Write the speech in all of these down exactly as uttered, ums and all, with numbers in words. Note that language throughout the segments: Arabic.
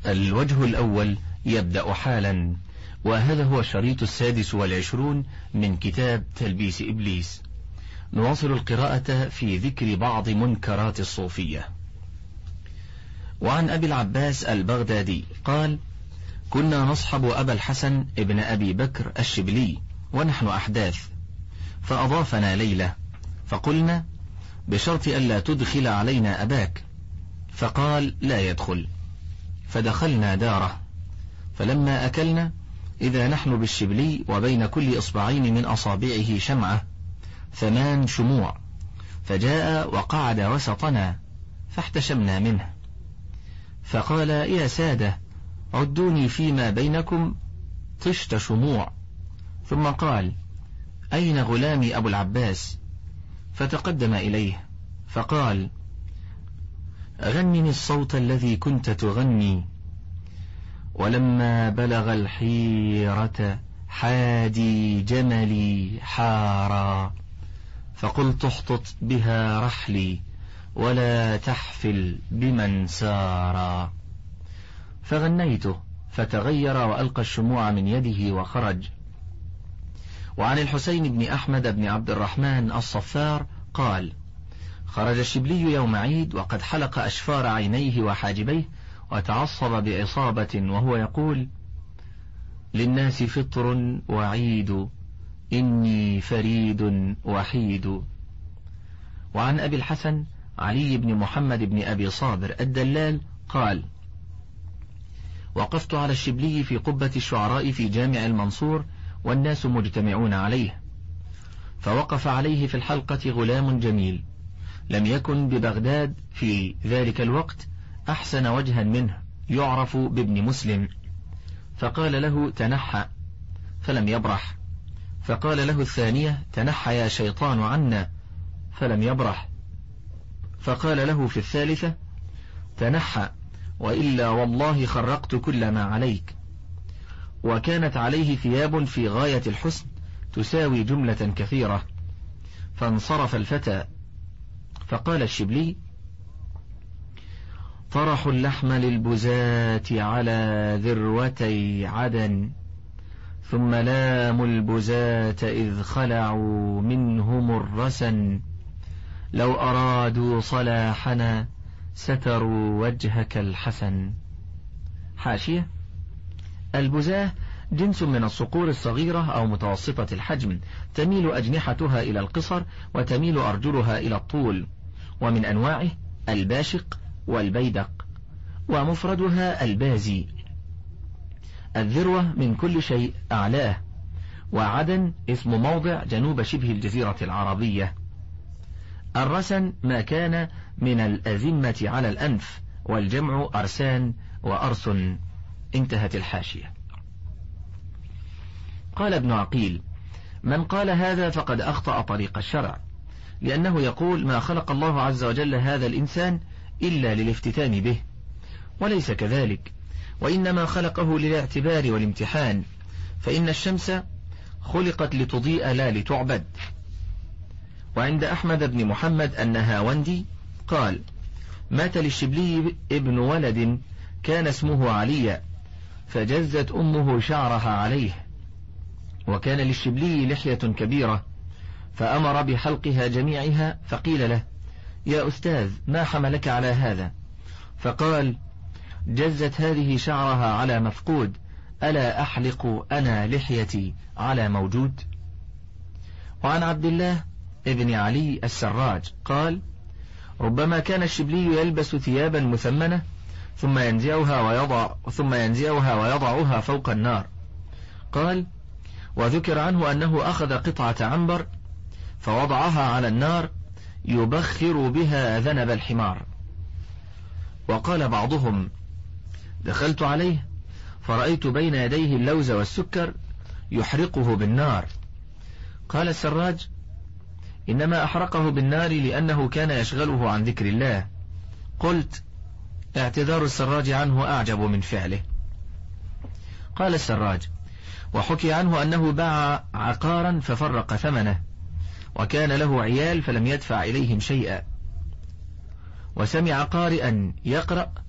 الوجه الأول يبدأ حالا، وهذا هو الشريط السادس والعشرون من كتاب تلبيس إبليس. نواصل القراءة في ذكر بعض منكرات الصوفية. وعن أبي العباس البغدادي قال: كنا نصحب أبا الحسن ابن أبي بكر الشبلي ونحن أحداث، فأضافنا ليلة، فقلنا: بشرط ألا تدخل علينا أباك، فقال: لا يدخل. فدخلنا داره، فلما أكلنا إذا نحن بالشبلي وبين كل إصبعين من أصابعه شمعة ثمان شموع، فجاء وقعد وسطنا فاحتشمنا منه، فقال: يا سادة، عدوني فيما بينكم طشت شموع. ثم قال: أين غلامي أبو العباس؟ فتقدم إليه فقال: غنني الصوت الذي كنت تغني. ولما بلغ الحيرة حادي جملي حارا، فقلت احطط بها رحلي ولا تحفل بمن سارا. فغنيته فتغير وألقى الشموع من يده وخرج. وعن الحسين بن أحمد بن عبد الرحمن الصفار قال: خرج الشبلي يوم عيد وقد حلق أشفار عينيه وحاجبيه وتعصب بعصابة وهو يقول: للناس فطر وعيد، إني فريد وحيد. وعن أبي الحسن علي بن محمد بن أبي صابر الدلال قال: وقفت على الشبلي في قبة الشعراء في جامع المنصور والناس مجتمعون عليه، فوقف عليه في الحلقة غلام جميل لم يكن ببغداد في ذلك الوقت أحسن وجها منه، يعرف بابن مسلم، فقال له: تنحى، فلم يبرح. فقال له الثانية: تنحى يا شيطان عنا، فلم يبرح. فقال له في الثالثة: تنحى، وإلا والله خرقت كل ما عليك. وكانت عليه ثياب في غاية الحسن تساوي جملة كثيرة. فانصرف الفتى، فقال الشبلي: طرحوا اللحم للبزاة على ذروتي عدن، ثم لاموا البزاة إذ خلعوا منهم الرسن، لو أرادوا صلاحنا ستروا وجهك الحسن. حاشية: البزاة جنس من الصقور الصغيرة أو متوسطة الحجم، تميل أجنحتها إلى القصر وتميل أرجلها إلى الطول، ومن أنواعه الباشق والبيدق، ومفردها البازي. الذروة من كل شيء أعلاه، وعدن اسم موضع جنوب شبه الجزيرة العربية. الرسن ما كان من الأزمة على الأنف، والجمع أرسان وأرسن. انتهت الحاشية. قال ابن عقيل: من قال هذا فقد أخطأ طريق الشرع، لأنه يقول: ما خلق الله عز وجل هذا الإنسان إلا للافتتان به، وليس كذلك، وإنما خلقه للاعتبار والامتحان، فإن الشمس خلقت لتضيء لا لتعبد. وعند أحمد بن محمد النهاوندي قال: مات للشبلي ابن ولد كان اسمه علي، فجزت أمه شعرها عليه، وكان للشبلي لحية كبيرة، فأمر بحلقها جميعها، فقيل له: يا أستاذ، ما حملك على هذا؟ فقال: جزت هذه شعرها على مفقود، ألا أحلق أنا لحيتي على موجود؟ وعن عبد الله ابن علي السراج قال: ربما كان الشبلي يلبس ثيابا مثمنة ثم ينزعها ويضع ثم ينزعها ويضعها فوق النار. قال: وذكر عنه أنه أخذ قطعة عنبر فوضعها على النار يبخر بها ذنب الحمار. وقال بعضهم: دخلت عليه فرأيت بين يديه اللوز والسكر يحرقه بالنار. قال السراج: إنما أحرقه بالنار لأنه كان يشغله عن ذكر الله. قلت: اعتذار السراج عنه أعجب من فعله. قال السراج: وحكي عنه أنه باع عقارا ففرق ثمنه، وكان له عيال فلم يدفع إليهم شيئا، وسمع قارئا يقرأ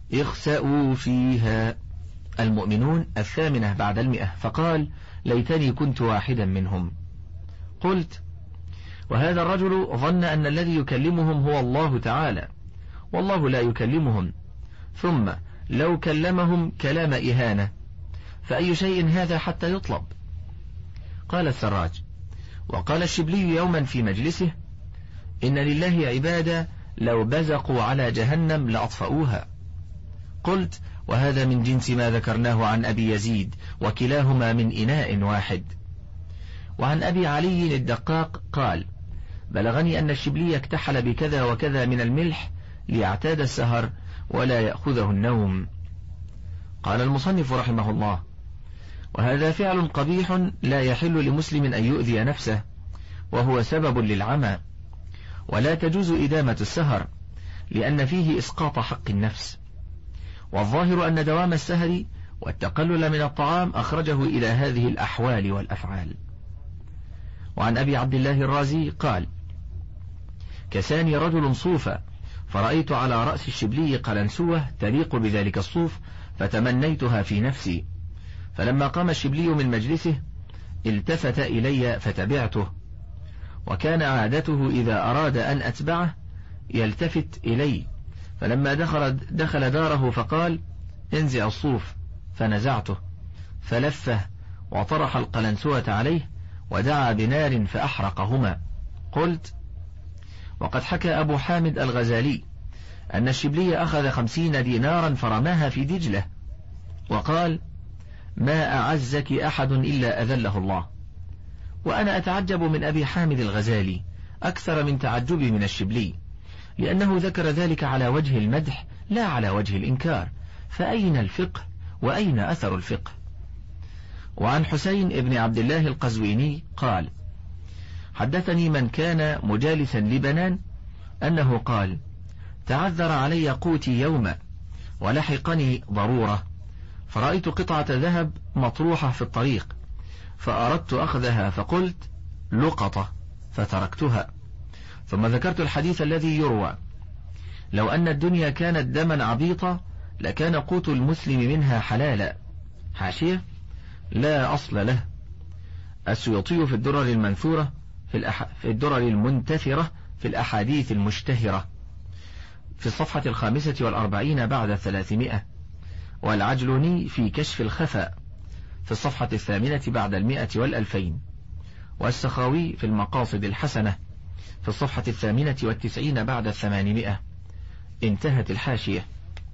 اخسأوا فيها المؤمنون الثامنة بعد المئة، فقال ليتني كنت واحدا منهم. قلت وهذا الرجل ظن أن الذي يكلمهم هو الله تعالى، والله لا يكلمهم، ثم لو كلمهم كلام إهانة فأي شيء هذا حتى يطلب. قال السراج وقال الشبلي يوما في مجلسه إن لله عبادة لو بزقوا على جهنم لأطفأوها. قلت وهذا من جنس ما ذكرناه عن أبي يزيد، وكلاهما من إناء واحد. وعن أبي علي الدقاق قال بلغني أن الشبلي اكتحل بكذا وكذا من الملح ليعتاد السهر ولا يأخذه النوم. قال المصنف رحمه الله وهذا فعل قبيح لا يحل لمسلم أن يؤذي نفسه، وهو سبب للعمى، ولا تجوز إدامة السهر لأن فيه إسقاط حق النفس. والظاهر أن دوام السهر والتقلل من الطعام أخرجه إلى هذه الأحوال والأفعال. وعن أبي عبد الله الرازي قال كساني رجل صوفا فرأيت على رأس الشبلي قلنسوة تليق بذلك الصوف فتمنيتها في نفسي، فلما قام الشبلي من مجلسه التفت إلي فتبعته، وكان عادته إذا أراد أن أتبعه يلتفت إلي، فلما دخل, دخل داره فقال انزع الصوف، فنزعته فلفه وطرح القلنسوة عليه ودعا بنار فأحرقهما. قلت وقد حكى أبو حامد الغزالي أن الشبلي أخذ خمسين دينارا فرماها في دجلة، وقال ما أعزك أحد إلا أذله الله. وأنا أتعجب من أبي حامد الغزالي أكثر من تعجبي من الشبلي، لأنه ذكر ذلك على وجه المدح لا على وجه الإنكار، فأين الفقه وأين أثر الفقه؟ وعن حسين ابن عبد الله القزويني قال حدثني من كان مجالسا لبنان أنه قال تعذر علي قوتي يوما ولحقني ضرورة، فرأيت قطعة ذهب مطروحة في الطريق فأردت أخذها فقلت لقطة فتركتها. ثم ذكرت الحديث الذي يروى لو أن الدنيا كانت دما عبيطا لكان قوت المسلم منها حلالا. حاشية لا أصل له. السيوطي في الدرر المنثورة في, الأح... في الدرر المنتثرة في الأحاديث المشتهرة في الصفحة الخامسة والأربعين بعد الثلاثمائة، والعجلوني في كشف الخفاء في الصفحة الثامنة بعد المائة والألفين، والسخاوي في المقاصد الحسنة في الصفحة الثامنة والتسعين بعد الثمانمائة. انتهت الحاشية.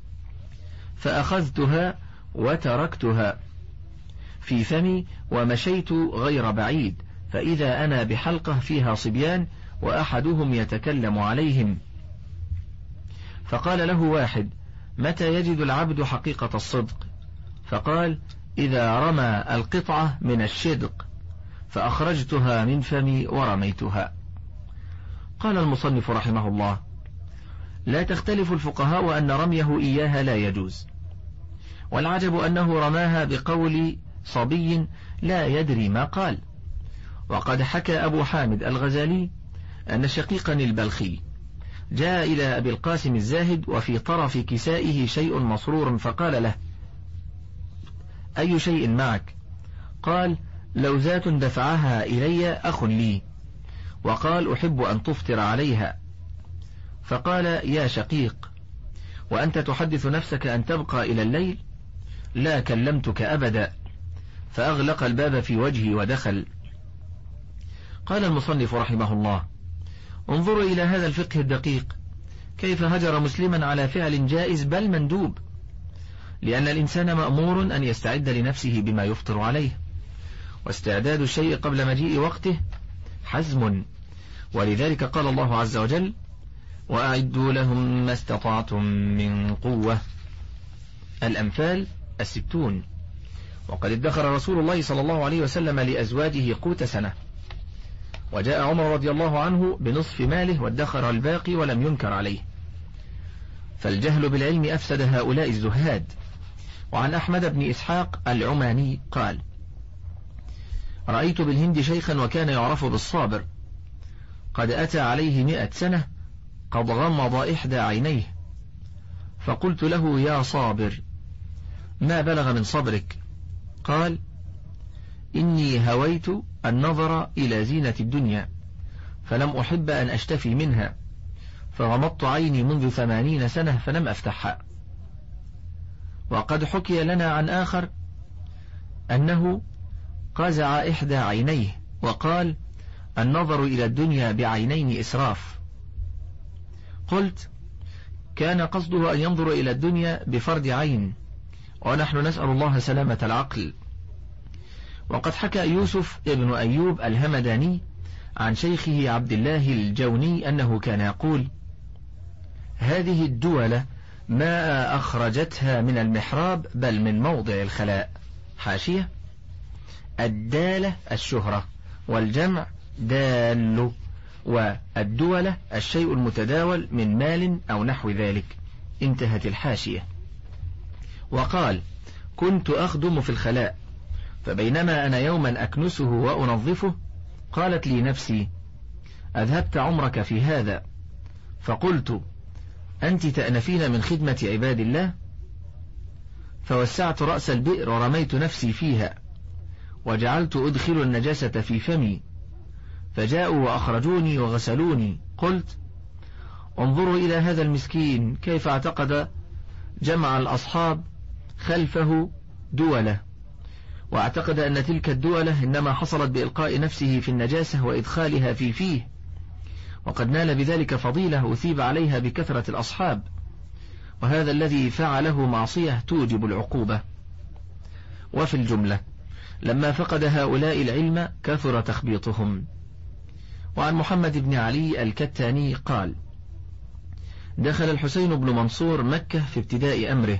فأخذتها وتركتها في فمي ومشيت غير بعيد، فإذا أنا بحلقة فيها صبيان وأحدهم يتكلم عليهم، فقال له واحد متى يجد العبد حقيقة الصدق؟ فقال إذا رمى القطعة من الشدق، فأخرجتها من فمي ورميتها. قال المصنف رحمه الله لا تختلف الفقهاء أن رميه إياها لا يجوز، والعجب أنه رماها بقول صبي لا يدري ما قال. وقد حكى أبو حامد الغزالي أن شقيقا البلخي جاء إلى أبي القاسم الزاهد وفي طرف كسائه شيء مصرور، فقال له أي شيء معك؟ قال لوزات دفعها إلي أخ لي، وقال أحب أن تفطر عليها. فقال يا شقيق وأنت تحدث نفسك أن تبقى إلى الليل؟ لا كلمتك أبدا. فأغلق الباب في وجهي ودخل. قال المصنف رحمه الله انظروا إلى هذا الفقه الدقيق كيف هجر مسلما على فعل جائز بل مندوب، لأن الإنسان مأمور أن يستعد لنفسه بما يفطر عليه، واستعداد الشيء قبل مجيء وقته حزم. ولذلك قال الله عز وجل وأعدوا لهم ما استطعتم من قوة. الأنفال الستون. وقد ادخر رسول الله صلى الله عليه وسلم لأزواجه قوت سنة، وجاء عمر رضي الله عنه بنصف ماله وادخر الباقي ولم ينكر عليه، فالجهل بالعلم أفسد هؤلاء الزهاد. وعن أحمد بن إسحاق العماني قال رأيت بالهند شيخا وكان يعرف بالصابر، قد أتى عليه مئة سنة قد غمض إحدى عينيه، فقلت له: يا صابر، ما بلغ من صبرك؟ قال: إني هويت النظر إلى زينة الدنيا فلم أحب أن أشتفي منها، فغمضت عيني منذ ثمانين سنة فلم أفتحها. وقد حكي لنا عن آخر أنه قزع إحدى عينيه وقال: النظر إلى الدنيا بعينين إسراف. قلت: كان قصده أن ينظر إلى الدنيا بفرد عين، ونحن نسأل الله سلامة العقل. وقد حكى يوسف ابن أيوب الهمداني عن شيخه عبد الله الجوني أنه كان يقول: هذه الدولة ما أخرجتها من المحراب بل من موضع الخلاء. حاشية: الدالة الشهرة، والجمع دال، والدولة الشيء المتداول من مال أو نحو ذلك. انتهت الحاشية. وقال: كنت أخدم في الخلاء، فبينما أنا يوما أكنسه وأنظفه قالت لي نفسي: أذهبت عمرك في هذا؟ فقلت: أنت تأنفين من خدمة عباد الله؟ فوسعت رأس البئر ورميت نفسي فيها، وجعلت أدخل النجاسة في فمي، فجاءوا وأخرجوني وغسلوني. قلت: انظروا إلى هذا المسكين كيف اعتقد جمع الأصحاب خلفه دولة، واعتقد أن تلك الدولة إنما حصلت بإلقاء نفسه في النجاسة وإدخالها في فيه، وقد نال بذلك فضيلة أثيب عليها بكثرة الأصحاب، وهذا الذي فعله معصية توجب العقوبة. وفي الجملة لما فقد هؤلاء العلم كثر تخبيطهم. وعن محمد بن علي الكتاني قال: دخل الحسين بن منصور مكة في ابتداء أمره،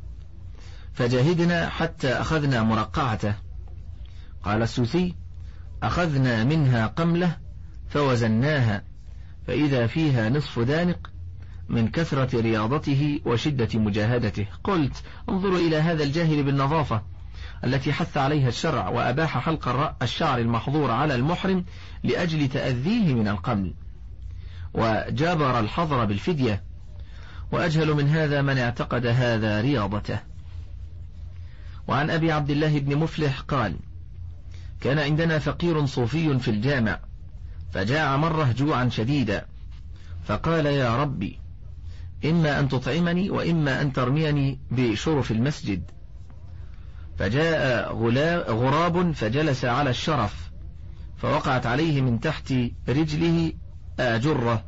فجاهدنا حتى أخذنا مرقعته. قال السوسي: أخذنا منها قملة فوزناها فإذا فيها نصف دانق من كثرة رياضته وشدة مجاهدته. قلت: انظروا إلى هذا الجاهل بالنظافة التي حث عليها الشرع، وأباح حلق الشعر المحظور على المحرم لأجل تأذيه من القمل، وجابر الحظر بالفدية. وأجهل من هذا من اعتقد هذا رياضته. وعن أبي عبد الله بن مفلح قال: كان عندنا فقير صوفي في الجامع، فجاع مرة جوعا شديدا، فقال: يا ربي، إما أن تطعمني وإما أن ترميني بشرف المسجد. فجاء غراب فجلس على الشرف، فوقعت عليه من تحت رجله آجرة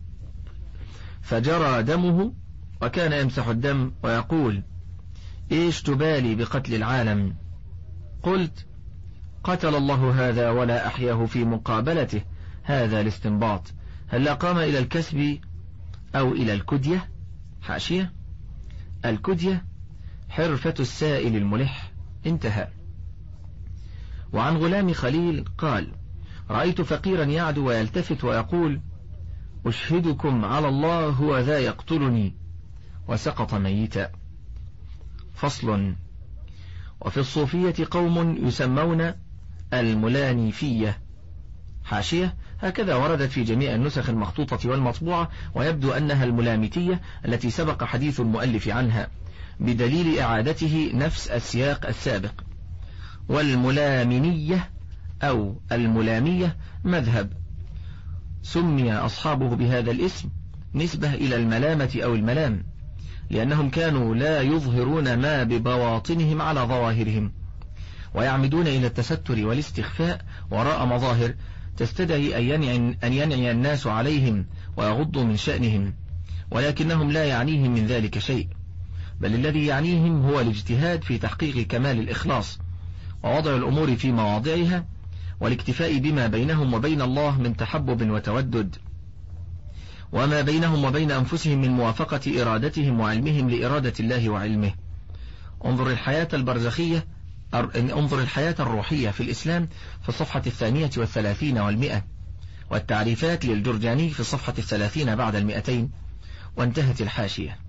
فجرى دمه، وكان يمسح الدم ويقول: إيش تبالي بقتل العالم؟ قلت: قتل الله هذا ولا أحياه في مقابلته هذا الاستنباط، هل قام إلى الكسب أو إلى الكدية؟ حاشية: الكدية حرفة السائل الملح. انتهى. وعن غلام خليل قال: رأيت فقيرا يعدو ويلتفت ويقول: أشهدكم على الله هو ذا يقتلني، وسقط ميتا. فصل. وفي الصوفية قوم يسمون الملانيفية. حاشية: هكذا وردت في جميع النسخ المخطوطة والمطبوعة، ويبدو أنها الملامتية التي سبق حديث المؤلف عنها بدليل إعادته نفس السياق السابق. والملامنية أو الملامية مذهب سمي أصحابه بهذا الاسم نسبة إلى الملامة أو الملام، لأنهم كانوا لا يظهرون ما ببواطنهم على ظواهرهم، ويعمدون إلى التستر والاستخفاء وراء مظاهر تستدعي أن ينعي, أن ينعي الناس عليهم ويغضوا من شأنهم، ولكنهم لا يعنيهم من ذلك شيء، بل الذي يعنيهم هو الاجتهاد في تحقيق كمال الإخلاص ووضع الأمور في مواضعها، والاكتفاء بما بينهم وبين الله من تحبب وتودد، وما بينهم وبين أنفسهم من موافقة إرادتهم وعلمهم لإرادة الله وعلمه. انظر الحياة البرزخية انظر الحياة الروحية في الإسلام في الصفحة الثانية والثلاثين والمئة، والتعريفات للجرجاني في الصفحة الثلاثين بعد المئتين. وانتهت الحاشية.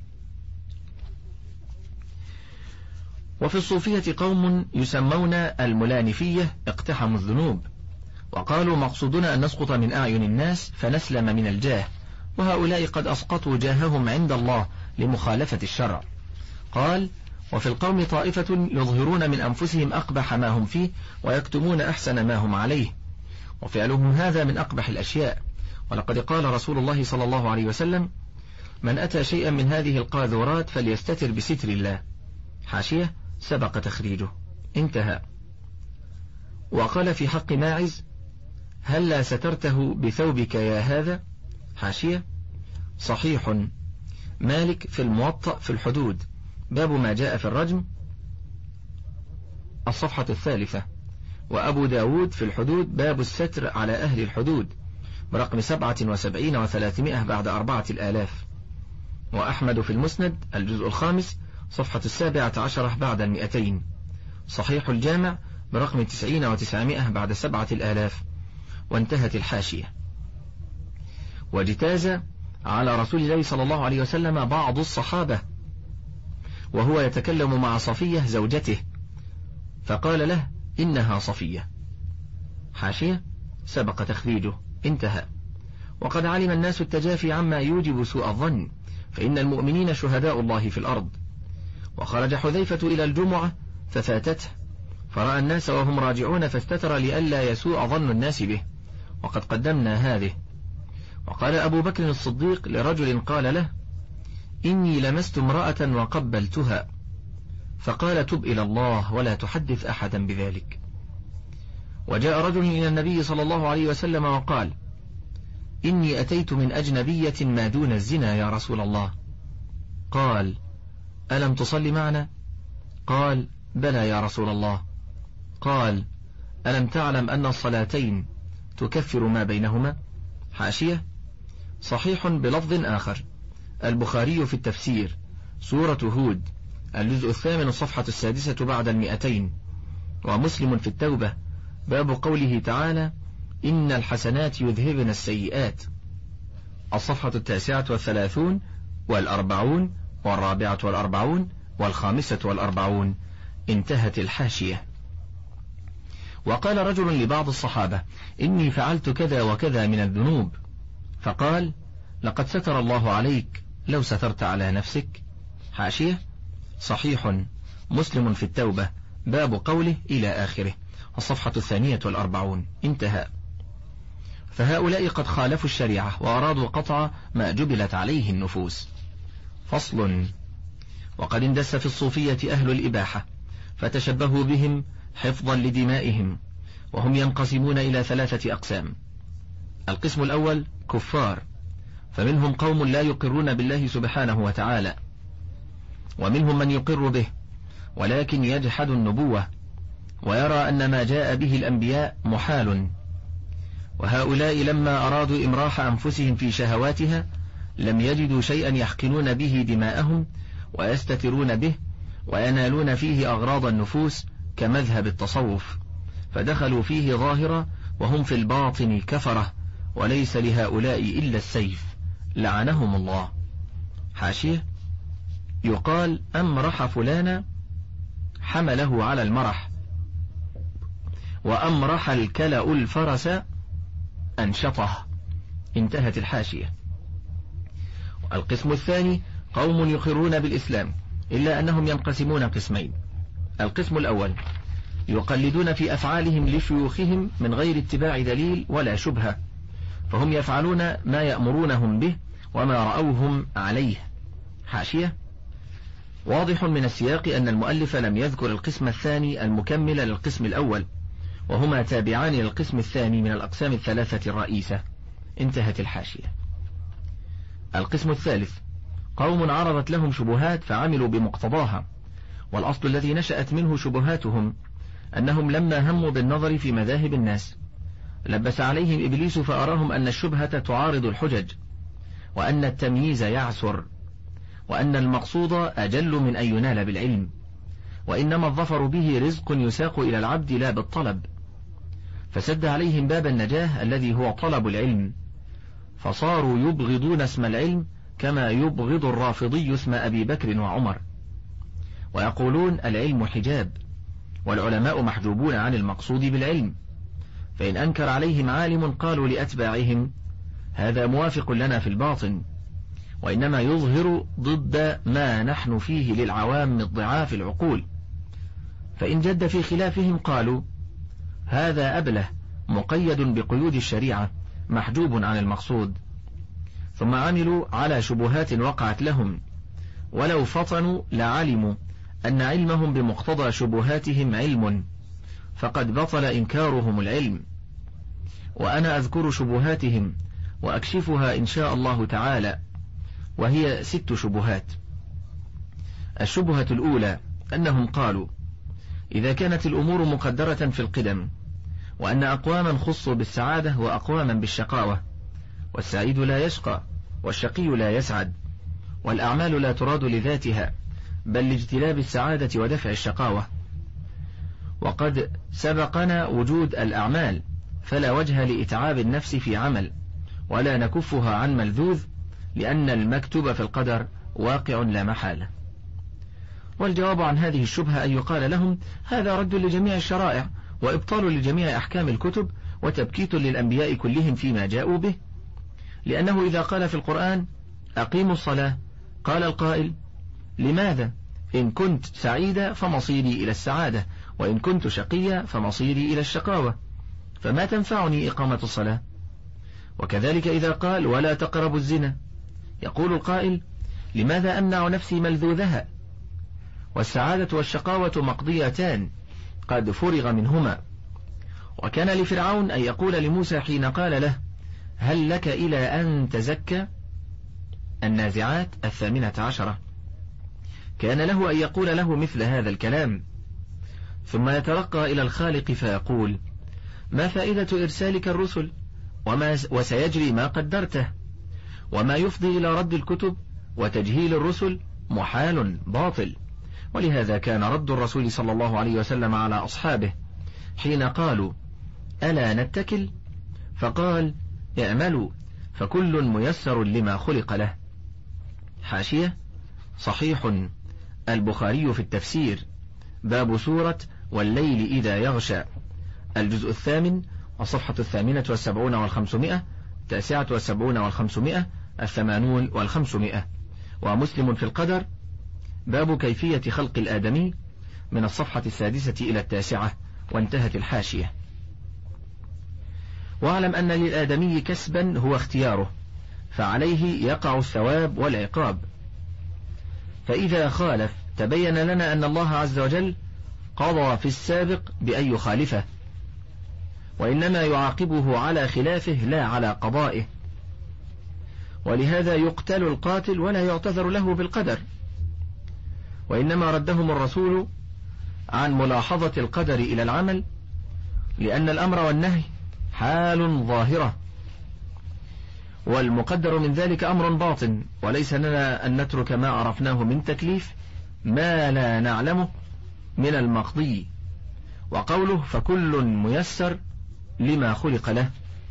وفي الصوفية قوم يسمون الملانفية اقتحموا الذنوب، وقالوا: مقصودنا أن نسقط من أعين الناس فنسلم من الجاه، وهؤلاء قد أسقطوا جاههم عند الله لمخالفة الشرع. قال: وفي القوم طائفة يظهرون من أنفسهم أقبح ما هم فيه ويكتمون أحسن ما هم عليه، وفعلهم هذا من أقبح الأشياء. ولقد قال رسول الله صلى الله عليه وسلم: من أتى شيئا من هذه القاذورات فليستتر بستر الله. حاشية: سبق تخريجه. انتهى. وقال في حق ماعز: هلا سترته بثوبك يا هذا. حاشية: صحيح. مالك في الموطأ في الحدود، باب ما جاء في الرجم، الصفحة الثالثة. وأبو داود في الحدود، باب الستر على أهل الحدود، برقم سبعة وسبعين وثلاثمائة بعد أربعة الآلاف. وأحمد في المسند الجزء الخامس، صفحة السابعة عشرة بعد المئتين. صحيح الجامع برقم تسعين وتسعمائة بعد سبعة الآلاف. وانتهت الحاشية. واجتاز على رسول الله صلى الله عليه وسلم بعض الصحابة وهو يتكلم مع صفية زوجته، فقال له: إنها صفية. حاشية: سبق تخريجه. انتهى. وقد علم الناس التجافي عما يوجب سوء الظن، فإن المؤمنين شهداء الله في الأرض. وخرج حذيفة إلى الجمعة ففاتته، فرأى الناس وهم راجعون فاستتر لئلا يسوء ظن الناس به، وقد قدمنا هذه. وقال أبو بكر الصديق لرجل قال له: إني لمست امرأة وقبلتها، فقال: تب إلى الله ولا تحدث أحدا بذلك. وجاء رجل إلى النبي صلى الله عليه وسلم وقال: إني أتيت من أجنبية ما دون الزنا يا رسول الله. قال: ألم تصلي معنا؟ قال: بلى يا رسول الله. قال: ألم تعلم أن الصلاتين تكفر ما بينهما؟ حاشية: صحيح بلفظ آخر. البخاري في التفسير، سورة هود، الجزء الثامن الصفحة السادسة بعد المئتين. ومسلم في التوبة، باب قوله تعالى: إن الحسنات يذهبن السيئات، الصفحة التاسعة والثلاثون والأربعون والرابعة والأربعون والخامسة والأربعون. انتهت الحاشية. وقال رجل لبعض الصحابة: إني فعلت كذا وكذا من الذنوب، فقال: لقد ستر الله عليك لو سترت على نفسك. حاشية: صحيح. مسلم في التوبة، باب قوله إلى آخره، الصفحة الثانية والأربعون. انتهى. فهؤلاء قد خالفوا الشريعة وأرادوا قطع ما جبلت عليه النفوس. فصل. وقد اندس في الصوفية أهل الإباحة فتشبهوا بهم حفظا لدمائهم، وهم ينقسمون إلى ثلاثة أقسام. القسم الأول كفار، فمنهم قوم لا يقرون بالله سبحانه وتعالى، ومنهم من يقر به ولكن يجحد النبوة ويرى أن ما جاء به الأنبياء محال. وهؤلاء لما أرادوا إمراح أنفسهم في شهواتها لم يجدوا شيئا يحقنون به دماءهم ويستترون به وينالون فيه أغراض النفوس كمذهب التصوف، فدخلوا فيه ظاهرة وهم في الباطن كفرة، وليس لهؤلاء إلا السيف، لعنهم الله. حاشية: يقال أمرح فلانا حمله على المرح، وأمرح الكلأ الفرس أنشطه. انتهت الحاشية. القسم الثاني قوم يقرون بالإسلام إلا أنهم ينقسمون قسمين. القسم الأول يقلدون في أفعالهم لشيوخهم من غير اتباع دليل ولا شبهة، فهم يفعلون ما يأمرونهم به وما رأوهم عليه. حاشية: واضح من السياق أن المؤلف لم يذكر القسم الثاني المكمل للقسم الأول، وهما تابعان للقسم الثاني من الأقسام الثلاثة الرئيسة. انتهت الحاشية. القسم الثالث قوم عرضت لهم شبهات فعملوا بمقتضاها، والأصل الذي نشأت منه شبهاتهم أنهم لما هموا بالنظر في مذاهب الناس لبس عليهم إبليس فأراهم أن الشبهة تعارض الحجج، وأن التمييز يعسر، وأن المقصود أجل من أن ينال بالعلم، وإنما الظفر به رزق يساق إلى العبد لا بالطلب، فسد عليهم باب النجاة الذي هو طلب العلم، فصاروا يبغضون اسم العلم كما يبغض الرافضي اسم أبي بكر وعمر، ويقولون العلم حجاب، والعلماء محجوبون عن المقصود بالعلم، فإن أنكر عليهم عالم قالوا لأتباعهم هذا موافق لنا في الباطن، وإنما يظهر ضد ما نحن فيه للعوام ضعاف العقول. فإن جد في خلافهم قالوا هذا أبله مقيد بقيود الشريعة محجوب عن المقصود، ثم عملوا على شبهات وقعت لهم، ولو فطنوا لعلموا أن علمهم بمقتضى شبهاتهم علم، فقد بطل إنكارهم العلم. وأنا أذكر شبهاتهم وأكشفها إن شاء الله تعالى، وهي ست شبهات. الشبهة الأولى أنهم قالوا إذا كانت الأمور مقدرة في القدم، وأن أقواما خصوا بالسعادة وأقواما بالشقاوة، والسعيد لا يشقى والشقي لا يسعد، والأعمال لا تراد لذاتها بل لاجتلاب السعادة ودفع الشقاوة، وقد سبقنا وجود الأعمال، فلا وجه لإتعاب النفس في عمل ولا نكفها عن ملذوذ، لأن المكتوب في القدر واقع لا محالة. والجواب عن هذه الشبهة أن يقال لهم هذا رد لجميع الشرائع وإبطال لجميع أحكام الكتب وتبكيت للأنبياء كلهم فيما جاءوا به، لأنه إذا قال في القرآن أقيموا الصلاة قال القائل لماذا؟ إن كنت سعيدا فمصيري إلى السعادة، وإن كنت شقيا فمصيري إلى الشقاوة، فما تنفعني إقامة الصلاة؟ وكذلك إذا قال ولا تقربوا الزنا، يقول القائل لماذا أمنع نفسي ملذوذها؟ والسعادة والشقاوة مقضيتان قد فرغ منهما. وكان لفرعون أن يقول لموسى حين قال له هل لك إلى أن تزكى؟ النازعات الثامنة عشرة. كان له أن يقول له مثل هذا الكلام، ثم يترقى إلى الخالق فيقول ما فائدة إرسالك الرسل وما وسيجري ما قدرته، وما يفضي إلى رد الكتب وتجهيل الرسل محال باطل. ولهذا كان رد الرسول صلى الله عليه وسلم على أصحابه حين قالوا ألا نتكل؟ فقال اعملوا فكل ميسر لما خلق له. حاشية صحيح البخاري في التفسير، باب سورة والليل إذا يغشى، الجزء الثامن والصفحة الثامنة والسبعون والخمسمائة، التاسعة والسبعون والخمسمائة، الثمانون والخمسمائة. ومسلم في القدر، باب كيفية خلق الآدمي، من الصفحة السادسة إلى التاسعة، وانتهت الحاشية. واعلم أن للآدمي كسبا هو اختياره، فعليه يقع الثواب والعقاب، فإذا خالف تبين لنا أن الله عز وجل قضى في السابق بأن يخالفه، وإنما يعاقبه على خلافه لا على قضائه، ولهذا يقتل القاتل ولا يعتذر له بالقدر، وإنما ردهم الرسول عن ملاحظة القدر إلى العمل، لأن الأمر والنهي حال ظاهرة، والمقدر من ذلك أمر باطن، وليس لنا أن نترك ما عرفناه من تكليف ما لا نعلمه من المقضي. وقوله فكل ميسر لما خلق له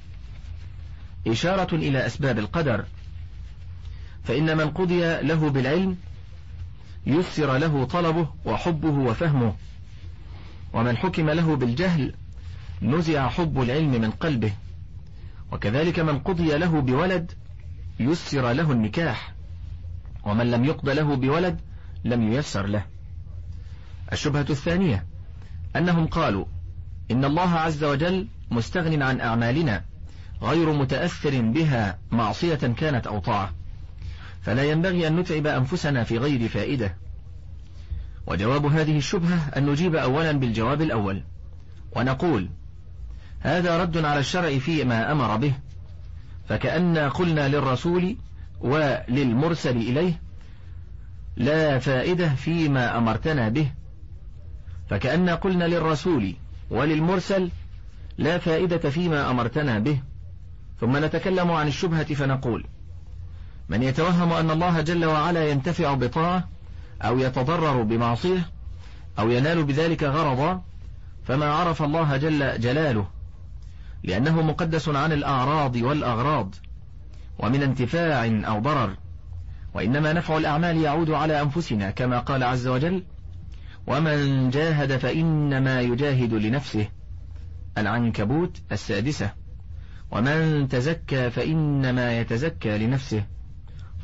إشارة إلى أسباب القدر، فإن من قضي له بالعلم يسر له طلبه وحبه وفهمه، ومن حكم له بالجهل نزع حب العلم من قلبه، وكذلك من قضي له بولد يسر له النكاح، ومن لم يقض له بولد لم ييسر له. الشبهة الثانية أنهم قالوا إن الله عز وجل مستغن عن أعمالنا غير متأثر بها معصية كانت أو طاعة، فلا ينبغي أن نتعب أنفسنا في غير فائدة. وجواب هذه الشبهة أن نجيب أولا بالجواب الأول، ونقول هذا رد على الشرع فيما أمر به، فكأن قلنا للرسول وللمرسل إليه لا فائدة فيما أمرتنا به، فكأن قلنا للرسول وللمرسل لا فائدة فيما أمرتنا به. ثم نتكلم عن الشبهة فنقول من يتوهم أن الله جل وعلا ينتفع بطاعة أو يتضرر بمعصية أو ينال بذلك غرضا فما عرف الله جل جلاله، لأنه مقدس عن الأعراض والأغراض ومن انتفاع أو ضرر، وإنما نفع الأعمال يعود على أنفسنا، كما قال عز وجل ومن جاهد فإنما يجاهد لنفسه، العنكبوت السادسة، ومن تزكى فإنما يتزكى لنفسه،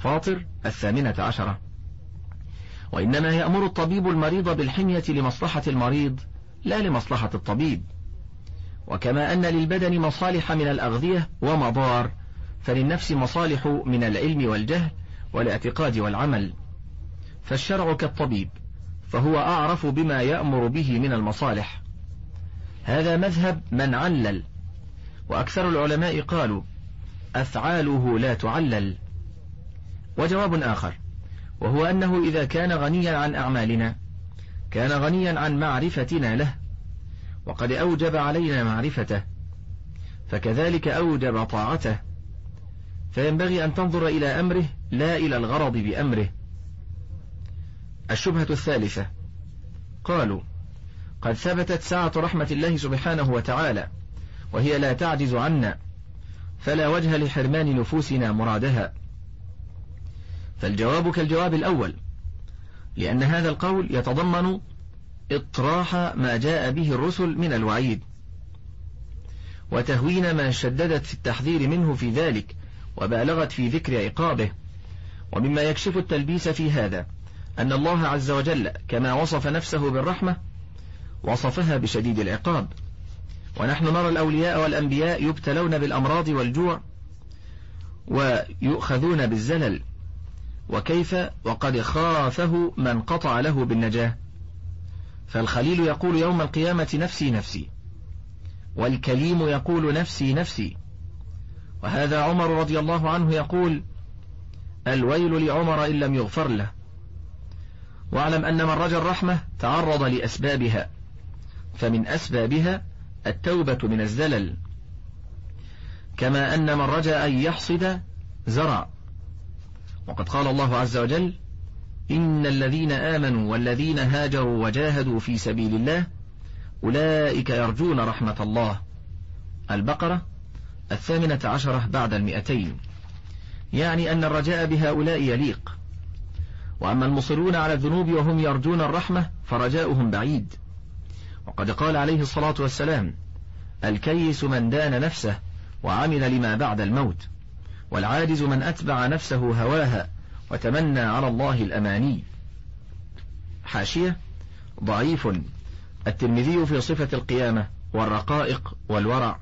فاطر الثامنة عشرة. وإنما يأمر الطبيب المريض بالحمية لمصلحة المريض لا لمصلحة الطبيب. وكما أن للبدن مصالح من الأغذية ومضار، فللنفس مصالح من العلم والجهل والاعتقاد والعمل. فالشرع كالطبيب، فهو أعرف بما يأمر به من المصالح. هذا مذهب من علل، وأكثر العلماء قالوا أفعاله لا تعلل. وجواب آخر، وهو أنه إذا كان غنيا عن أعمالنا كان غنيا عن معرفتنا له، وقد أوجب علينا معرفته، فكذلك أوجب طاعته، فينبغي أن تنظر إلى أمره لا إلى الغرض بأمره. الشبهة الثالثة، قالوا قد ثبتت سعة رحمة الله سبحانه وتعالى، وهي لا تعجز عنا، فلا وجه لحرمان نفوسنا مرادها. فالجواب كالجواب الأول، لأن هذا القول يتضمن إطراح ما جاء به الرسل من الوعيد، وتهوين ما شددت في التحذير منه في ذلك وبالغت في ذكر عقابه. ومما يكشف التلبيس في هذا أن الله عز وجل كما وصف نفسه بالرحمة وصفها بشديد العقاب، ونحن نرى الأولياء والأنبياء يبتلون بالأمراض والجوع ويؤخذون بالزلل، وكيف وقد خافه من قطع له بالنجاة. فالخليل يقول يوم القيامة نفسي نفسي، والكليم يقول نفسي نفسي، وهذا عمر رضي الله عنه يقول الويل لعمر إن لم يغفر له. واعلم أن من رجا الرحمة تعرض لأسبابها، فمن أسبابها التوبة من الزلل، كما أن من رجا أن يحصد زرع. وقد قال الله عز وجل إن الذين آمنوا والذين هاجروا وجاهدوا في سبيل الله أولئك يرجون رحمة الله. البقرة الثامنة عشرة بعد المئتين. يعني أن الرجاء بهؤلاء يليق، وأما المصرون على الذنوب وهم يرجون الرحمة فرجاؤهم بعيد. وقد قال عليه الصلاة والسلام الكيس من دان نفسه وعمل لما بعد الموت، والعاجز من أتبع نفسه هواها وتمنى على الله الأماني. حاشية ضعيف الترمذي في صفة القيامة والرقائق والورع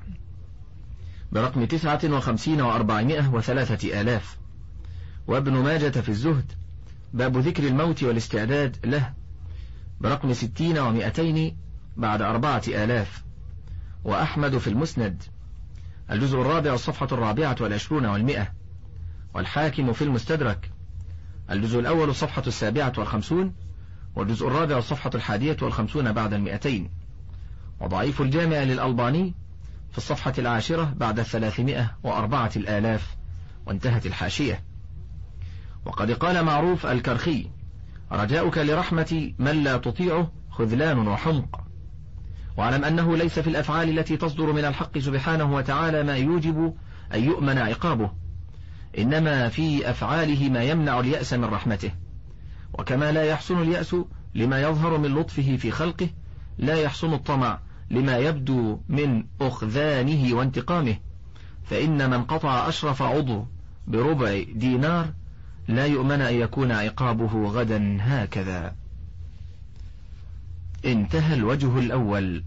برقم تسعة وخمسين وأربعمائة وثلاثة آلاف. وابن ماجة في الزهد باب ذكر الموت والاستعداد له برقم ستين ومئتين بعد أربعة آلاف. وأحمد في المسند الجزء الرابع الصفحة الرابعة والعشرون والمئة. والحاكم في المستدرك الجزء الأول الصفحة السابعة والخمسون، والجزء الرابع الصفحة الحادية والخمسون بعد المئتين. وضعيف الجامع للألباني في الصفحة العاشرة بعد الثلاثمائة وأربعة الآلاف. وانتهت الحاشية. وقد قال معروف الكرخي رجاؤك لرحمة من لا تطيعه خذلان وحمق. واعلم أنه ليس في الأفعال التي تصدر من الحق سبحانه وتعالى ما يوجب أن يؤمن عقابه، إنما في أفعاله ما يمنع اليأس من رحمته. وكما لا يحسن اليأس لما يظهر من لطفه في خلقه، لا يحسن الطمع لما يبدو من أخذانه وانتقامه. فإن من قطع أشرف عضو بربع دينار لا يؤمن أن يكون عقابه غدا هكذا. انتهى الوجه الأول.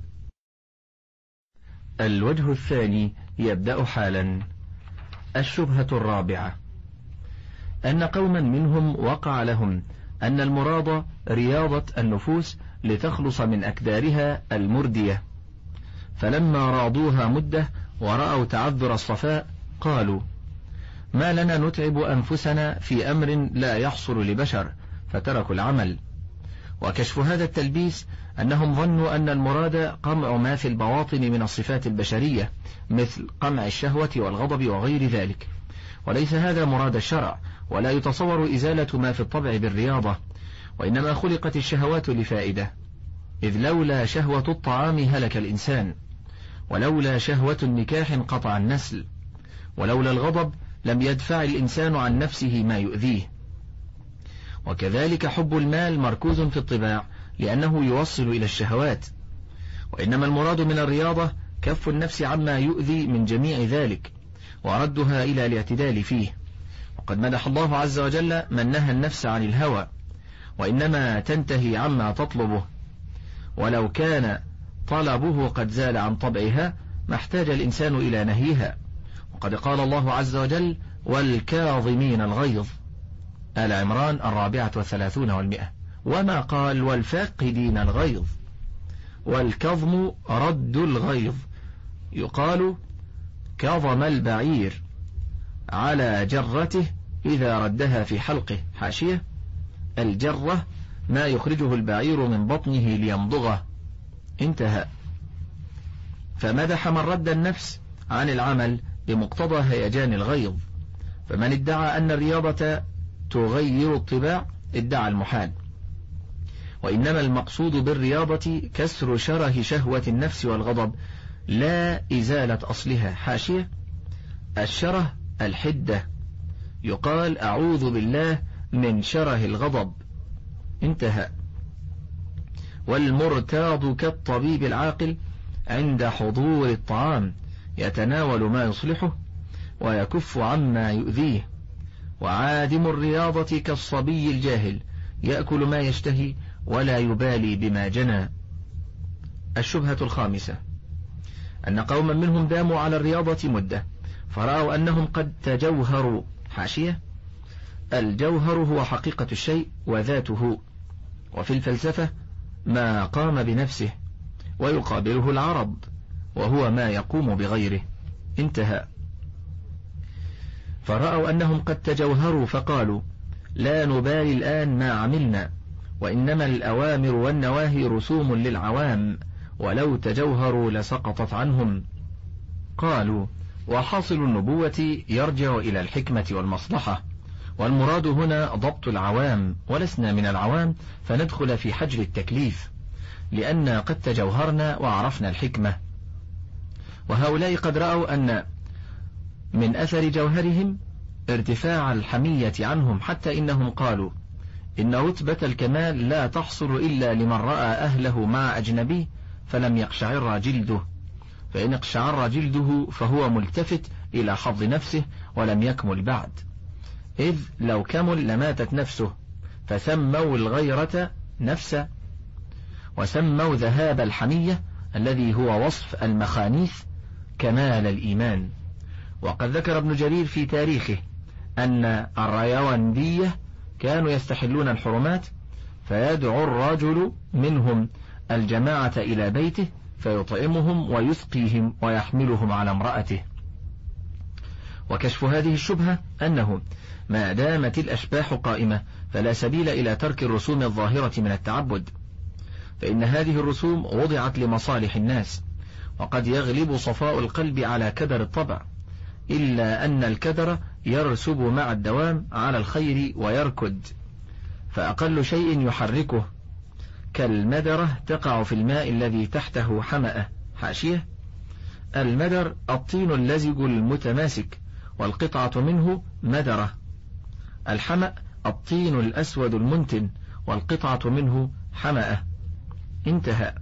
الوجه الثاني يبدأ حالا. الشبهة الرابعة أن قوما منهم وقع لهم أن المراد رياضة النفوس لتخلص من أكدارها المردية، فلما راضوها مدة ورأوا تعذر الصفاء قالوا ما لنا نتعب أنفسنا في أمر لا يحصل لبشر، فتركوا العمل. وكشف هذا التلبيس أنهم ظنوا أن المراد قمع ما في البواطن من الصفات البشرية مثل قمع الشهوة والغضب وغير ذلك، وليس هذا مراد الشرع، ولا يتصور إزالة ما في الطبع بالرياضة، وإنما خلقت الشهوات لفائدة، إذ لولا شهوة الطعام هلك الإنسان، ولولا شهوة النكاح قطع النسل، ولولا الغضب لم يدفع الإنسان عن نفسه ما يؤذيه. وكذلك حب المال مركوز في الطباع لأنه يوصل إلى الشهوات، وإنما المراد من الرياضة كف النفس عما يؤذي من جميع ذلك وردها إلى الاعتدال فيه. وقد مدح الله عز وجل من نهى النفس عن الهوى، وإنما تنتهي عما تطلبه، ولو كان طلبه قد زال عن طبعها ما احتاج الإنسان إلى نهيها. وقد قال الله عز وجل: والكاظمين الغيظ، آل عمران الرابعة والثلاثون والمئة، وما قال والفاقدين الغيظ. والكظم رد الغيظ، يقال كظم البعير على جرته إذا ردها في حلقه. حاشية: الجرة ما يخرجه البعير من بطنه ليمضغه. انتهى. فمدح من رد النفس عن العمل بمقتضى هيجان الغيظ. فمن ادعى أن الرياضة تغير الطباع ادعى المحال، وإنما المقصود بالرياضة كسر شره شهوة النفس والغضب، لا إزالة أصلها. حاشية: الشره الحدة، يقال أعوذ بالله من شره الغضب. انتهى. والمرتاض كالطبيب العاقل عند حضور الطعام يتناول ما يصلحه ويكف عما يؤذيه، وعادم الرياضة كالصبي الجاهل يأكل ما يشتهي ولا يبالي بما جنى. الشبهة الخامسة: أن قوما منهم داموا على الرياضة مدة فرأوا أنهم قد تجوهروا. حاشية: الجوهر هو حقيقة الشيء وذاته، وفي الفلسفة ما قام بنفسه، ويقابله العرض وهو ما يقوم بغيره. انتهى. فرأوا أنهم قد تجوهروا فقالوا: لا نبالي الآن ما عملنا، وإنما الأوامر والنواهي رسوم للعوام، ولو تجوهروا لسقطت عنهم. قالوا: وحاصل النبوة يرجع إلى الحكمة والمصلحة، والمراد هنا ضبط العوام، ولسنا من العوام فندخل في حجر التكليف، لأن قد تجوهرنا وعرفنا الحكمة. وهؤلاء قد رأوا أن من أثر جوهرهم ارتفاع الحمية عنهم، حتى إنهم قالوا إن رتبة الكمال لا تحصل إلا لمن رأى أهله مع أجنبي فلم يقشعر جلده، فإن اقشعر جلده فهو ملتفت إلى حظ نفسه ولم يكمل بعد، إذ لو كمل لماتت نفسه، فسموا الغيرة نفسا، وسموا ذهاب الحمية الذي هو وصف المخانيث كمال الإيمان. وقد ذكر ابن جرير في تاريخه أن الريواندية كانوا يستحلون الحرمات، فيدعو الرجل منهم الجماعة إلى بيته فيطعمهم ويسقيهم ويحملهم على امرأته. وكشف هذه الشبهة أنه ما دامت الأشباح قائمة فلا سبيل إلى ترك الرسوم الظاهرة من التعبد، فإن هذه الرسوم وضعت لمصالح الناس، وقد يغلب صفاء القلب على كدر الطبع، إلا أن الكدر يرسب مع الدوام على الخير ويركد، فأقل شيء يحركه كالمدرة تقع في الماء الذي تحته حمأة. حاشية: المدر الطين اللزج المتماسك، والقطعة منه مدرة. الحمأ الطين الأسود المنتن، والقطعة منه حمأة. انتهى.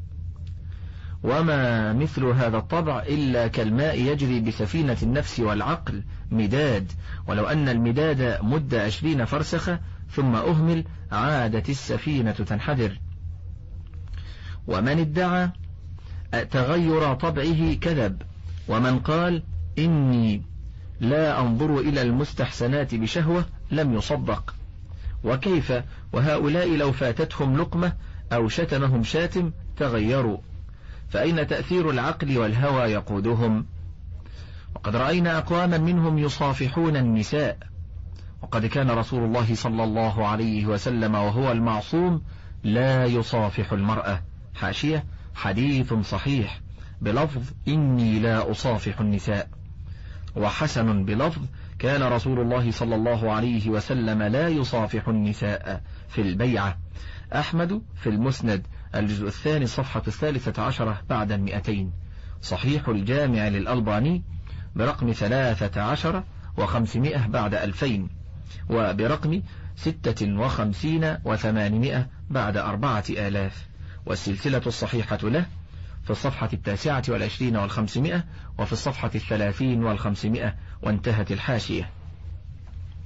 وما مثل هذا الطبع إلا كالماء يجري بسفينة النفس والعقل مداد، ولو أن المداد مد عشرين فرسخة ثم أهمل عادت السفينة تنحدر. ومن ادعى تغير طبعه كذب، ومن قال إني لا أنظر إلى المستحسنات بشهوة لم يصدق. وكيف وهؤلاء لو فاتتهم لقمة أو شتمهم شاتم تغيروا، فأين تأثير العقل والهوى يقودهم؟ وقد رأينا أقواما منهم يصافحون النساء، وقد كان رسول الله صلى الله عليه وسلم وهو المعصوم لا يصافح المرأة. حاشية: حديث صحيح بلفظ إني لا أصافح النساء، وحسن بلفظ كان رسول الله صلى الله عليه وسلم لا يصافح النساء في البيعة. أحمد في المسند الجزء الثاني صفحة الثالثة عشرة بعد المئتين. صحيح الجامع للألباني برقم ثلاثة عشر وخمسمائة بعد ألفين، وبرقم ستة وخمسين وثمانمائة بعد أربعة آلاف، والسلسلة الصحيحة له في الصفحة التاسعة والعشرين والخمسمائة، وفي الصفحة الثلاثين والخمسمائة، وانتهت الحاشية.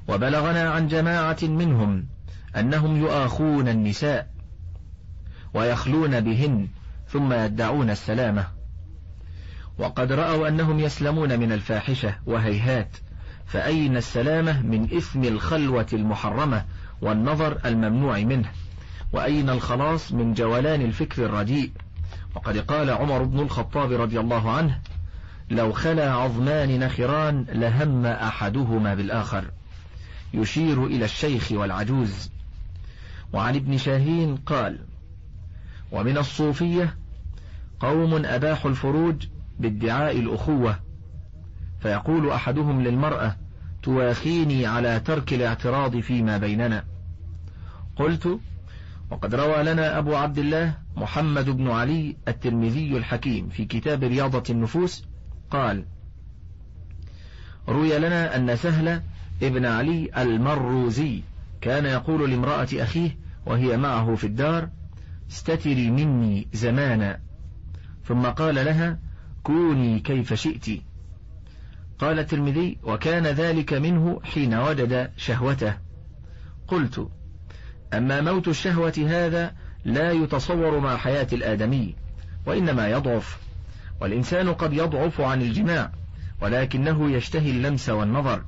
وبلغنا عن جماعة منهم أنهم يؤاخون النساء ويخلون بهن ثم يدعون السلامة، وقد رأوا أنهم يسلمون من الفاحشة، وهيهات، فأين السلامة من إثم الخلوة المحرمة والنظر الممنوع منه، وأين الخلاص من جولان الفكر الرديء؟ وقد قال عمر بن الخطاب رضي الله عنه: لو خلا عظمان نخران لهم أحدهما بالآخر، يشير إلى الشيخ والعجوز. وعن ابن شاهين قال: ومن الصوفية قوم أباحوا الفروج بادعاء الأخوة، فيقول أحدهم للمرأة: تواخيني على ترك الاعتراض فيما بيننا. قلت: وقد روى لنا أبو عبد الله محمد بن علي الترمذي الحكيم في كتاب رياضة النفوس قال: روي لنا أن سهل ابن علي المروزي كان يقول لامرأة أخيه وهي معه في الدار: استتري مني زمانا، ثم قال لها: كوني كيف شئت. قال الترمذي: وكان ذلك منه حين وجد شهوته. قلت: أما موت الشهوة هذا لا يتصور مع حياة الآدمي، وإنما يضعف، والإنسان قد يضعف عن الجماع ولكنه يشتهي اللمس والنظر،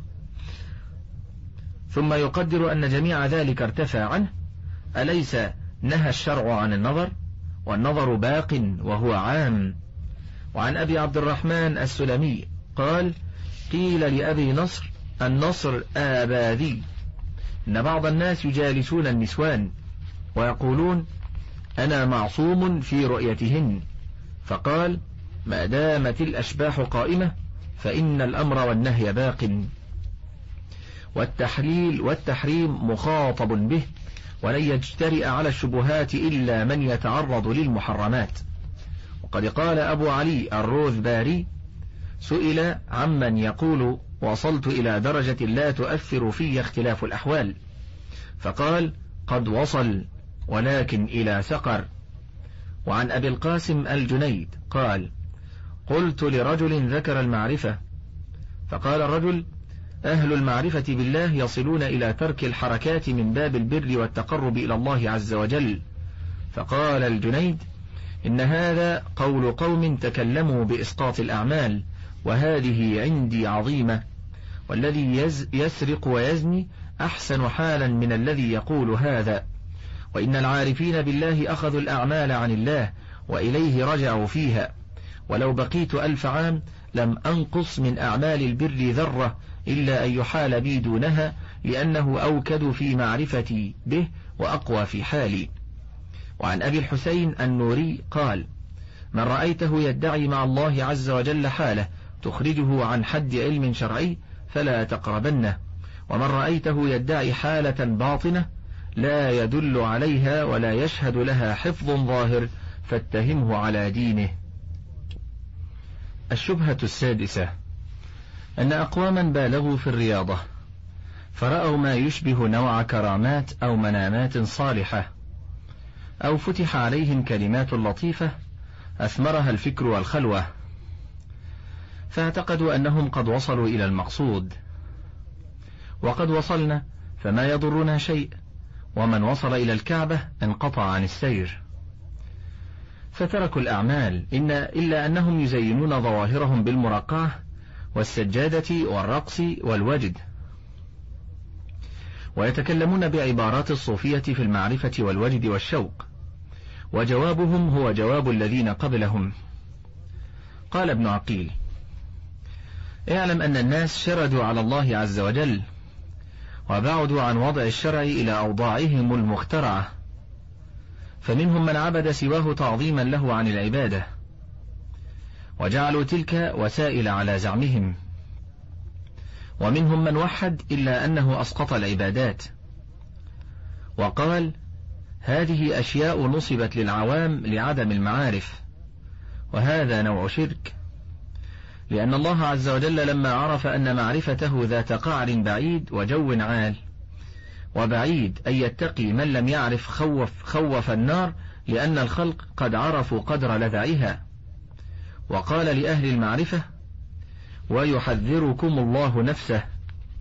ثم يقدر أن جميع ذلك ارتفع عنه. أليس نهى الشرع عن النظر؟ والنظر باق وهو عام. وعن أبي عبد الرحمن السلمي قال: قيل لأبي نصر النصر آباذي إن بعض الناس يجالسون النسوان ويقولون: أنا معصوم في رؤيتهن، فقال: ما دامت الأشباح قائمة فإن الأمر والنهي باق، والتحليل والتحريم مخاطب به، ولن يجترئ على الشبهات إلا من يتعرض للمحرمات. وقد قال أبو علي الروذباري: سئل عمن يقول: وصلت إلى درجة لا تؤثر في اختلاف الأحوال، فقال: قد وصل ولكن إلى سقر. وعن أبي القاسم الجنيد قال: قلت لرجل ذكر المعرفة، فقال الرجل: أهل المعرفة بالله يصلون إلى ترك الحركات من باب البر والتقرب إلى الله عز وجل. فقال الجنيد: إن هذا قول قوم تكلموا بإسقاط الأعمال، وهذه عندي عظيمة، والذي يسرق ويزني أحسن حالا من الذي يقول هذا، وإن العارفين بالله أخذوا الأعمال عن الله وإليه رجعوا فيها، ولو بقيت ألف عام لم أنقص من أعمال البر ذرة إلا أن يحال بي دونها، لأنه أوكد في معرفتي به وأقوى في حالي. وعن أبي الحسين النوري قال: من رأيته يدعي مع الله عز وجل حالة تخرجه عن حد علم شرعي فلا تقربنه، ومن رأيته يدعي حالة باطنة لا يدل عليها ولا يشهد لها حفظ ظاهر فاتهمه على دينه. الشبهة السادسة: أن أقواما بالغوا في الرياضة فرأوا ما يشبه نوع كرامات أو منامات صالحة، أو فتح عليهم كلمات لطيفة أثمرها الفكر والخلوة، فاعتقدوا أنهم قد وصلوا إلى المقصود. وقد وصلنا فما يضرنا شيء، ومن وصل إلى الكعبة انقطع عن السير، فتركوا الأعمال إن إلا أنهم يزينون ظواهرهم بالمرقعة والسجادة والرقص والوجد، ويتكلمون بعبارات الصوفية في المعرفة والوجد والشوق، وجوابهم هو جواب الذين قبلهم. قال ابن عقيل: اعلم أن الناس شردوا على الله عز وجل وبعدوا عن وضع الشرع إلى أوضاعهم المخترعة، فمنهم من عبد سواه تعظيما له عن العبادة، وجعلوا تلك وسائل على زعمهم، ومنهم من وحد إلا أنه أسقط العبادات وقال: هذه أشياء نصبت للعوام لعدم المعارف، وهذا نوع شرك، لأن الله عز وجل لما عرف أن معرفته ذات قعر بعيد وجو عال، وبعيد أن يتقي من لم يعرف خوف, خوف النار، لأن الخلق قد عرفوا قدر لذعها، وقال لأهل المعرفة: ويحذركم الله نفسه،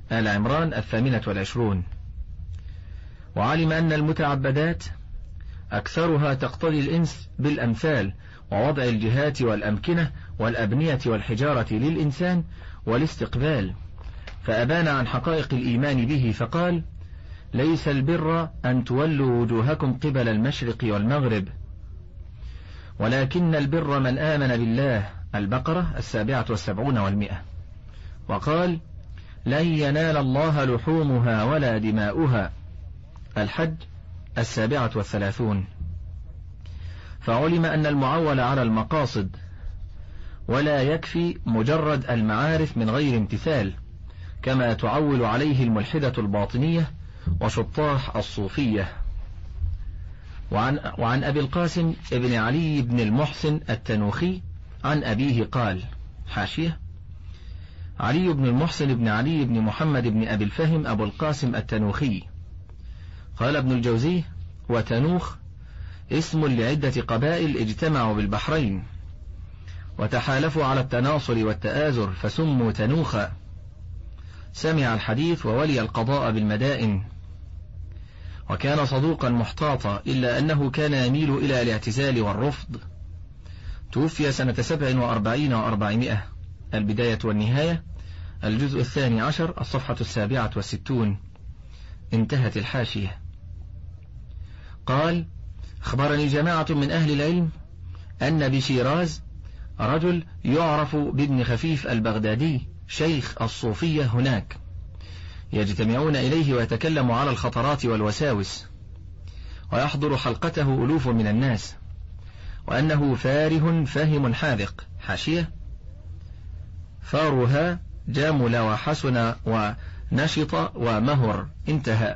آل عمران الثامنة والعشرون. وعلم أن المتعبدات أكثرها تقتضي الإنس بالأمثال ووضع الجهات والأمكنة والأبنية والحجارة للإنسان والاستقبال، فأبان عن حقائق الإيمان به فقال: ليس البر أن تولوا وجوهكم قبل المشرق والمغرب ولكن البر من آمن بالله. البقرة السابعة والسبعون والمئة. وقال: لن ينال الله لحومها ولا دماؤها. الحج السابعة والثلاثون. فعلم أن المعول على المقاصد، ولا يكفي مجرد المعارف من غير امتثال، كما تعول عليه الملحدة الباطنية وشطاح الصوفية. وعن, وعن أبي القاسم ابن علي بن المحسن التنوخي عن أبيه قال: حاشية: علي بن المحسن بن علي بن محمد بن أبي الفهم أبو القاسم التنوخي. قال ابن الجوزي: وتنوخ اسم لعدة قبائل اجتمعوا بالبحرين وتحالفوا على التناصر والتآزر فسموا تنوخا. سمع الحديث وولي القضاء بالمدائن، وكان صدوقا محتاطا، إلا أنه كان يميل إلى الاعتزال والرفض. توفي سنة سبع وأربعين وأربعمائة. البداية والنهاية الجزء الثاني عشر الصفحة السابعة والستون. انتهت الحاشية. قال: أخبرني جماعة من أهل العلم أن بشيراز رجل يعرف بابن خفيف البغدادي شيخ الصوفية هناك، يجتمعون إليه ويتكلم على الخطرات والوساوس، ويحضر حلقته ألوف من الناس، وأنه فاره فاهم حاذق. حاشية: فارها جامل وحسن ونشط ومهر. انتهى.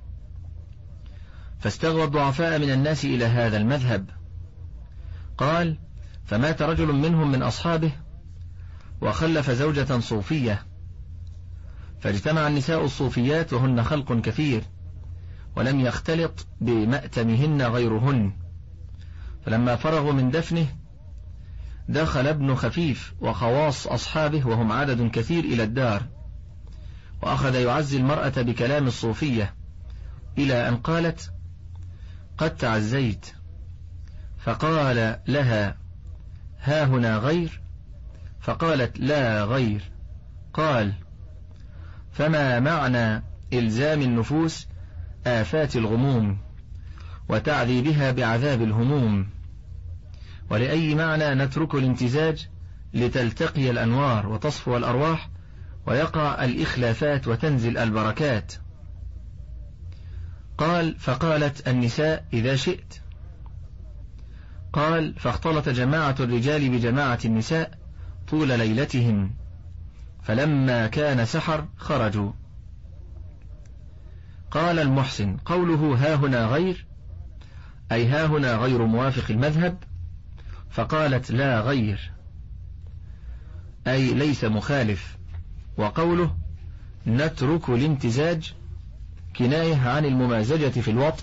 فاستغوى الضعفاء من الناس إلى هذا المذهب. قال: فمات رجل منهم من أصحابه وخلف زوجة صوفية، فاجتمع النساء الصوفيات وهن خلق كثير، ولم يختلط بمأتمهن غيرهن. فلما فرغوا من دفنه دخل ابن خفيف وخواص أصحابه وهم عدد كثير إلى الدار، وأخذ يعزي المرأة بكلام الصوفية، إلى أن قالت: قد تعزيت. فقال لها: ها هنا غير؟ فقالت: لا غير. قال: فما معنى إلزام النفوس آفات الغموم وتعذيبها بعذاب الهموم؟ ولأي معنى نترك الامتزاج لتلتقي الأنوار وتصفو الأرواح ويقع الإخلافات وتنزل البركات؟ قال: فقالت النساء: إذا شئت. قال: فاختلط جماعة الرجال بجماعة النساء طول ليلتهم، فلما كان سحر خرجوا. قال المحسن: قوله ها هنا غير أي ها هنا غير موافق المذهب. فقالت: لا غير أي ليس مخالف. وقوله نترك الامتزاج كناية عن الممازجة في الوطء.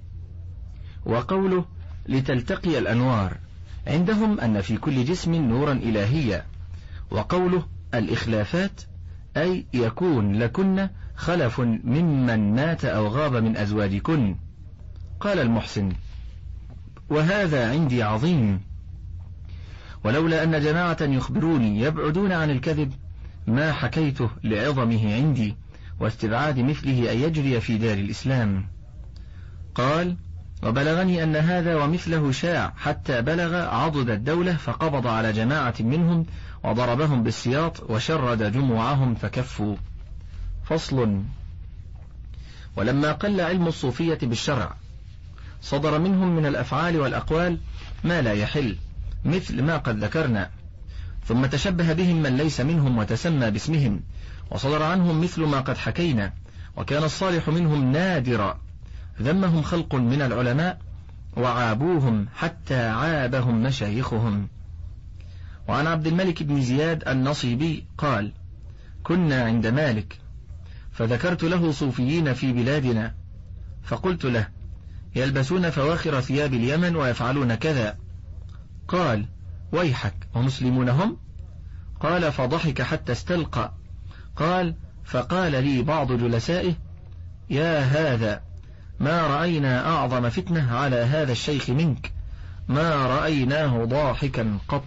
وقوله لتلتقي الأنوار عندهم أن في كل جسم نورا إلهيا. وقوله الإخلافات أي يكون لكن خلف ممن مات أو غاب من أزواجكن. قال المحسن: وهذا عندي عظيم، ولولا أن جماعة يخبروني يبعدون عن الكذب ما حكيته لعظمه عندي واستبعاد مثله أن يجري في دار الإسلام. قال: وبلغني أن هذا ومثله شاع حتى بلغ عضد الدولة، فقبض على جماعة منهم وضربهم بالسياط وشرد جموعهم فكفوا. فصل. ولما قل علم الصوفية بالشرع صدر منهم من الأفعال والأقوال ما لا يحل، مثل ما قد ذكرنا، ثم تشبه بهم من ليس منهم وتسمى باسمهم، وصدر عنهم مثل ما قد حكينا. وكان الصالح منهم نادرا، ذمهم خلق من العلماء وعابوهم حتى عابهم مشايخهم. وعن عبد الملك بن زياد النصيبي قال: كنا عند مالك فذكرت له صوفيين في بلادنا، فقلت له: يلبسون فواخر ثياب اليمن ويفعلون كذا. قال: ويحك، ومسلمون هم؟ قال: فضحك حتى استلقى. قال: فقال لي بعض جلسائه: يا هذا، ما رأينا أعظم فتنة على هذا الشيخ منك، ما رأيناه ضاحكا قط.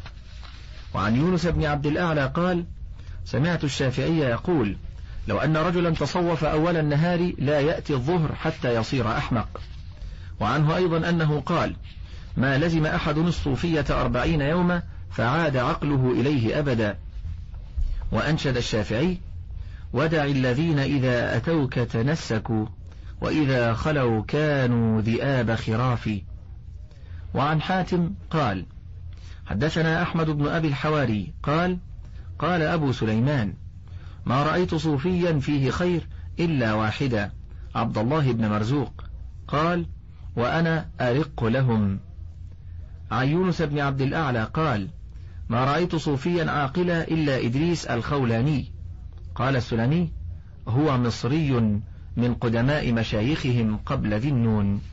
وعن يونس بن عبد الأعلى قال: سمعت الشافعي يقول: لو أن رجلا تصوف أول النهار لا يأتي الظهر حتى يصير أحمق. وعنه أيضا أنه قال: ما لزم أحد الصوفية أربعين يوما فعاد عقله إليه أبدا. وأنشد الشافعي: ودع الذين إذا أتوك تنسكوا، وإذا خلوا كانوا ذئاب خراف. وعن حاتم قال: حدثنا أحمد بن أبي الحواري قال: قال أبو سليمان: ما رأيت صوفيا فيه خير إلا واحدا، عبد الله بن مرزوق. قال: وأنا أرق لهم. عن يونس بن عبد الأعلى قال: ما رأيت صوفيا عاقلا إلا إدريس الخولاني. قال السلمي: هو مصري من قدماء مشايخهم قبل ذي النون.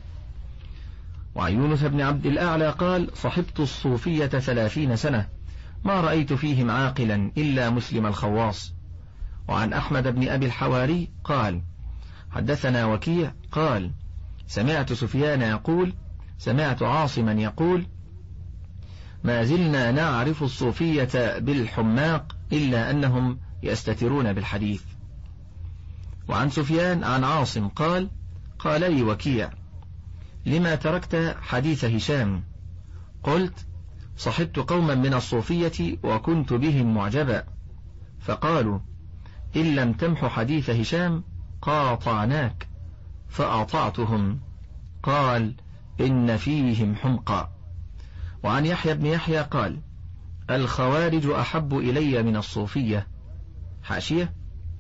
وعن يونس بن عبد الأعلى قال: صحبت الصوفية ثلاثين سنة، ما رأيت فيهم عاقلا إلا مسلم الخواص. وعن أحمد بن أبي الحواري قال: حدثنا وكيع قال: سمعت سفيان يقول: سمعت عاصما يقول: ما زلنا نعرف الصوفية بالحماق إلا أنهم يستترون بالحديث. وعن سفيان عن عاصم قال: قال لي وكيع: لما تركت حديث هشام؟ قلت: صحبت قوما من الصوفية وكنت بهم معجبا، فقالوا: إن لم تمح حديث هشام قاطعناك، فأطعتهم. قال: إن فيهم حمقا. وعن يحيى بن يحيى قال: الخوارج أحب إلي من الصوفية. حاشية: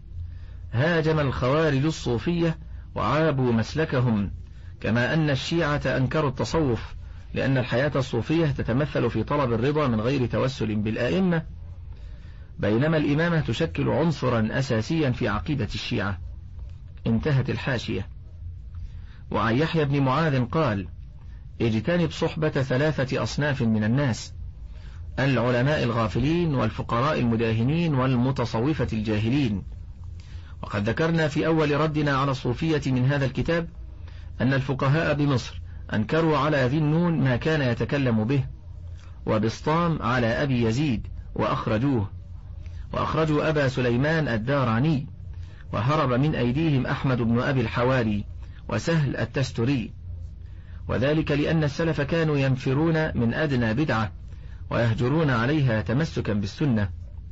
هاجم الخوارج الصوفية وعابوا مسلكهم، كما أن الشيعة أنكروا التصوف، لأن الحياة الصوفية تتمثل في طلب الرضا من غير توسل بالآئمة، بينما الإمامة تشكل عنصرا أساسيا في عقيدة الشيعة. انتهت الحاشية. وعن يحيى بن معاذ قال: اجتنب صحبة ثلاثة أصناف من الناس: العلماء الغافلين، والفقراء المداهنين، والمتصوفة الجاهلين. وقد ذكرنا في أول ردنا على الصوفية من هذا الكتاب أن الفقهاء بمصر أنكروا على ذي النون ما كان يتكلم به، وبسطام على أبي يزيد وأخرجوه، وأخرجوا أبا سليمان الداراني، وهرب من أيديهم أحمد بن أبي الحواري وسهل التستري، وذلك لأن السلف كانوا ينفرون من أدنى بدعة ويهجرون عليها تمسكا بالسنة.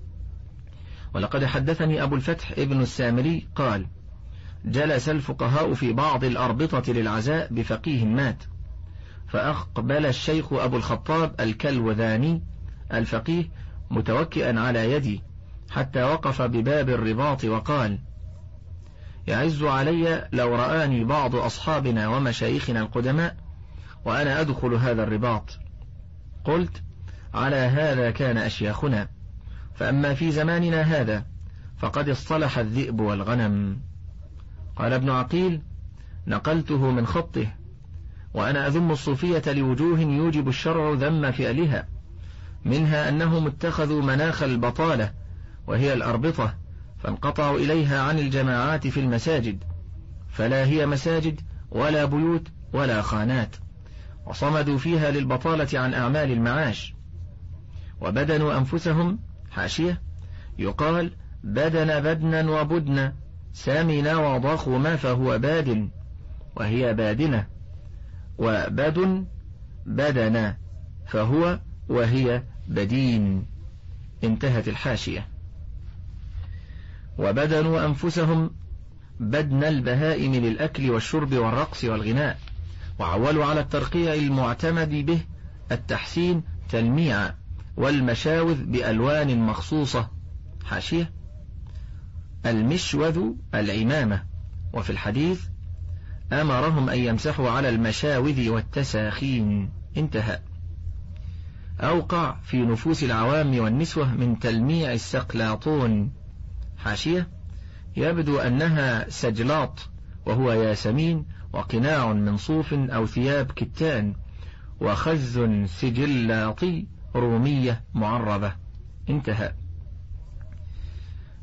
ولقد حدثني أبو الفتح ابن السامري قال: جلس الفقهاء في بعض الأربطة للعزاء بفقيه مات، فأقبل الشيخ أبو الخطاب الكلوذاني الفقيه متوكئا على يدي حتى وقف بباب الرباط وقال: يعز علي لو رآني بعض أصحابنا ومشايخنا القدماء وأنا أدخل هذا الرباط. قلت: على هذا كان أشياخنا، فأما في زماننا هذا فقد اصطلح الذئب والغنم. قال ابن عقيل: نقلته من خطه. وأنا أذم الصوفية لوجوه يوجب الشرع ذم فعلها، منها أنهم اتخذوا مناخ البطالة وهي الأربطة، فانقطعوا إليها عن الجماعات في المساجد، فلا هي مساجد ولا بيوت ولا خانات، وصمدوا فيها للبطالة عن أعمال المعاش. وبدنوا أنفسهم. حاشية: يقال بدن بدنا وبدنا، سامن وضخم فهو باد، وهي بادنة، وبدن بدنا فهو وهي بدين. انتهت الحاشية. وبدنوا أنفسهم بدن البهائم للأكل والشرب والرقص والغناء، وعولوا على الترقيع المعتمد به التحسين تلميعا، والمشاوذ بألوان مخصوصة. حاشية: المشوذ العمامة، وفي الحديث أمرهم أن يمسحوا على المشاوذ والتساخين. انتهى. أوقع في نفوس العوام والنسوة من تلميع السقلاطون. حاشية: يبدو أنها سجلاط، وهو ياسمين، وقناع من صوف أو ثياب كتان، وخز سجلاطي رومية معربة. انتهى.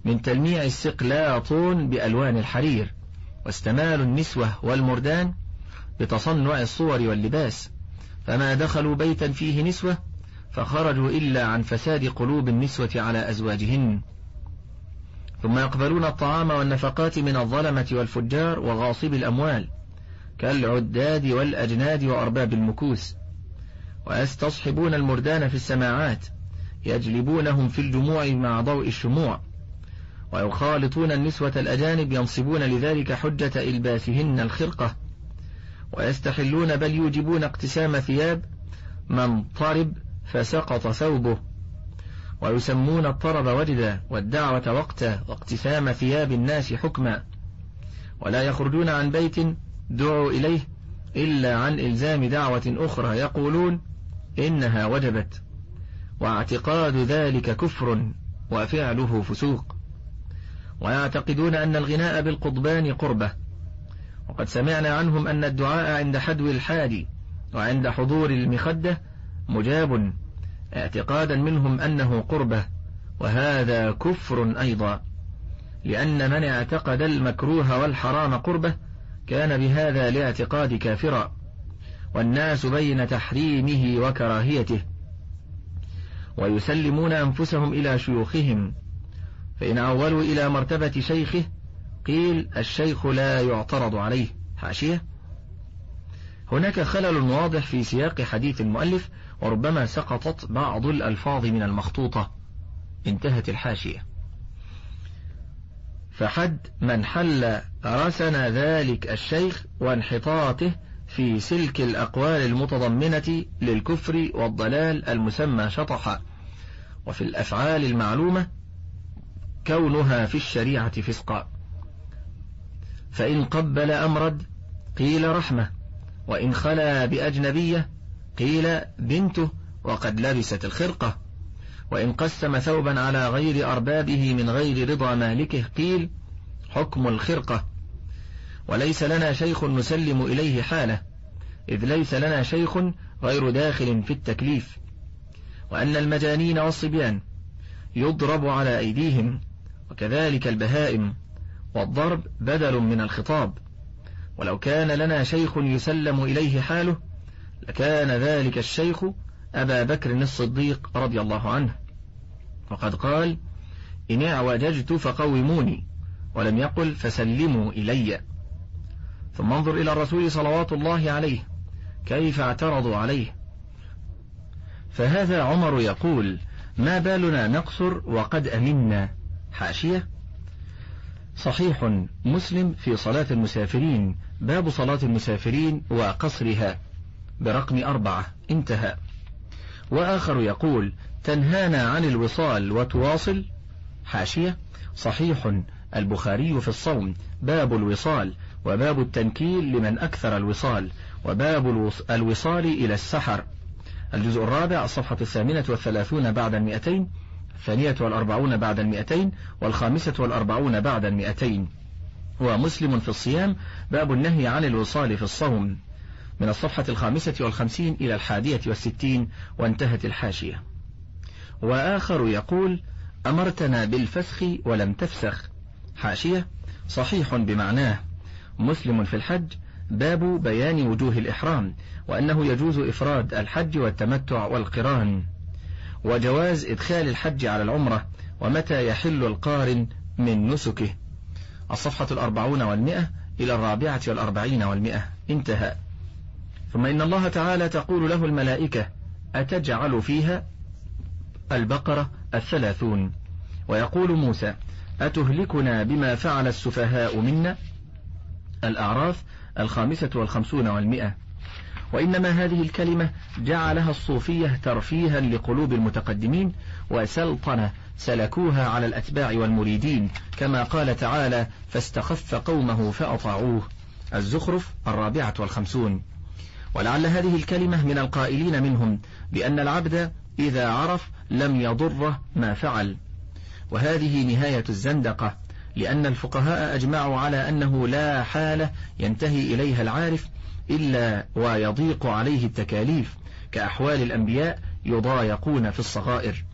من تلميع السقلاطون بألوان الحرير، واستمال النسوة والمردان بتصنع الصور واللباس، فما دخلوا بيتا فيه نسوة فخرجوا إلا عن فساد قلوب النسوة على أزواجهن. ثم يقبلون الطعام والنفقات من الظلمة والفجار وغاصب الأموال كالعداد والأجناد وأرباب المكوس، ويستصحبون المردان في السماعات يجلبونهم في الجموع مع ضوء الشموع، ويخالطون النسوة الأجانب ينصبون لذلك حجة إلباسهن الخرقة، ويستحلون بل يوجبون اقتسام ثياب من طرب فسقط ثوبه، ويسمون الطرب وجدا والدعوة وقتا واقتسام ثياب الناس حكما، ولا يخرجون عن بيت دعوا إليه إلا عن إلزام دعوة أخرى يقولون إنها وجبت، واعتقاد ذلك كفر وفعله فسوق، ويعتقدون أن الغناء بالقضبان قربة، وقد سمعنا عنهم أن الدعاء عند حدو الحادي وعند حضور المخدة مجاب، اعتقادا منهم أنه قربة، وهذا كفر أيضا، لأن من اعتقد المكروه والحرام قربة كان بهذا الاعتقاد كافرا، والناس بين تحريمه وكراهيته، ويسلمون أنفسهم إلى شيوخهم، فإن أولوا إلى مرتبة شيخه قيل الشيخ لا يعترض عليه. حاشية: هناك خلل واضح في سياق حديث المؤلف، وربما سقطت بعض الألفاظ من المخطوطة. انتهت الحاشية. فحد من حل رسن ذلك الشيخ وانحطاطه في سلك الأقوال المتضمنة للكفر والضلال المسمى شطحا، وفي الأفعال المعلومة كونها في الشريعة فسقا، فإن قبل أمرد قيل رحمة، وإن خلا بأجنبية قيل بنته وقد لبست الخرقة، وإن قسم ثوبا على غير أربابه من غير رضا مالكه قيل حكم الخرقة. وليس لنا شيخ نسلم إليه حاله، إذ ليس لنا شيخ غير داخل في التكليف، وأن المجانين والصبيان يضرب على أيديهم، وكذلك البهائم، والضرب بدل من الخطاب، ولو كان لنا شيخ يسلم إليه حاله لكان ذلك الشيخ أبا بكر الصديق رضي الله عنه، وقد قال إن اعوججت فقوموني، ولم يقل فسلموا إلي. ثم انظر إلى الرسول صلوات الله عليه كيف اعترضوا عليه، فهذا عمر يقول ما بالنا نقصر وقد أمنا. حاشية: صحيح مسلم في صلاة المسافرين، باب صلاة المسافرين وقصرها برقم أربعة، انتهى. وآخر يقول تنهانا عن الوصال وتواصل. حاشية: صحيح البخاري في الصوم باب الوصال، وباب التنكيل لمن أكثر الوصال، وباب الوصال إلى السحر. الجزء الرابع الصفحة الثامنة والثلاثون بعد المئتين، الثانية والأربعون بعد المئتين، والخامسة والأربعون بعد المئتين. ومسلم في الصيام باب النهي عن الوصال في الصوم، من الصفحة الخامسة والخمسين إلى الحادية والستين، وانتهت الحاشية. وآخر يقول أمرتنا بالفسخ ولم تفسخ. حاشية: صحيح بمعناه. مسلم في الحج باب بيان وجوه الإحرام، وأنه يجوز إفراد الحج والتمتع والقران، وجواز إدخال الحج على العمرة، ومتى يحل القارن من نسكه. الصفحة الأربعون والمئة إلى الرابعة والأربعين والمئة، انتهى. ثم إن الله تعالى تقول له الملائكة أتجعل فيها، البقرة الثلاثون. ويقول موسى أتهلكنا بما فعل السفهاء منا، الأعراف الخامسة والخمسون والمئة. وإنما هذه الكلمة جعلها الصوفية ترفيها لقلوب المتقدمين، وسلطنة سلكوها على الأتباع والمريدين، كما قال تعالى فاستخف قومه فأطاعوه، الزخرف الرابعة والخمسون. ولعل هذه الكلمة من القائلين منهم بأن العبد إذا عرف لم يضره ما فعل، وهذه نهاية الزندقة، لأن الفقهاء أجمعوا على أنه لا حالة ينتهي إليها العارف إلا ويضيق عليه التكاليف، كأحوال الأنبياء يضايقون في الصغائر،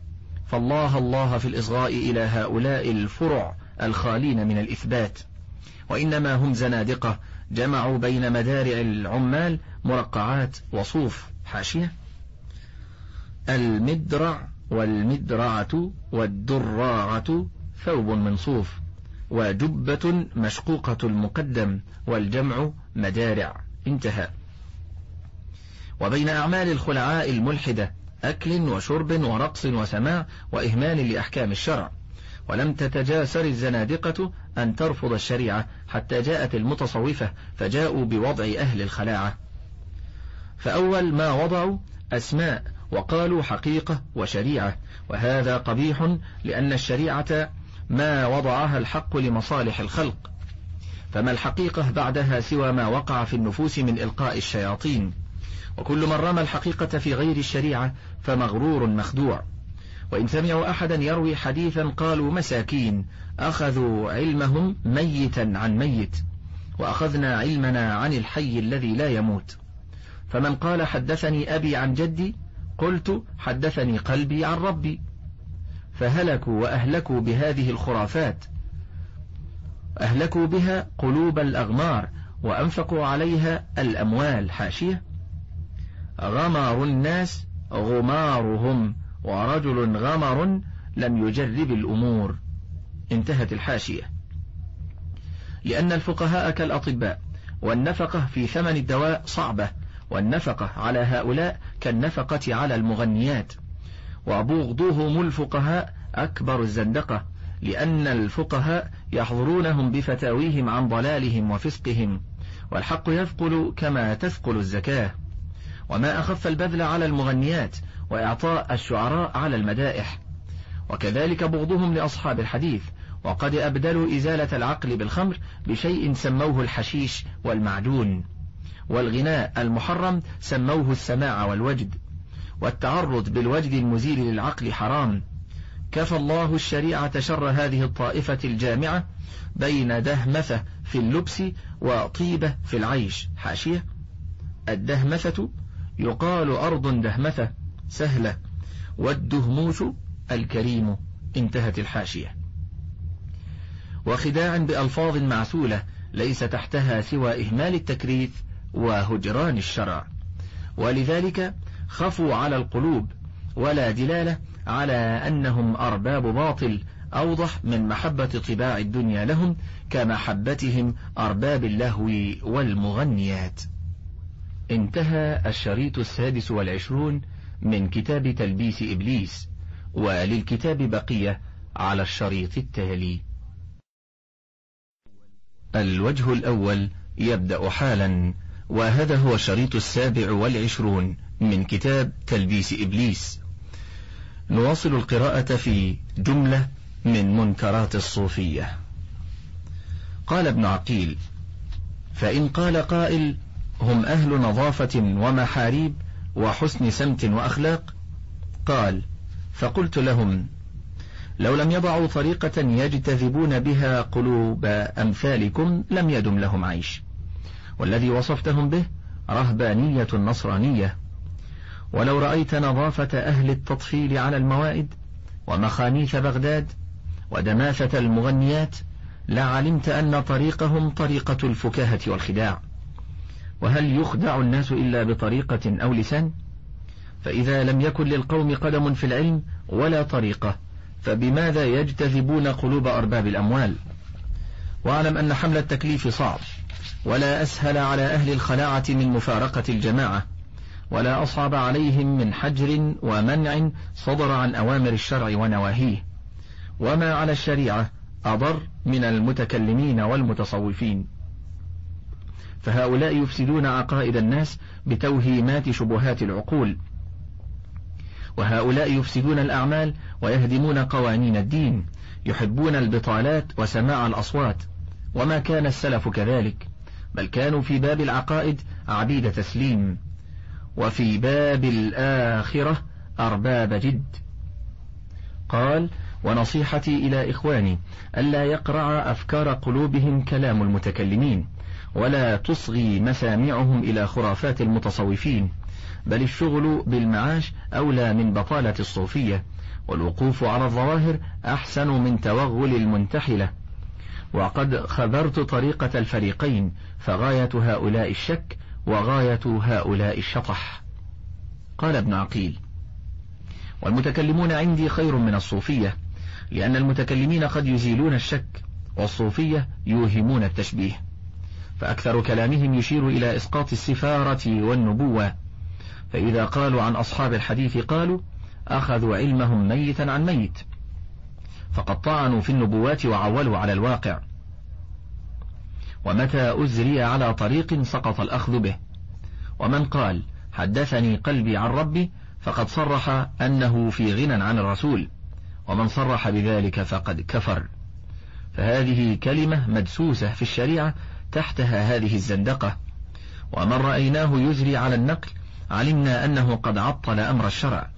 فالله الله في الإصغاء إلى هؤلاء الفرع الخالين من الإثبات، وإنما هم زنادقة جمعوا بين مدارع العمال مرقعات وصوف. حاشية: المدرع والمدرعة والدراعة ثوب من صوف، وجبة مشقوقة المقدم، والجمع مدارع. انتهى. وبين أعمال الخلعاء الملحدة أكل وشرب ورقص وسماع وإهمال لأحكام الشرع، ولم تتجاسر الزنادقة أن ترفض الشريعة حتى جاءت المتصوفة فجاءوا بوضع أهل الخلاعة. فأول ما وضعوا أسماء وقالوا حقيقة وشريعة، وهذا قبيح لأن الشريعة ما وضعها الحق لمصالح الخلق، فما الحقيقة بعدها سوى ما وقع في النفوس من إلقاء الشياطين، وكل من رمى الحقيقة في غير الشريعة فمغرور مخدوع. وإن سمعوا أحدا يروي حديثا قالوا مساكين أخذوا علمهم ميتا عن ميت، وأخذنا علمنا عن الحي الذي لا يموت. فمن قال حدثني أبي عن جدي قلت حدثني قلبي عن ربي، فهلكوا وأهلكوا بهذه الخرافات، أهلكوا بها قلوب الأغمار وأنفقوا عليها الأموال. حاشية: غمار الناس غمارهم، ورجل غمر لم يجرب الأمور. انتهت الحاشية. لأن الفقهاء كالأطباء، والنفقة في ثمن الدواء صعبة، والنفقة على هؤلاء كالنفقة على المغنيات، وبغضهم الفقهاء أكبر الزندقة، لأن الفقهاء يحضرونهم بفتاويهم عن ضلالهم وفسقهم، والحق يثقل كما تثقل الزكاة. وما أخف البذل على المغنيات وإعطاء الشعراء على المدائح، وكذلك بغضهم لأصحاب الحديث، وقد أبدلوا إزالة العقل بالخمر بشيء سموه الحشيش والمعدون، والغناء المحرم سموه السماع والوجد، والتعرض بالوجد المزيل للعقل حرام. كفى الله الشريعة شر هذه الطائفة الجامعة بين دهمثة في اللبس وطيبة في العيش. حاشية: الدهمثة يقال أرض دهمثة سهلة، والدهموث الكريم. انتهت الحاشية. وخداع بألفاظ معسولة ليس تحتها سوى إهمال التكريث وهجران الشرع، ولذلك خفوا على القلوب، ولا دلالة على أنهم أرباب باطل أوضح من محبة طباع الدنيا لهم كمحبتهم أرباب اللهو والمغنيات. انتهى الشريط السادس والعشرون من كتاب تلبيس إبليس، وللكتاب بقية على الشريط التالي. الوجه الأول يبدأ حالا، وهذا هو الشريط السابع والعشرون من كتاب تلبيس إبليس. نواصل القراءة في جملة من منكرات الصوفية. قال ابن عقيل: فإن قال قائل هم أهل نظافة ومحاريب وحسن سمت وأخلاق، قال: فقلت لهم: لو لم يضعوا طريقة يجتذبون بها قلوب أمثالكم لم يدم لهم عيش، والذي وصفتهم به رهبانية نصرانية. ولو رأيت نظافة أهل التطفيل على الموائد ومخانيث بغداد ودماثة المغنيات لعلمت أن طريقهم طريقة الفكاهة والخداع. وهل يخدع الناس إلا بطريقة أو لسان؟ فإذا لم يكن للقوم قدم في العلم ولا طريقة فبماذا يجتذبون قلوب أرباب الأموال؟ واعلم أن حمل التكليف صعب، ولا أسهل على أهل الخلاعة من مفارقة الجماعة، ولا أصعب عليهم من حجر ومنع صدر عن أوامر الشرع ونواهيه، وما على الشريعة أضر من المتكلمين والمتصوفين، فهؤلاء يفسدون عقائد الناس بتوهيمات شبهات العقول، وهؤلاء يفسدون الأعمال ويهدمون قوانين الدين، يحبون البطالات وسماع الأصوات، وما كان السلف كذلك، بل كانوا في باب العقائد عبيد تسليم، وفي باب الآخرة أرباب جد. قال: ونصيحتي إلى إخواني ألا يقرع أفكار قلوبهم كلام المتكلمين، ولا تصغي مسامعهم إلى خرافات المتصوفين، بل الشغل بالمعاش أولى من بطالة الصوفية، والوقوف على الظواهر أحسن من توغل المنتحلة. وقد خبرت طريقة الفريقين، فغاية هؤلاء الشك وغاية هؤلاء الشطح. قال ابن عقيل: والمتكلمون عندي خير من الصوفية، لأن المتكلمين قد يزيلون الشك، والصوفية يوهمون التشبيه، فأكثر كلامهم يشير إلى إسقاط السفارة والنبوة. فإذا قالوا عن أصحاب الحديث قالوا: أخذوا علمهم ميتا عن ميت، فقد طعنوا في النبوات وعولوا على الواقع. ومتى أزري على طريق سقط الأخذ به. ومن قال: حدثني قلبي عن ربي، فقد صرح أنه في غنى عن الرسول، ومن صرح بذلك فقد كفر. فهذه كلمة مدسوسة في الشريعة تحتها هذه الزندقة، ومن رأيناه يزري على النقل علمنا أنه قد عطل أمر الشرع.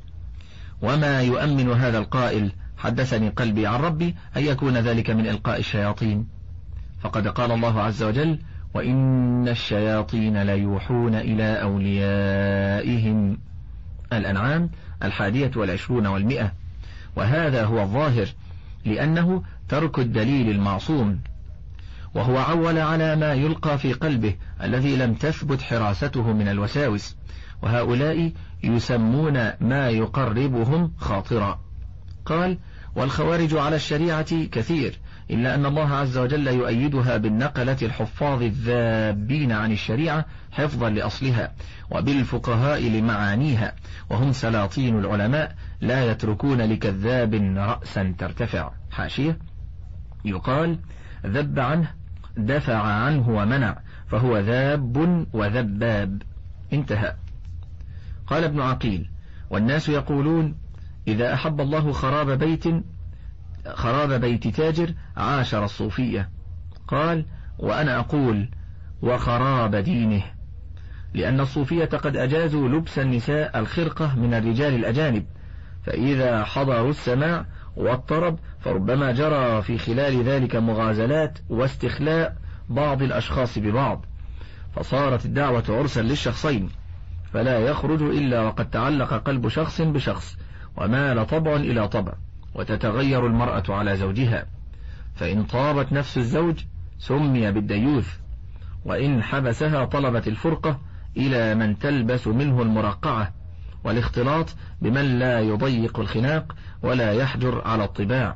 وما يؤمن هذا القائل حدثني قلبي عن ربي أن يكون ذلك من إلقاء الشياطين، فقد قال الله عز وجل: وإن الشياطين ليوحون إلى أوليائهم. الأنعام الحادية والعشرون والمئة. وهذا هو الظاهر، لأنه ترك الدليل المعصوم، وهو عول على ما يلقى في قلبه الذي لم تثبت حراسته من الوساوس، وهؤلاء يسمون ما يقربهم خاطرا. قال: والخوارج على الشريعة كثير، إلا أن الله عز وجل يؤيدها بالنقلة الحفاظ الذابين عن الشريعة حفظا لأصلها، وبالفقهاء لمعانيها، وهم سلاطين العلماء لا يتركون لكذاب رأسا ترتفع. حاشية: يقال: ذب عنه، دفع عنه ومنع، فهو ذاب وذباب. انتهى. قال ابن عقيل: والناس يقولون: إذا أحب الله خراب بيت خراب بيت تاجر عاشر الصوفية. قال: وأنا أقول: وخراب دينه، لأن الصوفية قد أجازوا لبس النساء الخرقة من الرجال الأجانب، فإذا حضروا السماع والطرب فربما جرى في خلال ذلك مغازلات واستخلاء بعض الأشخاص ببعض، فصارت الدعوة عرسا للشخصين، فلا يخرج إلا وقد تعلق قلب شخص بشخص، ومال طبع إلى طبع، وتتغير المرأة على زوجها، فإن طابت نفس الزوج سمي بالديوث، وإن حبسها طلبت الفرقة إلى من تلبس منه المرقعة والاختلاط بمن لا يضيق الخناق ولا يحجر على الطباع.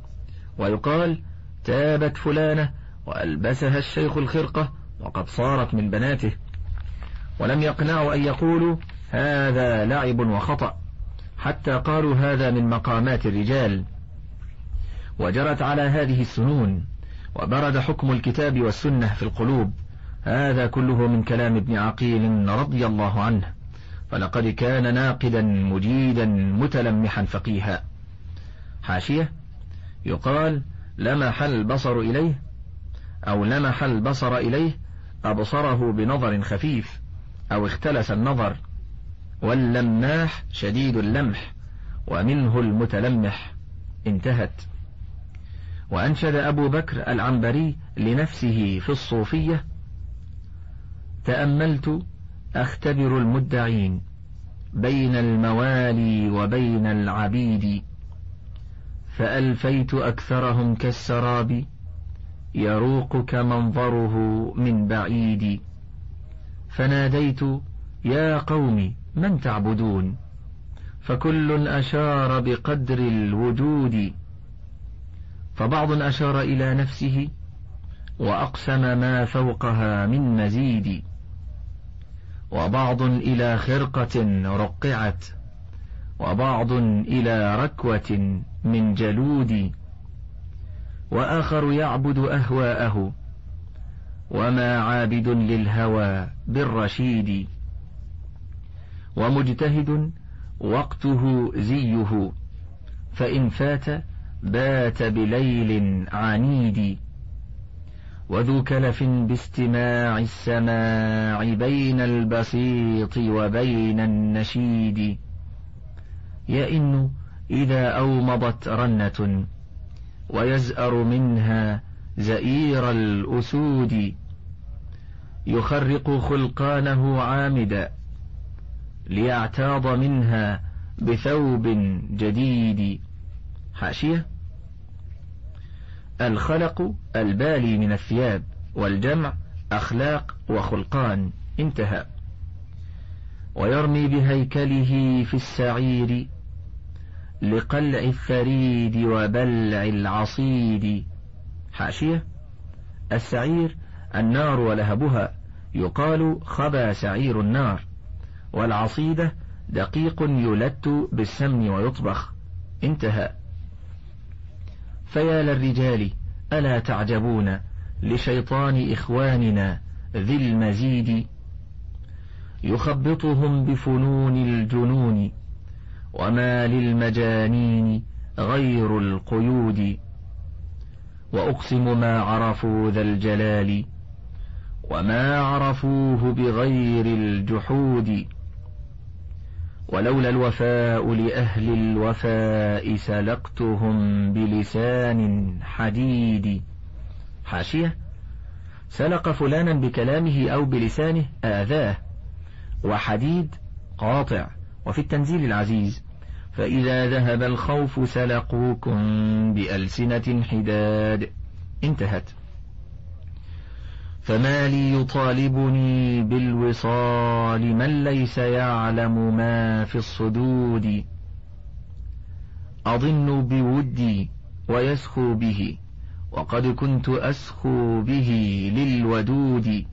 ويقال: تابت فلانة وألبسها الشيخ الخرقة وقد صارت من بناته. ولم يقنعوا أن يقولوا هذا لعب وخطأ، حتى قالوا هذا من مقامات الرجال، وجرت على هذه السنون، وبرد حكم الكتاب والسنة في القلوب. هذا كله من كلام ابن عقيل رضي الله عنه، فلقد كان ناقدا مجيدا متلمحا فقيها. حاشية: يقال: لمح البصر إليه، أو لمح البصر إليه، أبصره بنظر خفيف، أو اختلس النظر، واللماح شديد اللمح، ومنه المتلمح. انتهت. وأنشد أبو بكر العنبري لنفسه في الصوفية: تأملت أختبر المدعين بين الموالي وبين العبيد، فألفيت أكثرهم كالسراب يروقك منظره من بعيد، فناديت يا قوم من تعبدون، فكل أشار بقدر الوجود، فبعض أشار إلى نفسه وأقسم ما فوقها من مزيد، وبعض إلى خرقة رقعت، وبعض إلى ركوة من جلود، وآخر يعبد أهواءه، وما عابد للهوى بالرشيد، ومجتهد وقته زيه، فإن فات بات بليل عنيد، وذو كلف باستماع السماع بين البسيط وبين النشيد، يئن إذا أومضت رنة ويزأر منها زئير الأسود، يخرق خلقانه عامدا ليعتاض منها بثوب جديد. حاشية: الخلق البالي من الثياب، والجمع أخلاق وخلقان. انتهى. ويرمي بهيكله في السعير لقلع الثريد وبلع العصيد. حاشية: السعير النار ولهبها، يقال خبى سعير النار. والعصيدة دقيق يلت بالسمن ويطبخ. انتهى. فيا للرجال ألا تعجبون لشيطان إخواننا ذي المزيد، يخبطهم بفنون الجنون وما للمجانين غير القيود. وأقسم ما عرفوا ذا الجلال وما عرفوه بغير الجحود، ولولا الوفاء لأهل الوفاء سلقتهم بلسان حديد. حاشية: سلق فلانا بكلامه أو بلسانه آذاه، وحديد قاطع. وفي التنزيل العزيز: فإذا ذهب الخوف سلقوكم بألسنة حداد. انتهت. فما لي يطالبني بالوصال من ليس يعلم ما في الصدود، أظن بودي ويسخو به وقد كنت أسخو به للودود،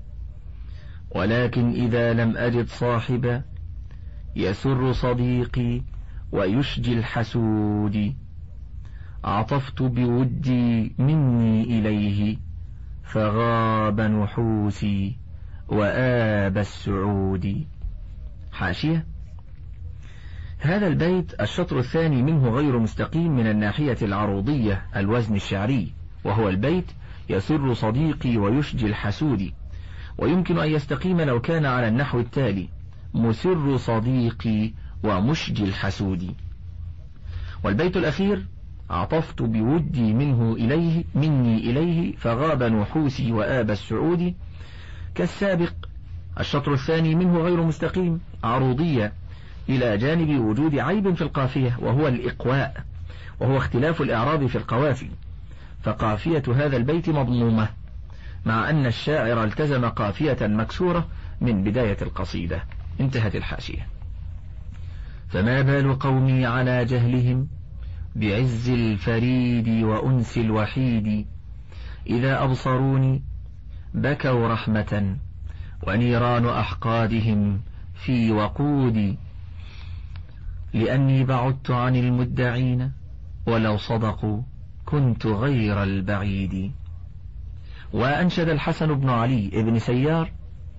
ولكن إذا لم أجد صاحبا يسر صديقي ويشجي الحسود، عطفت بودي مني إليه فغاب نحوسي وآب السعود. حاشية: هذا البيت الشطر الثاني منه غير مستقيم من الناحية العروضية الوزن الشعري، وهو البيت يسر صديقي ويشجي الحسود، ويمكن أن يستقيم لو كان على النحو التالي: مسر صديقي ومشجي الحسود. والبيت الأخير: عطفت بودي منه إليه مني إليه فغاب نحوسي وآب السعود، كالسابق الشطر الثاني منه غير مستقيم عروضية، إلى جانب وجود عيب في القافية وهو الإقواء، وهو اختلاف الإعراب في القوافي، فقافية هذا البيت مضمومة، مع أن الشاعر التزم قافية مكسورة من بداية القصيدة. انتهت الحاشية. فما بال قومي على جهلهم بعز الفريد وأنس الوحيد، إذا أبصروني بكوا رحمة ونيران أحقادهم في وقودي، لأني بعدت عن المدعين ولو صدقوا كنت غير البعيد. وأنشد الحسن بن علي بن سيار: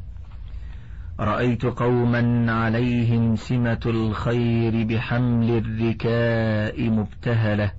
رأيت قوما عليهم سمة الخير بحمل الركاء مبتهلة،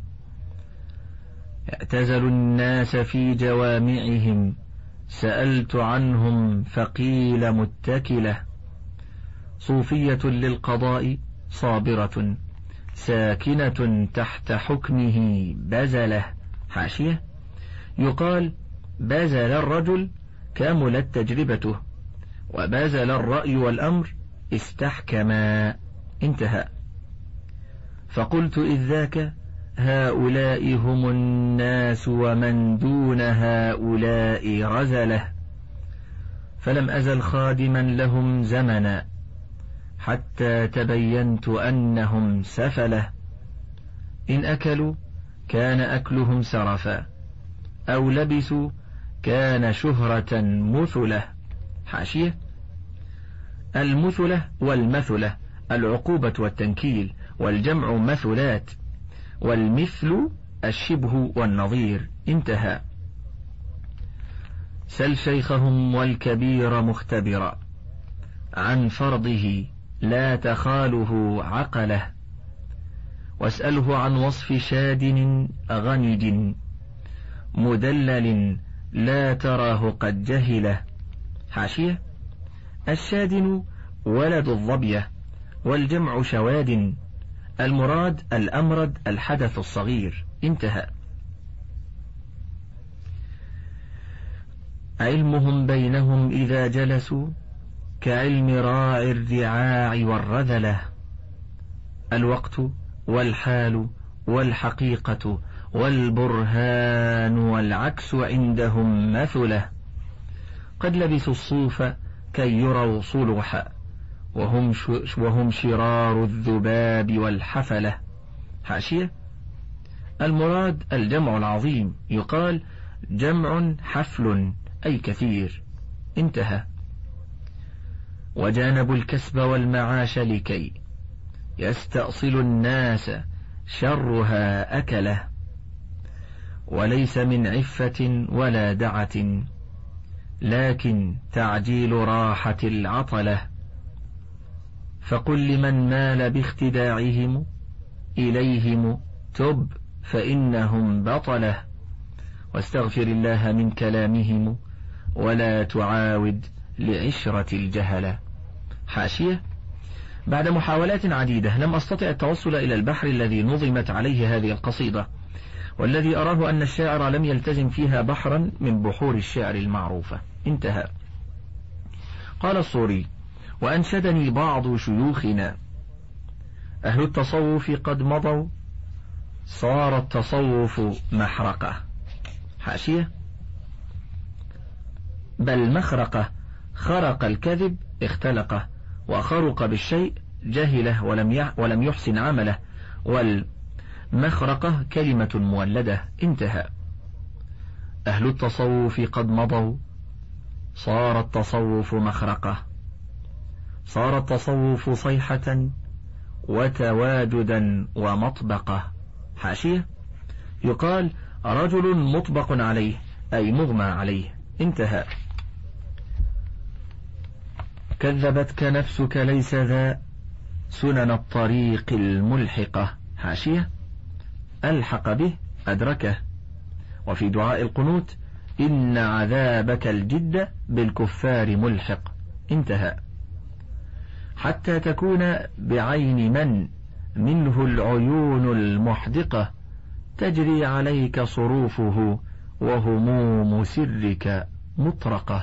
اعتزلوا الناس في جوامعهم سألت عنهم فقيل متكلة، صوفية للقضاء صابرة ساكنة تحت حكمه بزلة. حاشية: يقال بزل الرجل كملت تجربته، وبازل الرأي والأمر استحكما. انتهى. فقلت إذ ذاك هؤلاء هم الناس ومن دون هؤلاء رزله، فلم أزل خادما لهم زمنا حتى تبينت أنهم سفله، إن أكلوا كان أكلهم سرفا أو لبسوا كان شهرة مثلة. حاشية: المثلة والمثلة العقوبة والتنكيل، والجمع مثلات، والمثل الشبه والنظير. انتهى. سل شيخهم والكبير مختبرا عن فرضه لا تخاله عقله، واسأله عن وصف شادن غنج مدلل لا تراه قد جهله. حاشية: الشادن ولد الظبية، والجمع شواد، المراد الأمرد الحدث الصغير. انتهى. علمهم بينهم إذا جلسوا كعلم راعي الرعاع والرذلة. الوقت والحال والحقيقة والبرهان والعكس عندهم مثله. قد لبسوا الصوف كي يروا صلوحا، وهم, وهم شرار الذباب والحفلة. حاشية: المراد الجمع العظيم، يقال جمع حفل أي كثير. انتهى. وجانبوا الكسب والمعاش لكي يستأصل الناس شرها أكله، وليس من عفة ولا دعة، لكن تعجيل راحة العطلة. فقل لمن مال باختداعهم إليهم تب فإنهم بطله، واستغفر الله من كلامهم ولا تعاود لعشرة الجهلة. حاشية: بعد محاولات عديدة لم أستطع التوصل إلى البحر الذي نظمت عليه هذه القصيدة، والذي أراه أن الشاعر لم يلتزم فيها بحرا من بحور الشعر المعروفة. انتهى. قال الصوري: وأنشدني بعض شيوخنا: أهل التصوف قد مضوا، صار التصوف محرقة. حاشية: بل مخرقة، خرق الكذب اختلقه، وخرق بالشيء جهله ولم ولم يحسن عمله، والمخرقة كلمة مولدة. انتهى. أهل التصوف قد مضوا، صار التصوف مخرقة، صار التصوف صيحة وتواجدا ومطبقة. حاشية: يقال رجل مطبق عليه أي مغمى عليه. انتهى. كذبتك نفسك ليس ذا سنن الطريق الملحقة. حاشية: ألحق به أدركه. وفي دعاء القنوت: إن عذابك الجد بالكفار ملحق. انتهى. حتى تكون بعين من منه العيون المحدقة تجري عليك صروفه وهموم سرك مطرقة.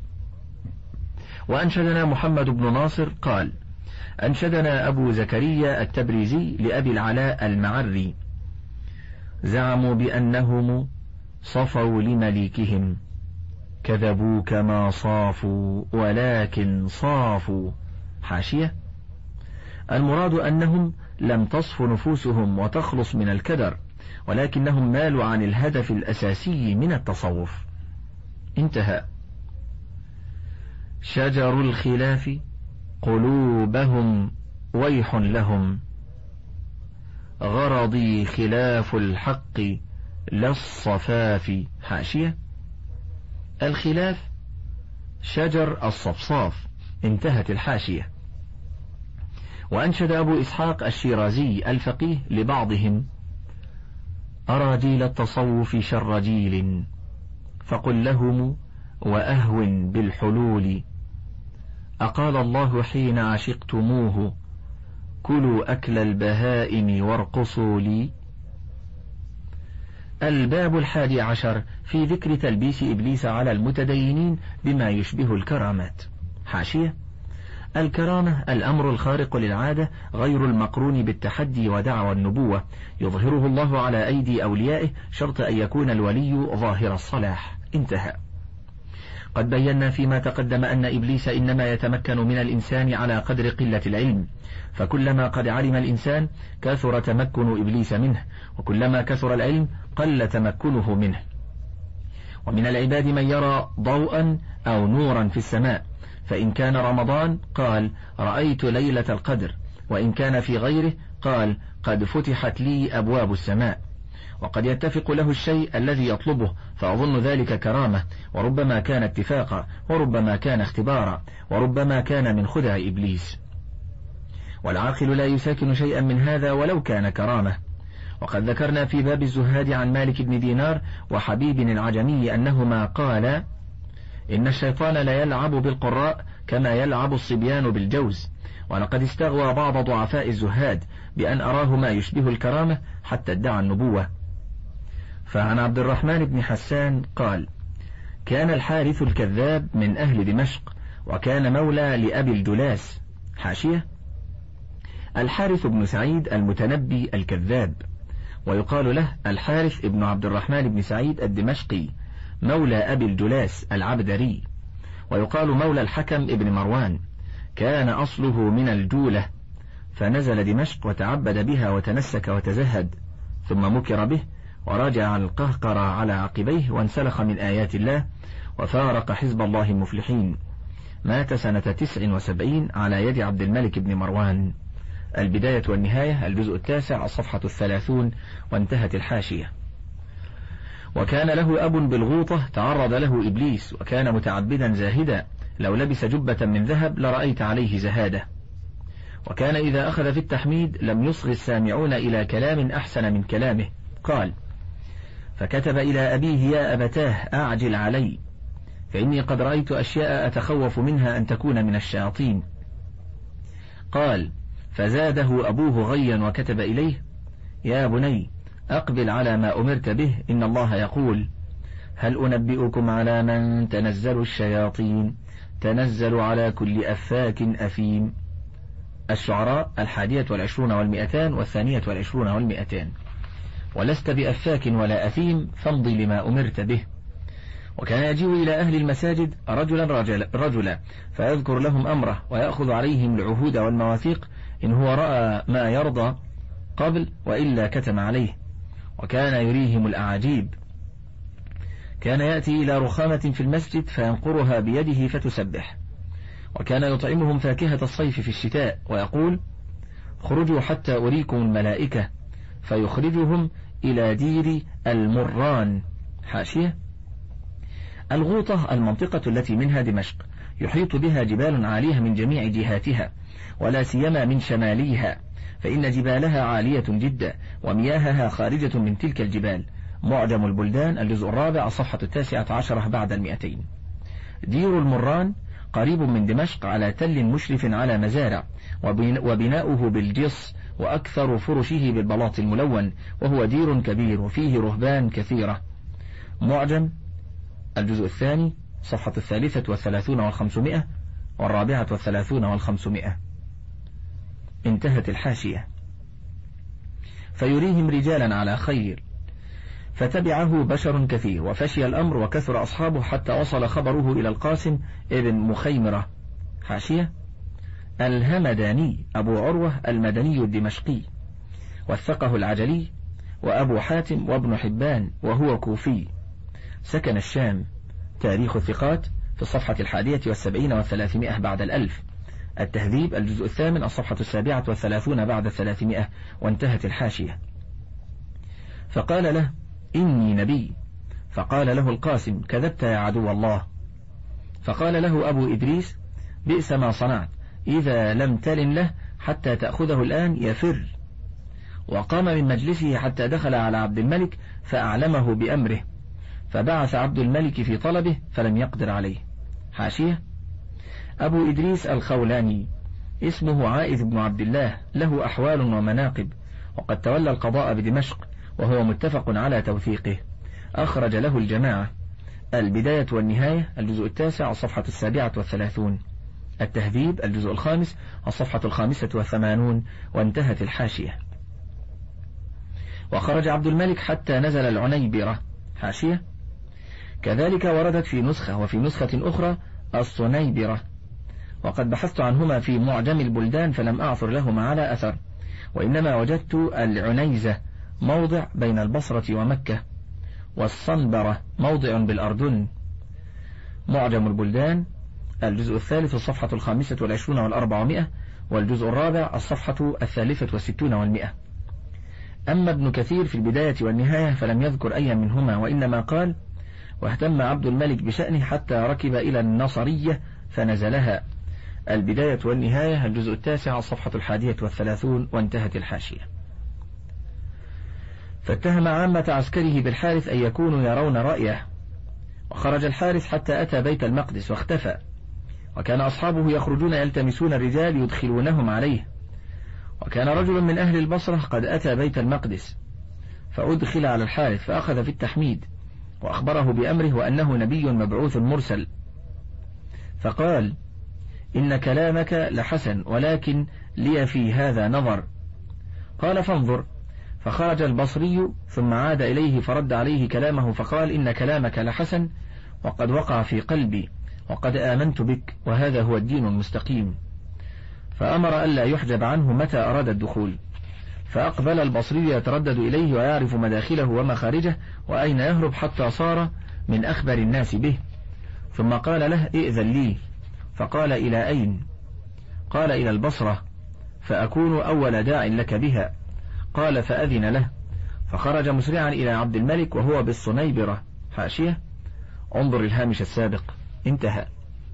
وأنشدنا محمد بن ناصر قال: أنشدنا أبو زكريا التبريزي لأبي العلاء المعري: زعموا بأنهم صفوا لمليكهم، كذبوا كما صافوا ولكن صافوا. حاشية: المراد أنهم لم تصف نفوسهم وتخلص من الكدر، ولكنهم مالوا عن الهدف الأساسي من التصوف. انتهى. شجر الخلاف قلوبهم ويح لهم، غرضي خلاف الحق لا الصفاف. حاشية: الخلاف شجر الصفصاف. انتهت الحاشية. وأنشد أبو إسحاق الشيرازي الفقيه لبعضهم: أراجيل التصوف شر جيل، فقل لهم وأهون بالحلول، أقال الله حين عشقتموه، كلوا أكل البهائم وارقصوا لي. الباب الحادي عشر في ذكر تلبيس إبليس على المتدينين بما يشبه الكرامات. حاشية: الكرامة الأمر الخارق للعادة غير المقرون بالتحدي ودعوى النبوة، يظهره الله على أيدي أوليائه شرط أن يكون الولي ظاهر الصلاح. انتهى. قد بينا فيما تقدم أن إبليس إنما يتمكن من الإنسان على قدر قلة العلم، فكلما قد علم الإنسان كثر تمكن إبليس منه، وكلما كثر العلم قل تمكنه منه. ومن العباد من يرى ضوءا أو نورا في السماء، فإن كان رمضان قال رأيت ليلة القدر، وإن كان في غيره قال قد فتحت لي أبواب السماء. وقد يتفق له الشيء الذي يطلبه فأظن ذلك كرامة، وربما كان اتفاقا، وربما كان اختبارا، وربما كان من خدع إبليس. والعاقل لا يساكن شيئا من هذا ولو كان كرامة. وقد ذكرنا في باب الزهاد عن مالك بن دينار وحبيب العجمي أنهما قال: إن الشيطان لا يلعب بالقراء كما يلعب الصبيان بالجوز. ولقد استغوى بعض ضعفاء الزهاد بأن أراه ما يشبه الكرامة حتى ادعى النبوة. فعن عبد الرحمن بن حسان قال: كان الحارث الكذاب من أهل دمشق، وكان مولى لأبي الجلاس. حاشية: الحارث بن سعيد المتنبي الكذاب، ويقال له الحارث بن عبد الرحمن بن سعيد الدمشقي مولى أبي الجلاس العبدري، ويقال مولى الحكم ابن مروان، كان أصله من الجولة، فنزل دمشق وتعبد بها وتنسك وتزهد، ثم مكر به وراجع عن القهقرة على عقبيه وانسلخ من آيات الله وفارق حزب الله المفلحين. مات سنة تسع وسبعين على يد عبد الملك بن مروان. البداية والنهاية الجزء التاسع الصفحة الثلاثون وانتهت الحاشية. وكان له أب بالغوطة تعرض له إبليس، وكان متعبدا زاهدا، لو لبس جبة من ذهب لرأيت عليه زهادة. وكان إذا أخذ في التحميد لم يصغ السامعون إلى كلام أحسن من كلامه. قال: فكتب إلى أبيه: يا أبتاه أعجل علي، فإني قد رأيت أشياء أتخوف منها أن تكون من الشياطين. قال: فزاده أبوه غيا وكتب إليه: يا بني أقبل على ما أمرت به، إن الله يقول: هل أنبئكم على من تنزل الشياطين، تنزل على كل أفاك أثيم. الشعراء الحادية والعشرون والمئتان والثانية والعشرون والمئتان. ولست بأفاك ولا أثيم، فامضي لما أمرت به. وكان يجيء إلى أهل المساجد رجلا رجلا, رجلا فيذكر لهم أمره ويأخذ عليهم العهود والمواثيق، إن هو رأى ما يرضى قبل وإلا كتم عليه. وكان يريهم الأعاجيب. كان يأتي إلى رخامة في المسجد فينقرها بيده فتسبح. وكان يطعمهم فاكهة الصيف في الشتاء ويقول: خرجوا حتى أريكم الملائكة، فيخرجهم إلى دير المران. حاشية: الغوطة المنطقة التي منها دمشق، يحيط بها جبال عالية من جميع جهاتها، ولا سيما من شماليها، فإن جبالها عالية جدا ومياهها خارجة من تلك الجبال. معجم البلدان الجزء الرابع الصفحة التاسعة عشرة بعد المئتين. دير المران قريب من دمشق على تل مشرف على مزارع، وبناؤه بالجص، وأكثر فرشه بالبلاط الملون، وهو دير كبير وفيه رهبان كثيرة. معجم الجزء الثاني صفحة الثالثة والثلاثون والخمسمائة والرابعة والثلاثون والخمسمائة. انتهت الحاشية. فيريهم رجالا على خير، فتبعه بشر كثير، وفشي الأمر وكثر أصحابه حتى وصل خبره إلى القاسم ابن مخيمرة. حاشية: الهمداني أبو عروة المدني الدمشقي، وثقه العجلي وأبو حاتم وابن حبان، وهو كوفي، سكن الشام. تاريخ الثقات في الصفحة الحادية والسبعين والثلاثمائة بعد الألف. التهذيب الجزء الثامن الصفحة السابعة والثلاثون بعد الثلاثمائة وانتهت الحاشية. فقال له: إني نبي. فقال له القاسم: كذبت يا عدو الله. فقال له أبو إدريس: بئس ما صنعت، إذا لم تلن له حتى تأخذه الآن يفر. وقام من مجلسه حتى دخل على عبد الملك فأعلمه بأمره، فبعث عبد الملك في طلبه فلم يقدر عليه. حاشية: أبو إدريس الخولاني اسمه عائذ بن عبد الله، له أحوال ومناقب، وقد تولى القضاء بدمشق، وهو متفق على توثيقه. أخرج له الجماعة. البداية والنهاية الجزء التاسع الصفحة السابعة والثلاثون. التهذيب الجزء الخامس الصفحة الخامسة والثمانون وانتهت الحاشية. وخرج عبد الملك حتى نزل العنيبرة. حاشية: كذلك وردت في نسخة، وفي نسخة أخرى الصنيبرة، وقد بحثت عنهما في معجم البلدان فلم أعثر لهما على أثر، وإنما وجدت العنيزة موضع بين البصرة ومكة، والصنبرة موضع بالأردن. معجم البلدان الجزء الثالث الصفحة الخامسة والعشرون والأربعمائة، والجزء الرابع الصفحة الثالثة والستون والمئة. أما ابن كثير في البداية والنهاية فلم يذكر أي منهما، وإنما قال: واهتم عبد الملك بشأنه حتى ركب إلى النصرية فنزلها. البداية والنهاية الجزء التاسع الصفحة الحادية والثلاثون وانتهت الحاشية. فاتهم عامة عسكره بالحارث أن يكونوا يرون رأيه. وخرج الحارث حتى أتى بيت المقدس واختفى، وكان أصحابه يخرجون يلتمسون الرجال يدخلونهم عليه. وكان رجل من أهل البصرة قد أتى بيت المقدس فأدخل على الحارث فأخذ في التحميد، وأخبره بأمره وأنه نبي مبعوث مرسل. فقال: إن كلامك لحسن ولكن لي في هذا نظر. قال فانظر. فخرج البصري ثم عاد إليه فرد عليه كلامه فقال إن كلامك لحسن وقد وقع في قلبي وقد آمنت بك وهذا هو الدين المستقيم. فأمر ألا يحجب عنه متى أراد الدخول. فأقبل البصري يتردد إليه ويعرف مداخله ومخارجه وأين يهرب حتى صار من أخبر الناس به. ثم قال له ائذن لي. فقال إلى أين؟ قال إلى البصرة فأكون أول داع لك بها. قال فأذن له. فخرج مسرعا إلى عبد الملك وهو بالصنيبرة. حاشية انظر الهامش السابق. انتهى.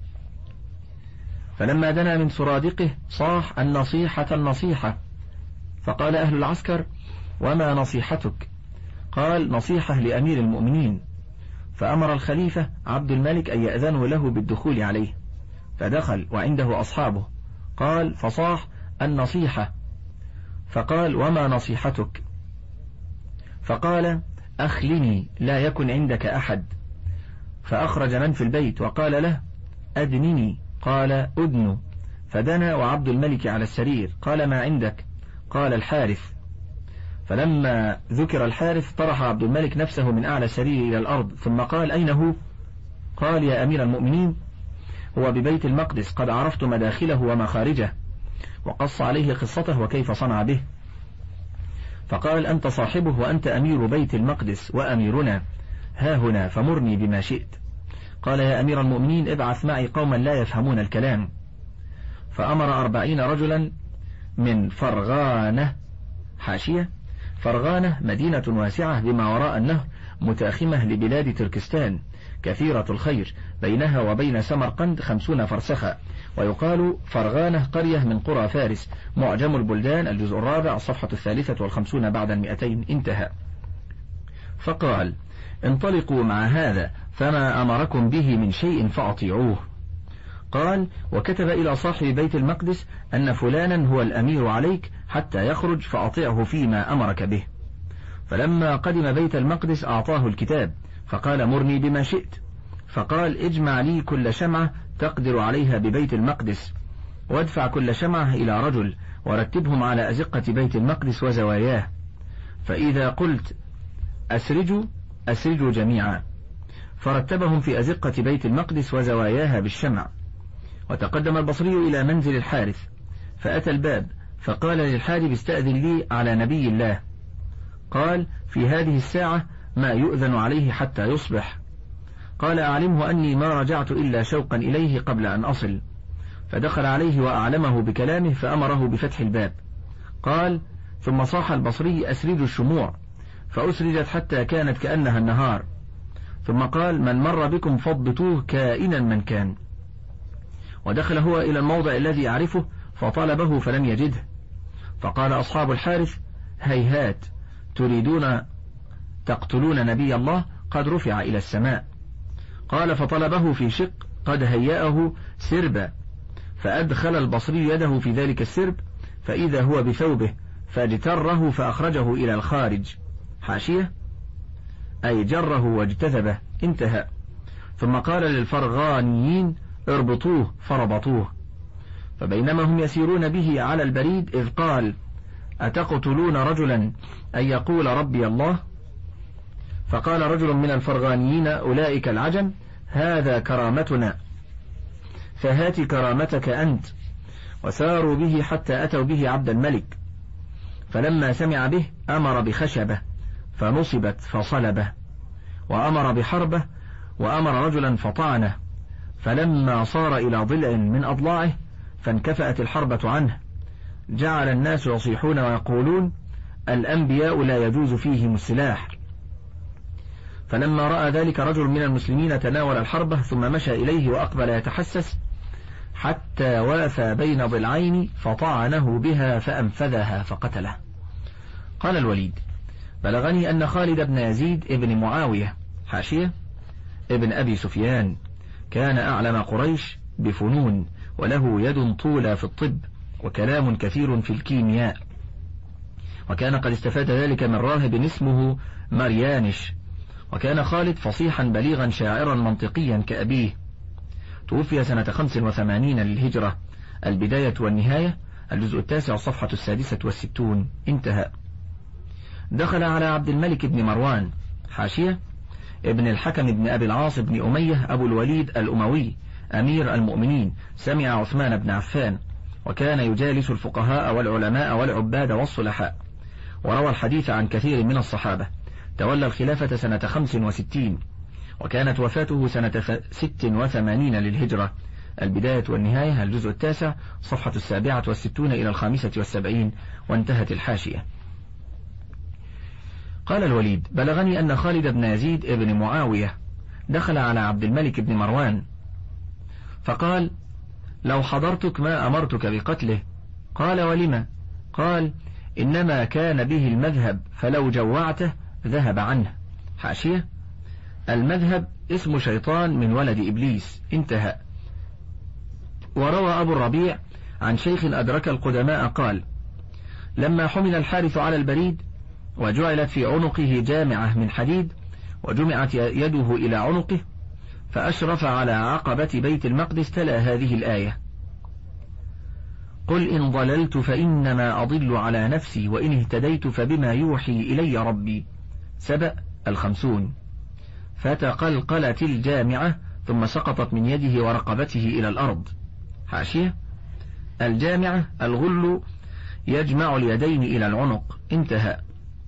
فلما دنا من سرادقه صاح النصيحة النصيحة. فقال أهل العسكر وما نصيحتك؟ قال نصيحة لأمير المؤمنين. فأمر الخليفة عبد الملك أن يأذنوا له بالدخول عليه. فدخل وعنده أصحابه. قال فصاح النصيحة. فقال وما نصيحتك؟ فقال أخلني لا يكن عندك أحد. فأخرج من في البيت وقال له أدنني. قال أدن. فدنا وعبد الملك على السرير. قال ما عندك؟ قال الحارث. فلما ذكر الحارث طرح عبد الملك نفسه من أعلى السرير إلى الأرض ثم قال أين هو؟ قال يا أمير المؤمنين هو ببيت المقدس قد عرفت مداخله ومخارجه. وقص عليه قصته وكيف صنع به. فقال أنت صاحبه وأنت أمير بيت المقدس وأميرنا ها هنا فمرني بما شئت. قال يا أمير المؤمنين ابعث معي قوما لا يفهمون الكلام. فأمر أربعين رجلا من فرغانة. حاشية فرغانة مدينة واسعة بما وراء النهر متاخمة لبلاد تركستان كثيرة الخير بينها وبين سمرقند خمسون فرسخا. ويقال فرغانة قرية من قرى فارس. معجم البلدان الجزء الرابع الصفحة الثالثة والخمسون بعد المئتين. انتهى. فقال انطلقوا مع هذا فما أمركم به من شيء فأطيعوه. قال وكتب إلى صاحب بيت المقدس أن فلانا هو الأمير عليك حتى يخرج فأطيعه فيما أمرك به. فلما قدم بيت المقدس أعطاه الكتاب فقال مرني بما شئت. فقال اجمع لي كل شمعة تقدر عليها ببيت المقدس وادفع كل شمعة إلى رجل ورتبهم على أزقة بيت المقدس وزواياه. فإذا قلت أسرجوا أسرجوا جميعا. فرتبهم في أزقة بيت المقدس وزواياها بالشمع. وتقدم البصري إلى منزل الحارث فأتى الباب فقال للحارب استأذن لي على نبي الله. قال في هذه الساعة ما يؤذن عليه حتى يصبح. قال أعلمه أني ما رجعت إلا شوقا إليه قبل أن أصل. فدخل عليه وأعلمه بكلامه فأمره بفتح الباب. قال ثم صاح البصري أسرجوا الشموع. فأسرجت حتى كانت كأنها النهار. ثم قال من مر بكم فضبطوه كائنا من كان. ودخل هو إلى الموضع الذي يعرفه فطلبه فلم يجده. فقال أصحاب الحارث هيهات تريدون تقتلون نبي الله قد رفع إلى السماء. قال فطلبه في شق قد هيأه سربا. فأدخل البصري يده في ذلك السرب فإذا هو بثوبه فاجتره فأخرجه إلى الخارج. حاشية أي جره واجتذبه. انتهى. ثم قال للفرغانيين اربطوه فربطوه. فبينما هم يسيرون به على البريد إذ قال أتقتلون رجلا أن يقول ربي الله؟ فقال رجل من الفرغانيين أولئك العجم هذا كرامتنا فهات كرامتك أنت. وساروا به حتى أتوا به عبد الملك. فلما سمع به أمر بخشبة فنصبت فصلبه. وأمر بحربة وأمر رجلا فطعنه. فلما صار إلى ضلع من أضلاعه فانكفأت الحربة عنه جعل الناس يصيحون ويقولون الأنبياء لا يجوز فيهم السلاح. فلما رأى ذلك رجل من المسلمين تناول الحربة ثم مشى إليه وأقبل يتحسس حتى وافى بين ضلعين فطعنه بها فأنفذها فقتله. قال الوليد بلغني أن خالد بن يزيد ابن معاوية حاشية ابن أبي سفيان كان أعلم قريش بفنون وله يد طولى في الطب وكلام كثير في الكيمياء. وكان قد استفاد ذلك من راهب اسمه مريانش. وكان خالد فصيحا بليغا شاعرا منطقيا كأبيه. توفي سنة خمس وثمانين للهجرة، البداية والنهاية، الجزء التاسع الصفحة السادسة والستون، انتهى. دخل على عبد الملك بن مروان، حاشية، ابن الحكم بن أبي العاص بن أمية أبو الوليد الأموي أمير المؤمنين، سمع عثمان بن عفان، وكان يجالس الفقهاء والعلماء والعباد والصلحاء، وروى الحديث عن كثير من الصحابة. تولى الخلافة سنة خمس وستين، وكانت وفاته سنة ست وثمانين للهجرة، البداية والنهاية، الجزء التاسع صفحة السابعة والستون إلى الخامسة والسبعين، وانتهت الحاشية. قال الوليد: بلغني أن خالد بن يزيد ابن معاوية دخل على عبد الملك بن مروان فقال: لو حضرتك ما أمرتك بقتله. قال: ولم؟ قال: إنما كان به المذهب، فلو جوعته ذهب عنه. حاشية: المذهب اسم شيطان من ولد إبليس، انتهى. وروى أبو الربيع عن شيخ أدرك القدماء قال: لما حمل الحارث على البريد وجعلت في عنقه جامعة من حديد وجمعت يده إلى عنقه فأشرف على عقبة بيت المقدس تلا هذه الآية: قل إن ضللت فإنما أضل على نفسي وإن اهتديت فبما يوحي إلي ربي. سبأ الخمسون. فتقلقلت الجامعة ثم سقطت من يده ورقبته إلى الأرض. حاشية: الجامعة الغل يجمع اليدين إلى العنق، انتهى.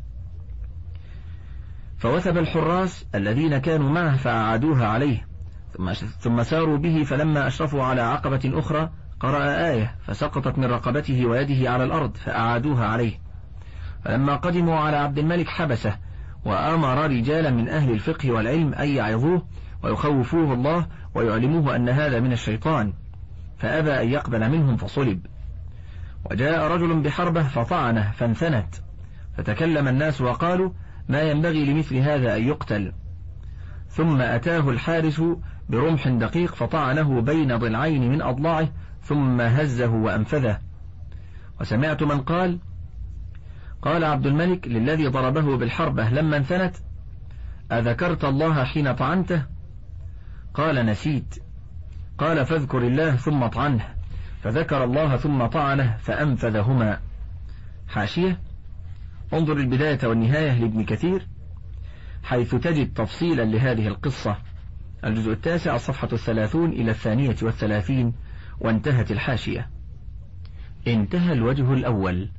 فوثب الحراس الذين كانوا معه فأعادوها عليه، ثم ثم ساروا به، فلما أشرفوا على عقبة أخرى قرأ آية فسقطت من رقبته ويده على الأرض فأعادوها عليه. فلما قدموا على عبد الملك حبسه، وأمر رجالا من أهل الفقه والعلم أن يعظوه ويخوفوه الله ويعلموه أن هذا من الشيطان، فأبى أن يقبل منهم فصلب. وجاء رجل بحربه فطعنه فانثنت، فتكلم الناس وقالوا: ما ينبغي لمثل هذا أن يقتل. ثم أتاه الحارس برمح دقيق فطعنه بين ضلعين من أضلاعه ثم هزه وأنفذه. وسمعت من قال: قال عبد الملك للذي ضربه بالحربة لما انثنت: أذكرت الله حين طعنته؟ قال: نسيت. قال: فاذكر الله ثم طعنه، فذكر الله ثم طعنه فأنفذهما. حاشية: انظر البداية والنهاية لابن كثير حيث تجد تفصيلا لهذه القصة، الجزء التاسع الصفحة الثلاثون إلى الثانية والثلاثين، وانتهت الحاشية. انتهى الوجه الأول.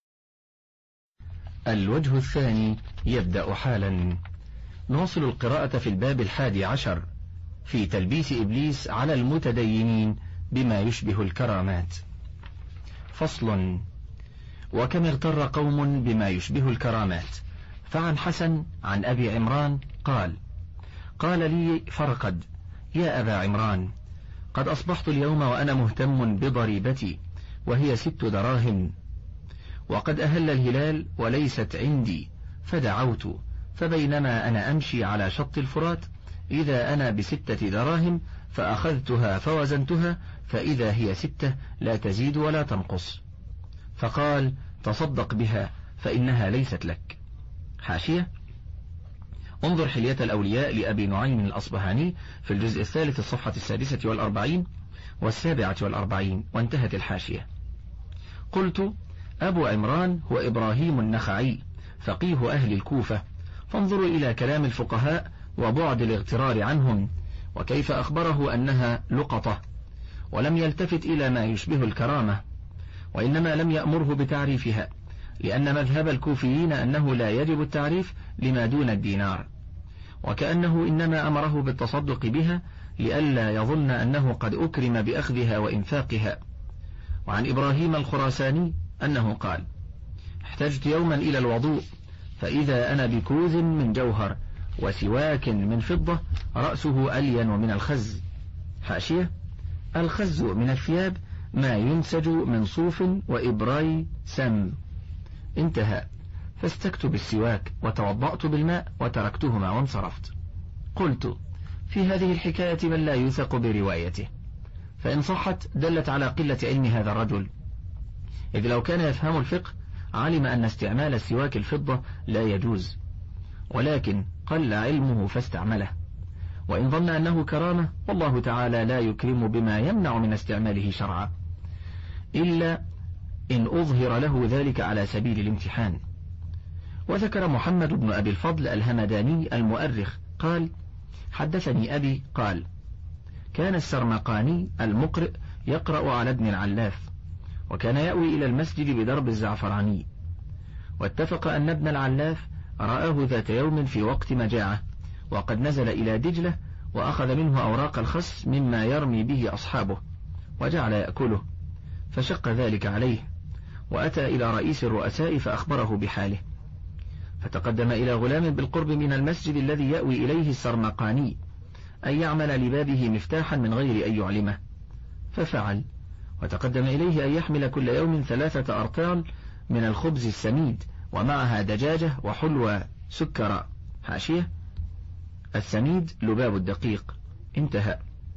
الوجه الثاني يبدأ حالا. نواصل القراءة في الباب الحادي عشر في تلبيس إبليس على المتدينين بما يشبه الكرامات. فصل. وكم اغتر قوم بما يشبه الكرامات. فعن حسن عن أبي عمران قال: قال لي فرقد: يا أبا عمران، قد أصبحت اليوم وأنا مهتم بضريبتي وهي ست دراهم، وقد أهل الهلال وليست عندي، فدعوت، فبينما أنا أمشي على شط الفرات إذا أنا بستة دراهم، فأخذتها فوزنتها فإذا هي ستة لا تزيد ولا تنقص، فقال: تصدق بها فإنها ليست لك. حاشية: انظر حلية الأولياء لأبي نعيم الأصبهاني في الجزء الثالث الصفحة السادسة والأربعين والسابعة والأربعين، وانتهت الحاشية. قلت: أبو عمران هو إبراهيم النخعي فقيه أهل الكوفة، فانظروا إلى كلام الفقهاء وبعد الاغترار عنهم، وكيف أخبره أنها لقطة، ولم يلتفت إلى ما يشبه الكرامة، وإنما لم يأمره بتعريفها، لأن مذهب الكوفيين أنه لا يجب التعريف لما دون الدينار، وكأنه إنما أمره بالتصدق بها لئلا يظن أنه قد أكرم بأخذها وإنفاقها. وعن إبراهيم الخراساني أنه قال: احتجت يوما إلى الوضوء، فإذا أنا بكوز من جوهر وسواك من فضة رأسه ألين من الخز. حاشية: الخز من الثياب ما ينسج من صوف وإبراي سم، انتهى. فاستكت بالسواك وتوضأت بالماء وتركتهما وانصرفت. قلت: في هذه الحكاية من لا يوثق بروايته، فإن صحت دلت على قلة علم هذا الرجل، إذ لو كان يفهم الفقه علم أن استعمال السواك الفضة لا يجوز، ولكن قل علمه فاستعمله. وإن ظن أنه كرامة والله تعالى لا يكرم بما يمنع من استعماله شرعا إلا إن أظهر له ذلك على سبيل الامتحان. وذكر محمد بن أبي الفضل الهمداني المؤرخ قال: حدثني أبي قال: كان السرمقاني المقرئ يقرأ على ابن العلاف، وكان يأوي إلى المسجد بدرب الزعفراني، واتفق أن ابن العلاف رآه ذات يوم في وقت مجاعة وقد نزل إلى دجلة وأخذ منه أوراق الخس مما يرمي به أصحابه وجعل يأكله، فشق ذلك عليه، وأتى إلى رئيس الرؤساء فأخبره بحاله، فتقدم إلى غلام بالقرب من المسجد الذي يأوي إليه السرمقاني أن يعمل لبابه مفتاحا من غير أن يعلمه، ففعل، وتقدم إليه أن يحمل كل يوم ثلاثة أرطال من الخبز السميد ومعها دجاجة وحلوى سكر. حاشية: السميد لباب الدقيق. انتهى.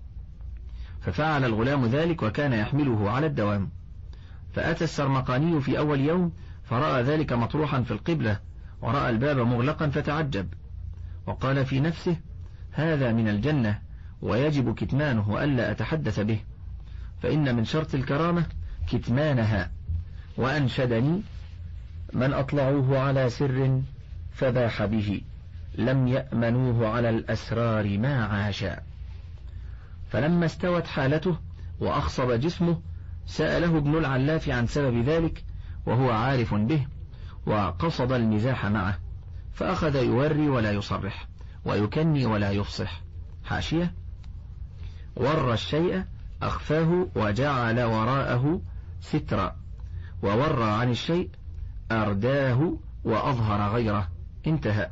ففعل الغلام ذلك وكان يحمله على الدوام. فأتى السرمقاني في أول يوم فرأى ذلك مطروحا في القبلة ورأى الباب مغلقا فتعجب، وقال في نفسه: هذا من الجنة ويجب كتمانه وألا أتحدث به، فإن من شرط الكرامة كتمانها. وأنشدني: من أطلعوه على سر فباح به، لم يأمنوه على الأسرار ما عاشا. فلما استوت حالته وأخصب جسمه سأله ابن العلاف عن سبب ذلك وهو عارف به، وقصد المزاح معه، فأخذ يوري ولا يصرح ويكني ولا يفصح. حاشية: ور الشيء أخفاه وجعل وراءه سترا، وور عن الشيء أرداه وأظهر غيره. انتهى.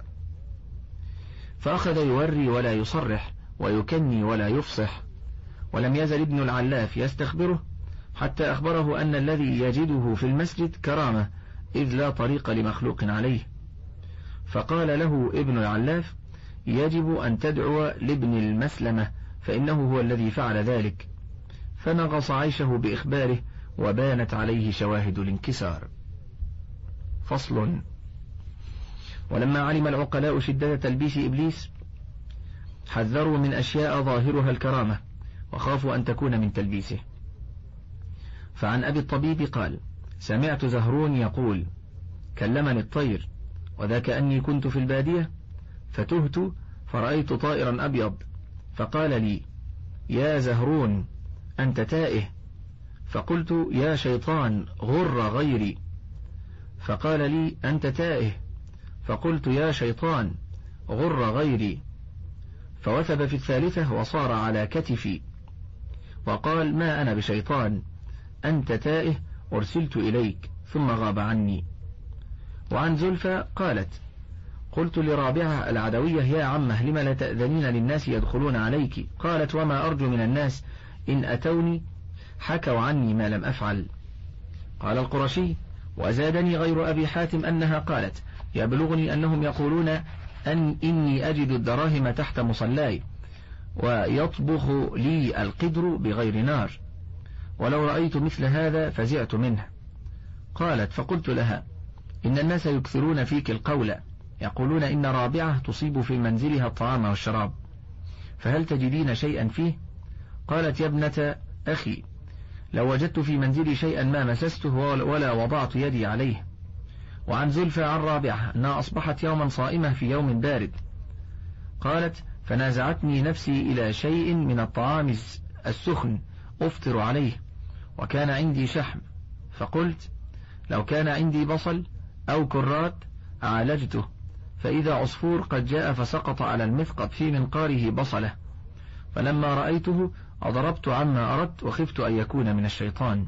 فأخذ يوري ولا يصرح ويكني ولا يفصح، ولم يزل ابن العلاف يستخبره حتى أخبره أن الذي يجده في المسجد كرامة، إذ لا طريق لمخلوق عليه. فقال له ابن العلاف: يجب أن تدعو لابن المسلمة فإنه هو الذي فعل ذلك. فنغص عيشه بإخباره وبانت عليه شواهد الانكسار. فصل. ولما علم العقلاء شدة تلبيس إبليس حذروا من أشياء ظاهرها الكرامة وخافوا أن تكون من تلبيسه. فعن أبي الطبيب قال: سمعت زهرون يقول: كلمني الطير، وذاك أني كنت في البادية فتهت فرأيت طائرا أبيض، فقال لي: يا زهرون أنت تائه، فقلت: يا شيطان غر غيري، فقال لي: أنت تائه، فقلت: يا شيطان غر غيري، فوثب في الثالثة وصار على كتفي وقال: ما أنا بشيطان، أنت تائه، أرسلت إليك، ثم غاب عني. وعن زلفى قالت: قلت لرابعة العدوية: يا عمه لم لا تأذنين للناس يدخلون عليك؟ قالت: وما أرجو من الناس إن أتوني حكوا عني ما لم أفعل. قال القرشي: وزادني غير أبي حاتم أنها قالت: يبلغني أنهم يقولون أن إني أجد الدراهم تحت مصلاي ويطبخ لي القدر بغير نار، ولو رأيت مثل هذا فزعت منه. قالت: فقلت لها: إن الناس يكثرون فيك القول، يقولون إن رابعة تصيب في منزلها الطعام والشراب، فهل تجدين شيئا فيه؟ قالت: يا ابنة أخي، لو وجدت في منزلي شيئا ما مسسته ولا وضعت يدي عليه. وعن زلفى عن رابعة أنها أصبحت يوما صائمة في يوم بارد. قالت: فنازعتني نفسي إلى شيء من الطعام السخن أفطر عليه، وكان عندي شحم، فقلت: لو كان عندي بصل أو كرات عالجته، فإذا عصفور قد جاء فسقط على المثقب في منقاره بصله، فلما رأيته أضربت عما أردت وخفت أن يكون من الشيطان.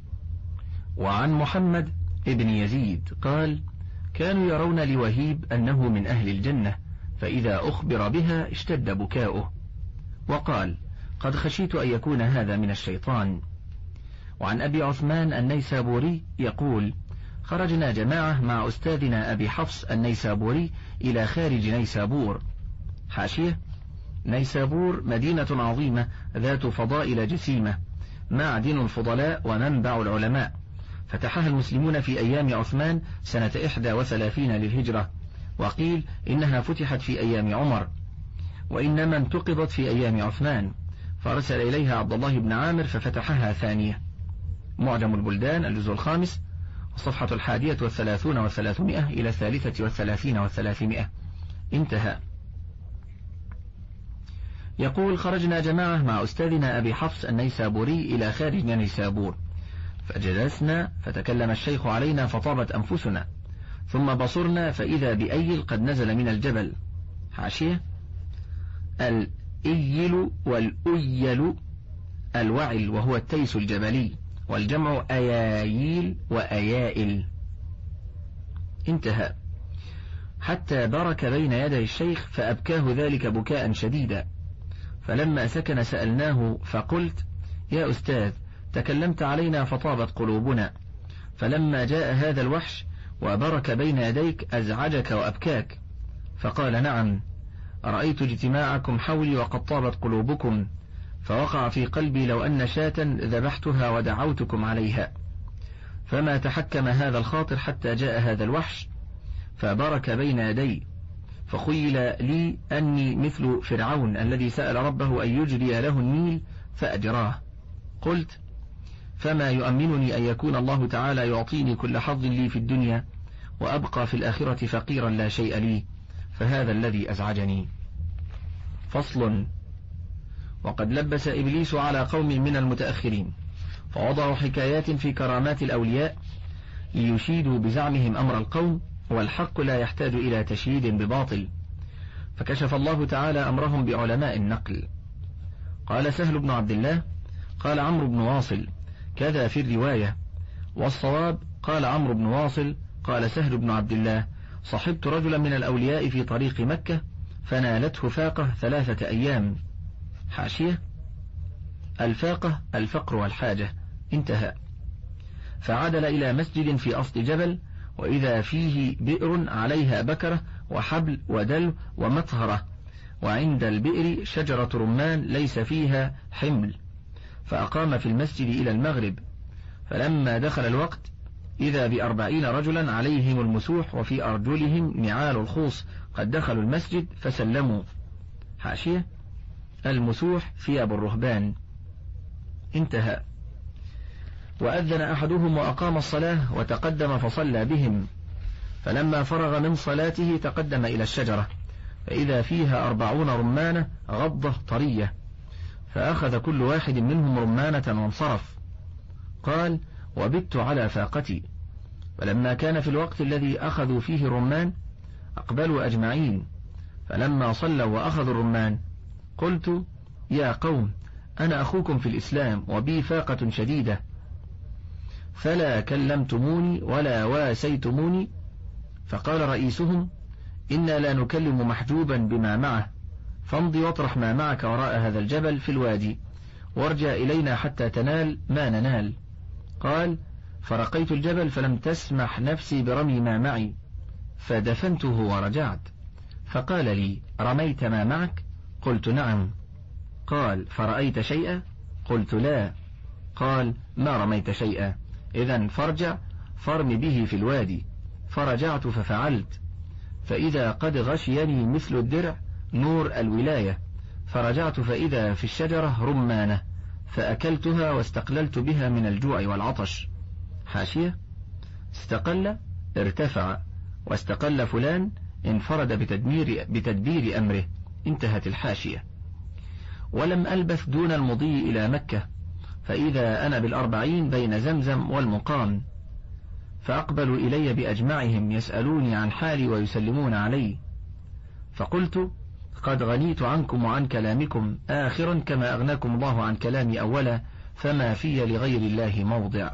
وعن محمد ابن يزيد قال: كانوا يرون لوهيب أنه من أهل الجنة، فإذا أخبر بها اشتد بكاؤه، وقال: قد خشيت أن يكون هذا من الشيطان. وعن أبي عثمان النيسابوري يقول: خرجنا جماعة مع أستاذنا أبي حفص النيسابوري إلى خارج نيسابور. حاشية: نيسابور مدينة عظيمة ذات فضائل جسيمة، معدن الفضلاء ومنبع العلماء، فتحها المسلمون في أيام عثمان سنة إحدى وثلاثين للهجرة، وقيل إنها فتحت في أيام عمر، وإنما انتقضت في أيام عثمان، فأرسل إليها عبد الله بن عامر ففتحها ثانية. معجم البلدان الجزء الخامس الصفحة الحادية والثلاثون والثلاثمائة إلى الثالثة والثلاثين والثلاثمائة. انتهى. يقول: خرجنا جماعة مع أستاذنا أبي حفص النيسابوري إلى خارج نيسابور، فجلسنا فتكلم الشيخ علينا فطابت أنفسنا، ثم بصرنا فإذا بأيل قد نزل من الجبل. حاشية: الإيل والأيل الوعل وهو التيس الجبلي، والجمع أياييل وأيائل. انتهى. حتى برك بين يدي الشيخ فأبكاه ذلك بكاء شديدا، فلما سكن سألناه فقلت: يا أستاذ، تكلمت علينا فطابت قلوبنا، فلما جاء هذا الوحش وبرك بين يديك أزعجك وأبكاك؟ فقال: نعم، رأيت اجتماعكم حولي وقد طابت قلوبكم، فوقع في قلبي لو أن شاة ذبحتها ودعوتكم عليها، فما تحكم هذا الخاطر حتى جاء هذا الوحش فبرك بين يدي، فخيل لي أني مثل فرعون الذي سأل ربه أن يجري له النيل فأجراه. قلت: فما يؤمنني أن يكون الله تعالى يعطيني كل حظ لي في الدنيا وأبقى في الآخرة فقيرا لا شيء لي، فهذا الذي أزعجني. فصل: وقد لبس إبليس على قوم من المتأخرين فوضعوا حكايات في كرامات الأولياء ليشيدوا بزعمهم أمر القوم، والحق لا يحتاج إلى تشييد بباطل، فكشف الله تعالى أمرهم بعلماء النقل. قال سهل بن عبد الله: قال عمرو بن واصل كذا في الرواية، والصواب قال عمرو بن واصل قال سهل بن عبد الله: صحبت رجلا من الأولياء في طريق مكة فنالته فاقة ثلاثة أيام. حاشية: الفاقة الفقر والحاجة. انتهى. فعدل إلى مسجد في أصل جبل، وإذا فيه بئر عليها بكرة وحبل ودلو ومطهرة، وعند البئر شجرة رمان ليس فيها حمل، فأقام في المسجد إلى المغرب، فلما دخل الوقت إذا بأربعين رجلا عليهم المسوح وفي أرجلهم نعال الخوص قد دخلوا المسجد فسلموا. حاشية: المسوح ثياب الرهبان. انتهى. وأذن أحدهم وأقام الصلاة وتقدم فصلى بهم، فلما فرغ من صلاته تقدم إلى الشجرة فإذا فيها أربعون رمانة غضة طرية، فأخذ كل واحد منهم رمانة وانصرف. قال: وبت على فاقتي، فلما كان في الوقت الذي أخذوا فيه الرمان أقبلوا أجمعين، فلما صلوا وأخذوا الرمان قلت: يا قوم، أنا أخوكم في الإسلام وبي فاقة شديدة، فلا كلمتموني ولا واسيتموني. فقال رئيسهم: إنا لا نكلم محجوبا بما معه، فامضي واطرح ما معك وراء هذا الجبل في الوادي، وارجع إلينا حتى تنال ما ننال. قال: فرقيت الجبل فلم تسمح نفسي برمي ما معي، فدفنته ورجعت. فقال لي: رميت ما معك؟ قلت: نعم. قال: فرأيت شيئا؟ قلت: لا. قال: ما رميت شيئا، إذن فارجع فارم به في الوادي. فرجعت ففعلت، فإذا قد غشيني مثل الدرع نور الولاية، فرجعت فإذا في الشجرة رمانة، فأكلتها واستقللت بها من الجوع والعطش. حاشية: استقل ارتفع، واستقل فلان انفرد بتدمير بتدبير أمره. انتهت الحاشية. ولم ألبث دون المضي إلى مكة، فإذا أنا بالأربعين بين زمزم والمقام، فأقبلوا إلي بأجمعهم يسألوني عن حالي ويسلمون علي، فقلت: قد غنيت عنكم وعن كلامكم آخرا كما أغناكم الله عن كلامي أولا، فما في لغير الله موضع.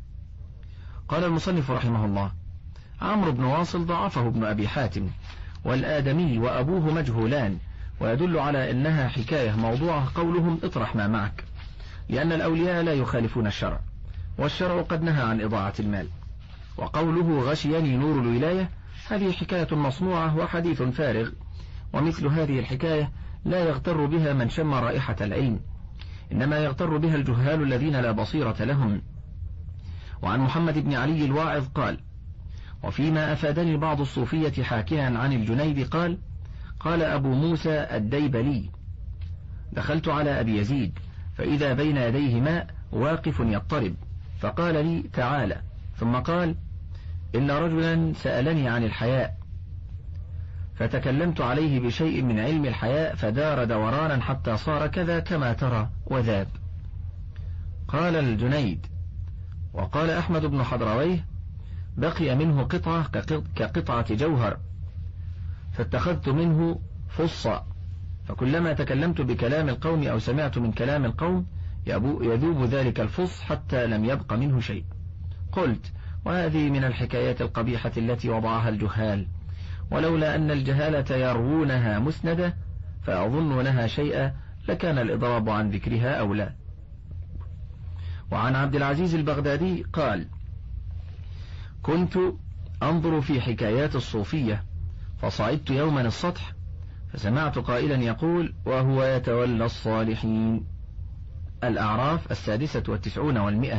قال المصنف رحمه الله: عمرو بن واصل ضعفه ابن أبي حاتم، والآدمي وأبوه مجهولان، ويدل على أنها حكاية موضوعة قولهم اطرح ما معك، لأن الأولياء لا يخالفون الشرع، والشرع قد نهى عن إضاعة المال. وقوله غشيني نور الولاية هذه حكاية مصنوعة وحديث فارغ، ومثل هذه الحكاية لا يغتر بها من شم رائحة العلم، إنما يغتر بها الجهال الذين لا بصيرة لهم. وعن محمد بن علي الواعظ قال: وفيما أفادني بعض الصوفية حاكيا عن الجنيد قال: قال أبو موسى الديبلي: دخلت على أبي يزيد فإذا بين يديه ماء واقف يضطرب، فقال لي: تعالى. ثم قال: إن رجلا سألني عن الحياء، فتكلمت عليه بشيء من علم الحياء فدار دورانا حتى صار كذا كما ترى وذاب. قال الجنيد: وقال أحمد بن حضرويه: بقي منه قطعة كقطعة جوهر، فاتخذت منه فصا، فكلما تكلمت بكلام القوم أو سمعت من كلام القوم يذوب ذلك الفص حتى لم يبق منه شيء. قلت: وهذه من الحكايات القبيحة التي وضعها الجهال، ولولا أن الجهالة يروونها مسندة فأظنونها شيئا لكان الإضراب عن ذكرها أولى. وعن عبد العزيز البغدادي قال: كنت أنظر في حكايات الصوفية، فصعدت يوما السطح فسمعت قائلا يقول: وهو يتولى الصالحين. الأعراف السادسة والتسعون والمئة.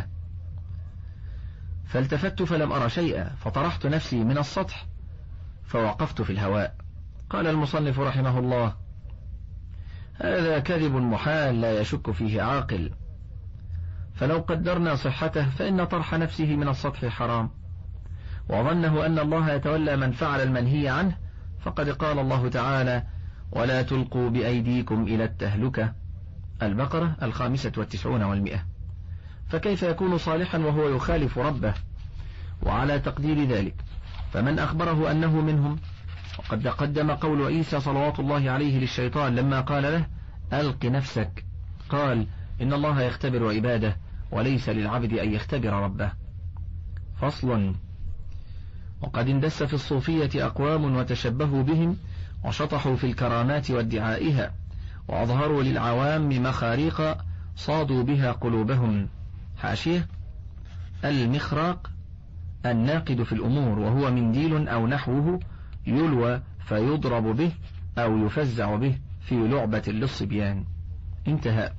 فالتفت فلم أرى شيئا، فطرحت نفسي من السطح فوقفت في الهواء. قال المصنف رحمه الله: هذا كذب محال لا يشك فيه عاقل، فلو قدرنا صحته فإن طرح نفسه من السطح حرام، وظنه أن الله يتولى من فعل المنهي عنه، فقد قال الله تعالى: ولا تلقوا بأيديكم إلى التهلكة. البقرة الخامسة والتسعون والمئة. فكيف يكون صالحا وهو يخالف ربه؟ وعلى تقدير ذلك فمن أخبره أنه منهم؟ وقد تقدم قول عيسى صلوات الله عليه للشيطان لما قال له: ألق نفسك، قال: إن الله يختبر عباده وليس للعبد أن يختبر ربه. فصل. وقد اندس في الصوفية أقوام وتشبهوا بهم وشطحوا في الكرامات وادعائها، وأظهروا للعوام مخاريق صادوا بها قلوبهم. حاشية: المخراق الناقد في الأمور، وهو منديل أو نحوه يلوى فيضرب به أو يفزع به في لعبة للصبيان. انتهى.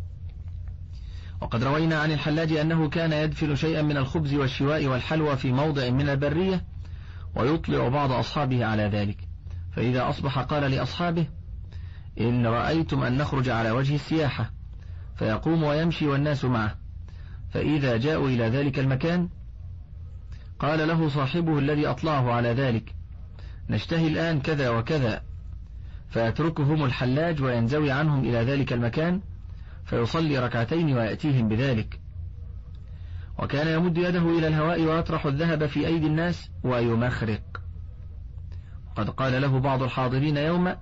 وقد روينا عن الحلاج أنه كان يدفن شيئا من الخبز والشواء والحلوى في موضع من البرية، ويطلع بعض أصحابه على ذلك، فإذا أصبح قال لأصحابه: إن رأيتم أن نخرج على وجه السياحة، فيقوم ويمشي والناس معه، فإذا جاءوا إلى ذلك المكان قال له صاحبه الذي أطلعه على ذلك: نشتهي الآن كذا وكذا، فيتركهم الحلاج وينزوي عنهم إلى ذلك المكان فيصلي ركعتين ويأتيهم بذلك. وكان يمد يده إلى الهواء ويطرح الذهب في أيدي الناس ويمخرق. قد قال له بعض الحاضرين يوما: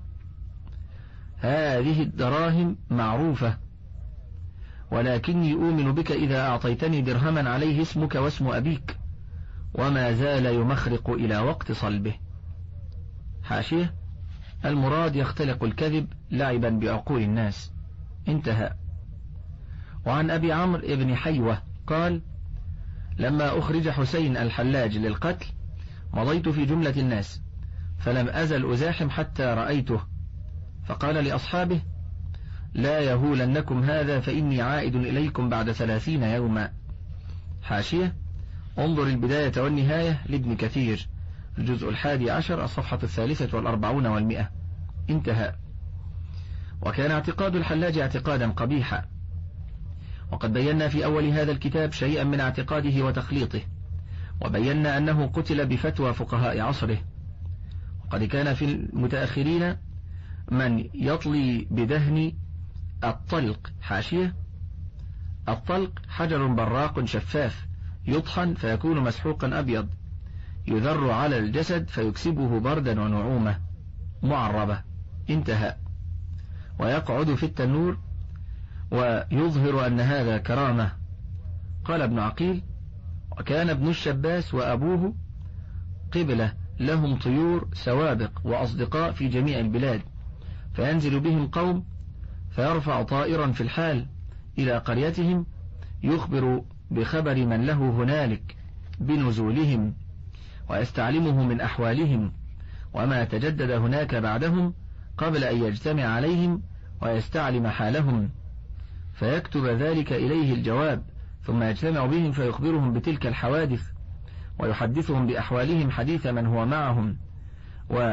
هذه الدراهم معروفة، ولكني أؤمن بك إذا أعطيتني درهما عليه اسمك واسم أبيك. وما زال يمخرق إلى وقت صلبه. حاشية: المراد يختلق الكذب لعبا بعقول الناس. انتهى. وعن أبي عمرو بن حيوة قال: لما أخرج حسين الحلاج للقتل مضيت في جملة الناس فلم أزل أزاحم حتى رأيته، فقال لأصحابه: لا يهولنكم هذا فإني عائد إليكم بعد ثلاثين يوما. حاشية: انظر البداية والنهاية لابن كثير، الجزء الحادي عشر الصفحة الثالثة والأربعون والمئة. انتهى. وكان اعتقاد الحلاج اعتقادا قبيحا، وقد بينا في أول هذا الكتاب شيئا من اعتقاده وتخليطه، وبينا أنه قتل بفتوى فقهاء عصره. وقد كان في المتأخرين من يطلي بدهن الطلق. حاشية: الطلق حجر براق شفاف يطحن فيكون مسحوقا أبيض، يذر على الجسد فيكسبه بردا ونعومة معربة. انتهى. ويقعد في التنور ويظهر أن هذا كرامة. قال ابن عقيل: وكان ابن الشباس وأبوه قبلة لهم طيور سوابق وأصدقاء في جميع البلاد، فينزل بهم قوم فيرفع طائرا في الحال إلى قريتهم يخبر بخبر من له هنالك بنزولهم، ويستعلمه من أحوالهم وما تجدد هناك بعدهم قبل أن يجتمع عليهم ويستعلم حالهم، فيكتب ذلك إليه الجواب، ثم يجتمع بهم فيخبرهم بتلك الحوادث ويحدثهم بأحوالهم حديث من هو معهم،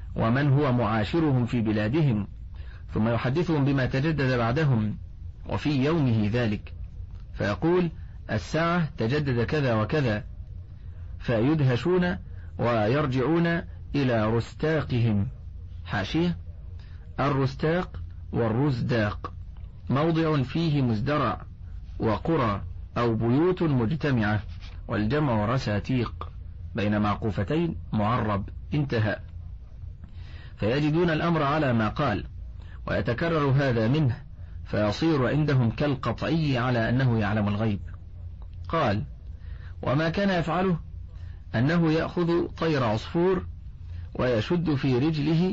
ومن هو معاشرهم في بلادهم، ثم يحدثهم بما تجدد بعدهم وفي يومه ذلك، فيقول الساعة تجدد كذا وكذا، فيدهشون ويرجعون إلى رستاقهم. حاشية: الرستاق والرزداق موضع فيه مزدرع وقرى أو بيوت مجتمعة، والجمع رساتيق، بين معقوفتين معرب. انتهى. فيجدون الأمر على ما قال، ويتكرر هذا منه، فيصير عندهم كالقطعي على أنه يعلم الغيب. قال: وما كان يفعله أنه يأخذ طير عصفور ويشد في رجله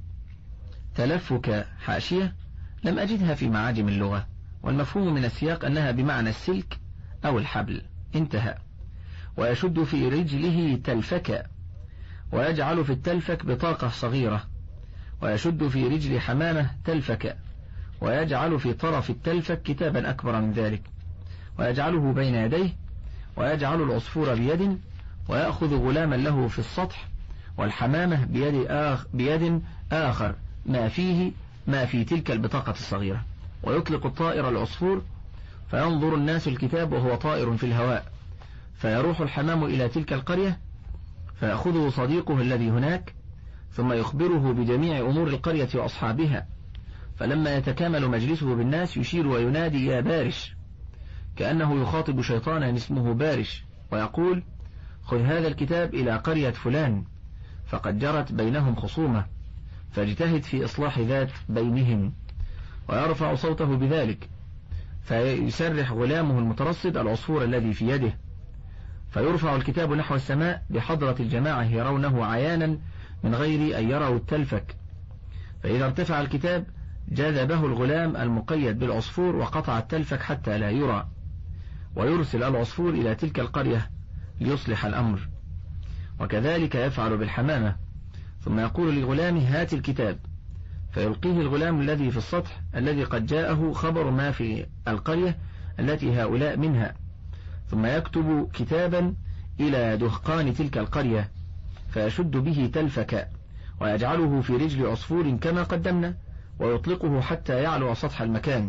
تلفك. حاشية: لم أجدها في معاجم اللغة، والمفهوم من السياق أنها بمعنى السلك أو الحبل. انتهى. ويشد في رجله تلفك، ويجعل في التلفك بطاقة صغيرة، ويشد في رجل حمامة تلفك، ويجعل في طرف التلفك كتابا أكبر من ذلك، ويجعله بين يديه، ويجعل العصفور بيد، ويأخذ غلاما له في السطح، والحمامة بيد آخر, بيد آخر ما فيه ما في تلك البطاقة الصغيرة، ويطلق الطائر العصفور، فينظر الناس الكتاب وهو طائر في الهواء، فيروح الحمام إلى تلك القرية، فيأخذه صديقه الذي هناك، ثم يخبره بجميع أمور القرية وأصحابها، فلما يتكامل مجلسه بالناس يشير وينادي: يا بارش، كأنه يخاطب شيطانا اسمه بارش، ويقول: خذ هذا الكتاب إلى قرية فلان، فقد جرت بينهم خصومة، فاجتهد في إصلاح ذات بينهم. ويرفع صوته بذلك، فيسرح غلامه المترصد العصفور الذي في يده، فيرفع الكتاب نحو السماء بحضرة الجماعة يرونه عيانا من غير أن يروا التلفك، فإذا ارتفع الكتاب جذبه الغلام المقيد بالعصفور وقطع التلفك حتى لا يرى، ويرسل العصفور إلى تلك القرية ليصلح الأمر. وكذلك يفعل بالحمامة، ثم يقول لغلامه: هات الكتاب، فيلقيه الغلام الذي في السطح الذي قد جاءه خبر ما في القرية التي هؤلاء منها، ثم يكتب كتابا إلى دهقان تلك القرية، فيشد به تلفك، ويجعله في رجل عصفور كما قدمنا، ويطلقه حتى يعلو سطح المكان،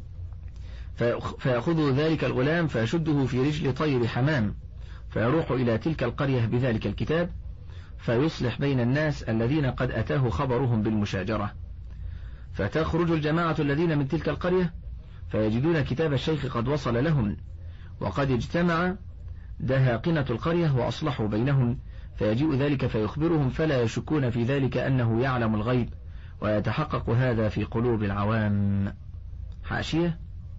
فيأخذ ذلك الغلام فيشده في رجل طير حمام، فيروح إلى تلك القرية بذلك الكتاب، فيصلح بين الناس الذين قد أتاه خبرهم بالمشاجرة. فتخرج الجماعة الذين من تلك القرية، فيجدون كتاب الشيخ قد وصل لهم، وقد اجتمع دهاقنة القرية وأصلحوا بينهم، فيجيء ذلك فيخبرهم، فلا يشكون في ذلك أنه يعلم الغيب، ويتحقق هذا في قلوب العوام. حاشية: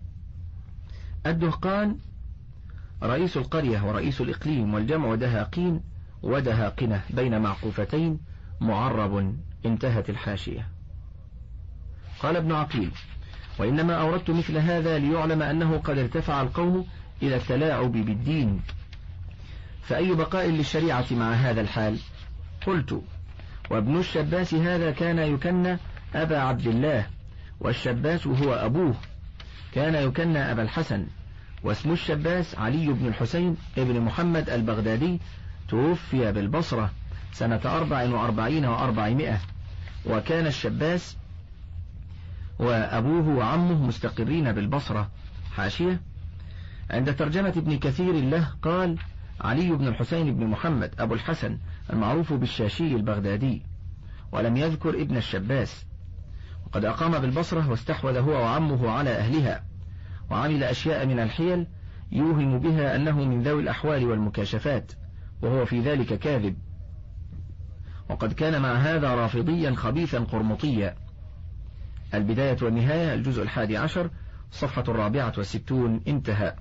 الدهقان رئيس القرية ورئيس الإقليم، والجمع دهاقين ودهاقنة، بين معقوفتين معرب. انتهت الحاشية. قال ابن عقيل: وإنما أوردت مثل هذا ليعلم أنه قد ارتفع القوم إلى التلاعب بالدين، فأي بقاء للشريعة مع هذا الحال؟ قلت: وابن الشباس هذا كان يكنى أبا عبد الله، والشباس هو أبوه كان يكنى أبا الحسن، واسم الشباس علي بن الحسين ابن محمد البغدادي، توفي بالبصرة سنة أربع وأربعين وأربعمائة، وكان الشباس وأبوه وعمه مستقرين بالبصرة. حاشية: عند ترجمة ابن كثير له قال: علي بن الحسين بن محمد أبو الحسن المعروف بالشاشي البغدادي، ولم يذكر ابن الشباس، وقد أقام بالبصرة واستحوذ هو وعمه على أهلها، وعمل أشياء من الحيل يوهم بها أنه من ذوي الأحوال والمكاشفات، وهو في ذلك كاذب، وقد كان مع هذا رافضيا خبيثا قرمطيا. البداية والنهاية، الجزء الحادي عشر، صفحة الرابعة والستون. انتهى.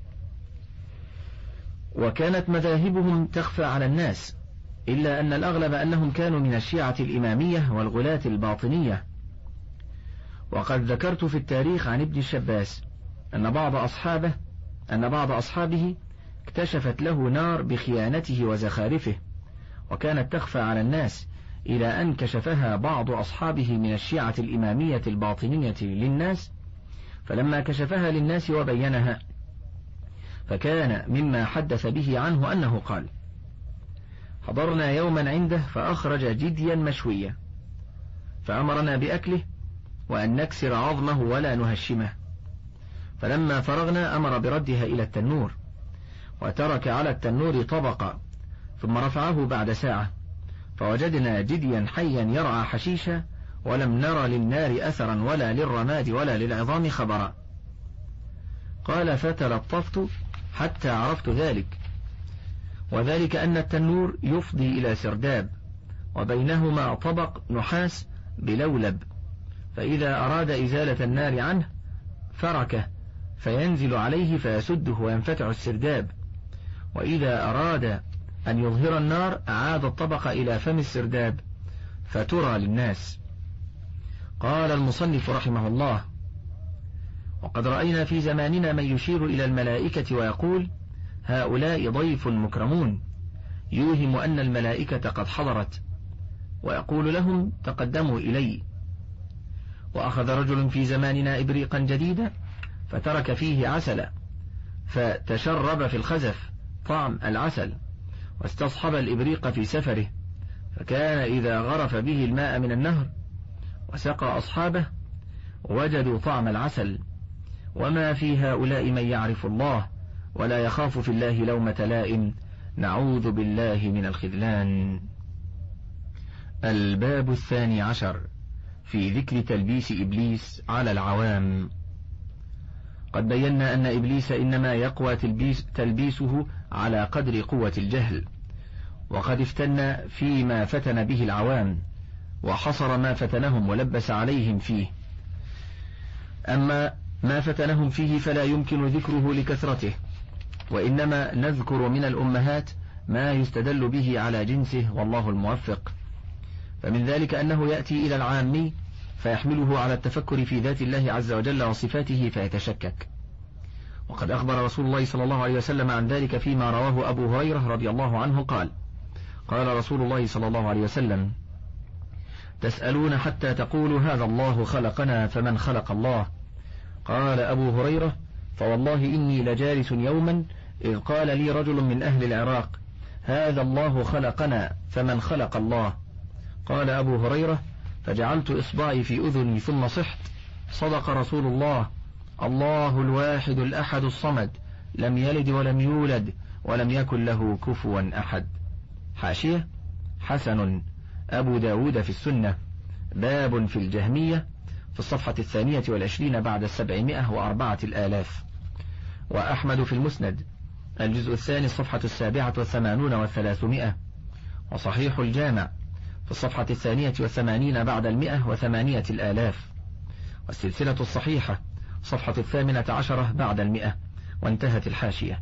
وكانت مذاهبهم تخفى على الناس، إلا أن الأغلب أنهم كانوا من الشيعة الإمامية والغلاة الباطنية. وقد ذكرت في التاريخ عن ابن الشباس أن بعض أصحابه أن بعض أصحابه اكتشفت له نار بخيانته وزخارفه، وكانت تخفى على الناس، إلى أن كشفها بعض أصحابه من الشيعة الإمامية الباطنية للناس، فلما كشفها للناس وبينها، فكان مما حدث به عنه أنه قال: حضرنا يوما عنده فأخرج جديا مشوية، فأمرنا بأكله وأن نكسر عظمه ولا نهشمه، فلما فرغنا أمر بردها إلى التنور، وترك على التنور طبقة، ثم رفعه بعد ساعة فوجدنا جديا حيا يرعى حشيشا، ولم نرى للنار أثرا ولا للرماد ولا للعظام خبرا. قال فتلطفت حتى عرفت ذلك، وذلك أن التنور يفضي إلى سرداب وبينهما طبق نحاس بلولب، فإذا أراد إزالة النار عنه فركه فينزل عليه فيسده وينفتح السرداب، وإذا أراد أن يظهر النار أعاد الطبق إلى فم السرداب فترى للناس. قال المصنف رحمه الله: وقد رأينا في زماننا من يشير إلى الملائكة ويقول: هؤلاء ضيف مكرمون، يوهم أن الملائكة قد حضرت، ويقول لهم: تقدموا إلي. وأخذ رجل في زماننا إبريقا جديدا فترك فيه عسلا، فتشرب في الخزف طعم العسل، واستصحب الإبريق في سفره، فكان إذا غرف به الماء من النهر وسقى أصحابه وجدوا طعم العسل. وما في هؤلاء من يعرف الله ولا يخاف في الله لومة لائم، نعوذ بالله من الخذلان. الباب الثاني عشر في ذكر تلبيس إبليس على العوام. قد بينا أن إبليس إنما يقوى تلبيس تلبيسه على قدر قوة الجهل، وقد افتن فيما فتن به العوام، وحصر ما فتنهم ولبس عليهم فيه. أما ما فتنهم فيه فلا يمكن ذكره لكثرته، وإنما نذكر من الأمهات ما يستدل به على جنسه، والله الموفق. فمن ذلك أنه يأتي إلى العامي فيحمله على التفكر في ذات الله عز وجل وصفاته فيتشكك، وقد أخبر رسول الله صلى الله عليه وسلم عن ذلك فيما رواه أبو هريرة رضي الله عنه قال: قال رسول الله صلى الله عليه وسلم: تسألون حتى تقولوا هذا الله خلقنا فمن خلق الله؟ قال أبو هريرة: فوالله إني لجالس يوما إذ قال لي رجل من أهل العراق: هذا الله خلقنا فمن خلق الله؟ قال أبو هريرة: فجعلت إصبعي في أذني ثم صحت: صدق رسول الله، الله الواحد الأحد الصمد، لم يلد ولم يولد ولم يكن له كفوا أحد. حاشية: حسن، أبو داود في السنة، باب في الجهمية، في الصفحة الثانية والعشرين بعد السبعمائة وأربعة الآلاف. وأحمد في المسند، الجزء الثاني الصفحة السابعة والثمانون والثلاثمائة. وصحيح الجامع في الصفحة الثانية والثمانين بعد المئة وثمانية الآلاف. والسلسلة الصحيحة صفحة الثامنة عشرة بعد المئة. وانتهت الحاشية.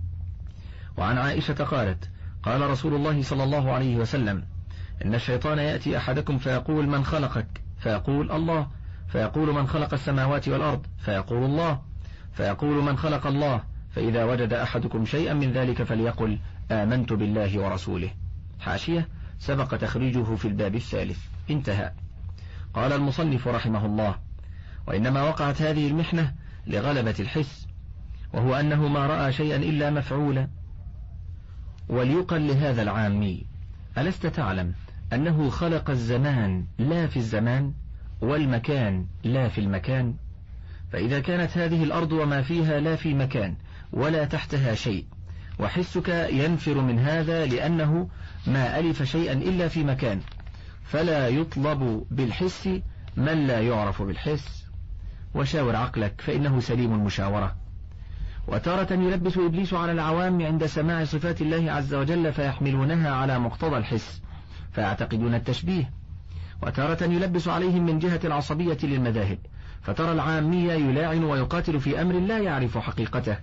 وعن عائشة قالت: قال رسول الله صلى الله عليه وسلم: إن الشيطان يأتي أحدكم فيقول: من خلقك؟ فيقول: الله. فيقول: من خلق السماوات والأرض؟ فيقول: الله. فيقول: من خلق الله؟ فإذا وجد أحدكم شيئا من ذلك فليقل: آمنت بالله ورسوله. حاشية: سبق تخريجه في الباب الثالث. انتهى. قال المصنف رحمه الله: وإنما وقعت هذه المحنة لغلبة الحس، وهو أنه ما رأى شيئا إلا مفعولا. وليقل لهذا العامي: ألست تعلم أنه خلق الزمان لا في الزمان، والمكان لا في المكان؟ فإذا كانت هذه الأرض وما فيها لا في مكان ولا تحتها شيء، وحسك ينفر من هذا لأنه ما ألف شيئا إلا في مكان، فلا يطلب بالحس من لا يعرف بالحس. وشاور عقلك فإنه سليم المشاورة. وتارة يلبس إبليس على العوام عند سماع صفات الله عز وجل فيحملونها على مقتضى الحس فيعتقدون التشبيه، وتارة يلبس عليهم من جهة العصبية للمذاهب، فترى العامي يلاعن ويقاتل في أمر لا يعرف حقيقته.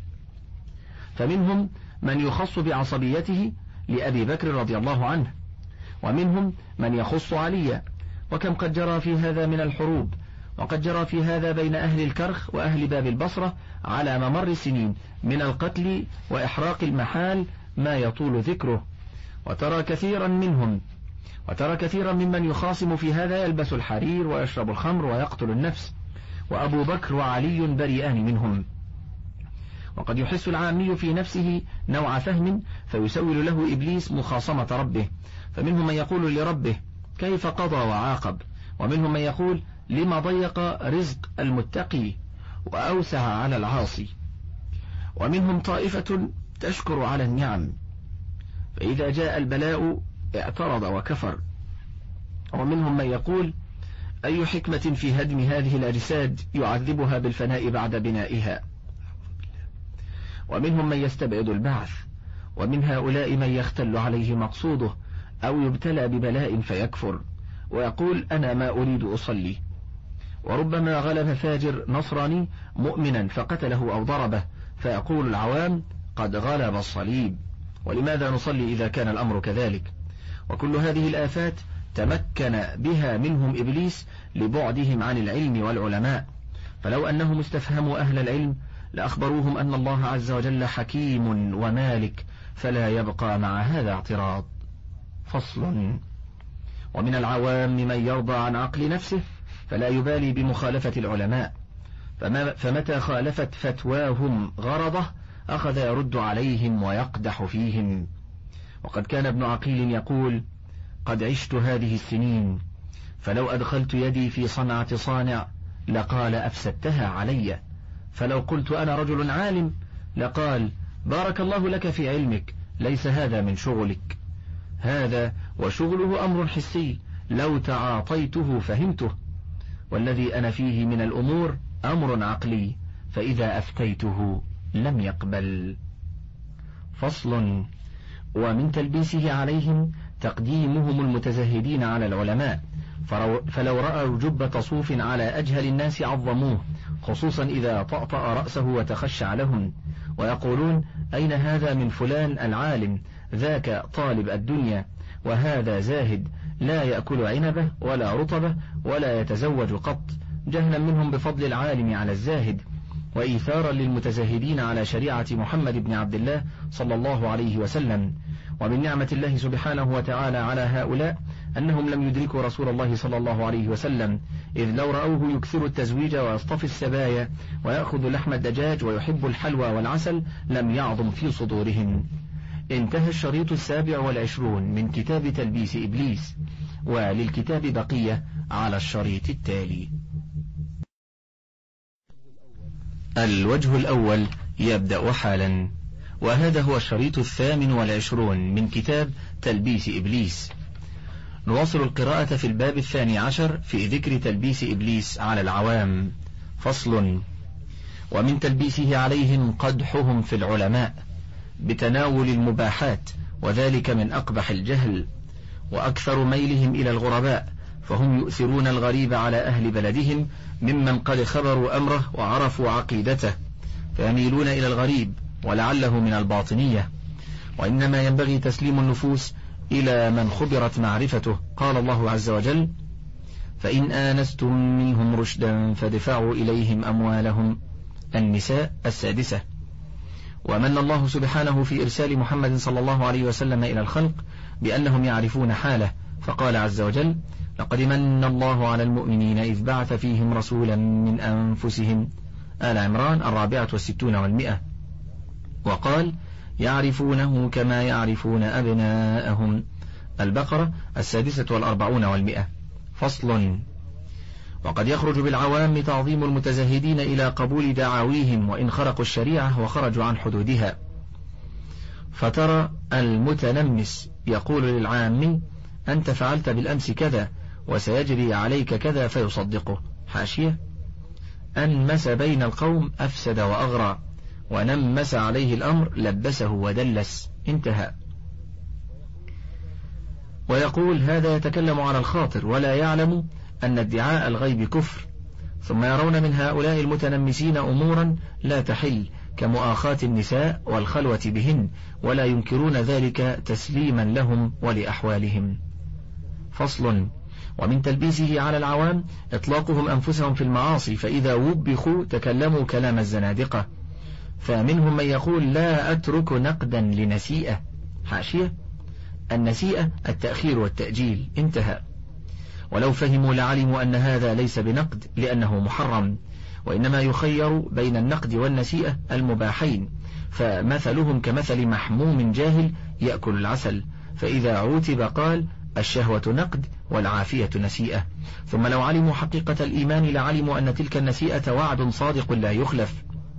فمنهم من يخص بعصبيته لأبي بكر رضي الله عنه، ومنهم من يخص عليا، وكم قد جرى في هذا من الحروب، وقد جرى في هذا بين أهل الكرخ وأهل باب البصرة على ممر السنين من القتل وإحراق المحال ما يطول ذكره. وترى كثيرا منهم وترى كثيرا ممن يخاصم في هذا يلبس الحرير ويشرب الخمر ويقتل النفس، وأبو بكر وعلي بريئان منهم. وقد يحس العامي في نفسه نوع فهم فيسول له إبليس مخاصمة ربه، فمنهم من يقول لربه كيف قضى وعاقب، ومنهم من يقول لما ضيق رزق المتقي وأوسع على العاصي، ومنهم طائفة تشكر على النعم فإذا جاء البلاء اعترض وكفر، ومنهم من يقول أي حكمة في هدم هذه الأجساد يعذبها بالفناء بعد بنائها، ومنهم من يستبعد البعث، ومن هؤلاء من يختل عليه مقصوده أو يبتلى ببلاء فيكفر ويقول أنا ما أريد أصلي، وربما غلب فاجر نصراني مؤمنا فقتله أو ضربه فيقول العوام قد غلب الصليب، ولماذا نصلي إذا كان الأمر كذلك؟ وكل هذه الآفات تمكن بها منهم إبليس لبعدهم عن العلم والعلماء، فلو أنهم استفهموا أهل العلم لأخبروهم أن الله عز وجل حكيم ومالك فلا يبقى مع هذا اعتراض. فصل. ومن العوام من يرضى عن عقل نفسه فلا يبالي بمخالفة العلماء، فما فمتى خالفت فتواهم غرضه أخذ يرد عليهم ويقدح فيهم. وقد كان ابن عقيل يقول قد عشت هذه السنين فلو أدخلت يدي في صنعة صانع لقال أفسدتها علي، فلو قلت أنا رجل عالم لقال بارك الله لك في علمك ليس هذا من شغلك، هذا وشغله أمر حسي لو تعاطيته فهمته، والذي أنا فيه من الأمور أمر عقلي فإذا أفتيته لم يقبل. فصل. ومن تلبيسه عليهم تقديمهم المتزهدين على العلماء، فلو رأوا جبة صوف على أجهل الناس عظموه، خصوصا إذا طأطأ رأسه وتخشع لهم، ويقولون أين هذا من فلان العالم، ذاك طالب الدنيا، وهذا زاهد لا يأكل عنبه ولا رطبه ولا يتزوج قط، جهلا منهم بفضل العالم على الزاهد، وإيثارا للمتزهدين على شريعة محمد بن عبد الله صلى الله عليه وسلم. ومن نعمة الله سبحانه وتعالى على هؤلاء أنهم لم يدركوا رسول الله صلى الله عليه وسلم، إذ لو رأوه يكثر التزويج ويصطفي السبايا ويأخذ لحم الدجاج ويحب الحلوى والعسل لم يعظم في صدورهم. انتهى الشريط السابع والعشرون من كتاب تلبيس إبليس، وللكتاب بقية على الشريط التالي. الوجه الأول يبدأ حالا، وهذا هو الشريط الثامن والعشرون من كتاب تلبيس إبليس. نواصل القراءة في الباب الثاني عشر في ذكر تلبيس إبليس على العوام. فصل. ومن تلبيسه عليهم قدحهم في العلماء بتناول المباحات، وذلك من أقبح الجهل، وأكثر ميلهم إلى الغرباء، فهم يؤثرون الغريب على أهل بلدهم ممن قد خبروا أمره وعرفوا عقيدته، فيميلون إلى الغريب ولعله من الباطنية، وإنما ينبغي تسليم النفوس إلى من خبرت معرفته. قال الله عز وجل فإن آنستم منهم رشدا فادفعوا إليهم أموالهم. النساء السادسة. ومن الله سبحانه في إرسال محمد صلى الله عليه وسلم إلى الخلق بأنهم يعرفون حاله، فقال عز وجل لقد من الله على المؤمنين إذ بعث فيهم رسولا من أنفسهم. آل عمران الرابعة والستون والمئة. وقال يعرفونه كما يعرفون أبناءهم. البقرة السادسة والأربعون والمئة. فصل. وقد يخرج بالعوام تعظيم المتزهدين إلى قبول دعاويهم وإن خرقوا الشريعة وخرجوا عن حدودها، فترى المتنمس يقول للعام أنت فعلت بالأمس كذا وسيجري عليك كذا فيصدقه. حاشية. أنمس بين القوم أفسد وأغرى، ونمس عليه الأمر لبسه ودلس. انتهى. ويقول هذا يتكلم على الخاطر ولا يعلم أن ادعاء الغيب كفر، ثم يرون من هؤلاء المتنمسين أمورا لا تحل كمؤاخاة النساء والخلوة بهن، ولا ينكرون ذلك تسليما لهم ولأحوالهم. فصل. ومن تلبيسه على العوام إطلاقهم أنفسهم في المعاصي، فإذا وبخوا تكلموا كلام الزنادقة، فمنهم من يقول لا أترك نقدا لنسيئة. حاشية. النسيئة التأخير والتأجيل. انتهى. ولو فهموا لعلموا أن هذا ليس بنقد لأنه محرم، وإنما يخير بين النقد والنسيئة المباحين، فمثلهم كمثل محموم جاهل يأكل العسل، فإذا عوتب قال الشهوة نقد والعافية نسيئة. ثم لو علموا حقيقة الإيمان لعلموا أن تلك النسيئة وعد صادق لا يخلف.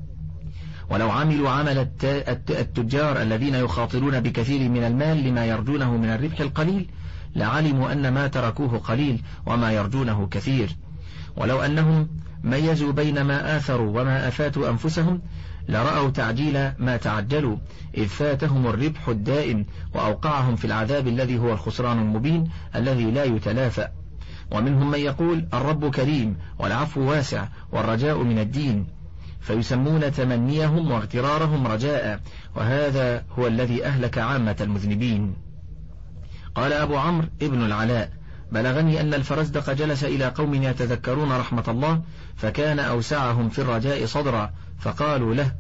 ولو عملوا عمل التجار الذين يخاطرون بكثير من المال لما يرجونه من الربح القليل لعلموا أن ما تركوه قليل وما يرجونه كثير. ولو أنهم ميزوا بين ما آثروا وما أفاتوا أنفسهم لرأوا تعجيل ما تعجلوا، إذ فاتهم الربح الدائم وأوقعهم في العذاب الذي هو الخسران المبين الذي لا يتلافى. ومنهم من يقول الرب كريم والعفو واسع والرجاء من الدين، فيسمون تمنيهم واغترارهم رجاء، وهذا هو الذي أهلك عامة المذنبين. قال أبو عمرو ابن العلاء: بلغني أن الفرزدق جلس إلى قوم يتذكرون رحمة الله، فكان أوسعهم في الرجاء صدرا، فقالوا له: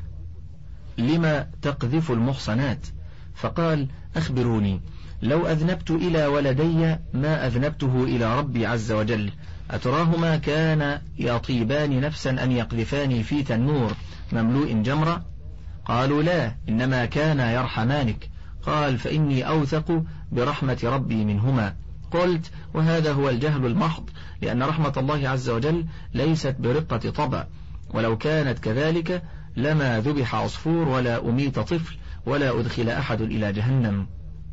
لما تقذف المحصنات؟ فقال: أخبروني، لو أذنبت إلى ولدي ما أذنبته إلى ربي عز وجل، أتراهما كان يطيبان نفسا أن يقذفاني في تنور مملوء جمرة؟ قالوا: لا، إنما كان يرحمانك. قال: فإني أوثق برحمة ربي منهما. قلت: وهذا هو الجهل المحض، لأن رحمة الله عز وجل ليست برقة طبع، ولو كانت كذلك لما ذبح عصفور ولا أميت طفل ولا أدخل أحد إلى جهنم.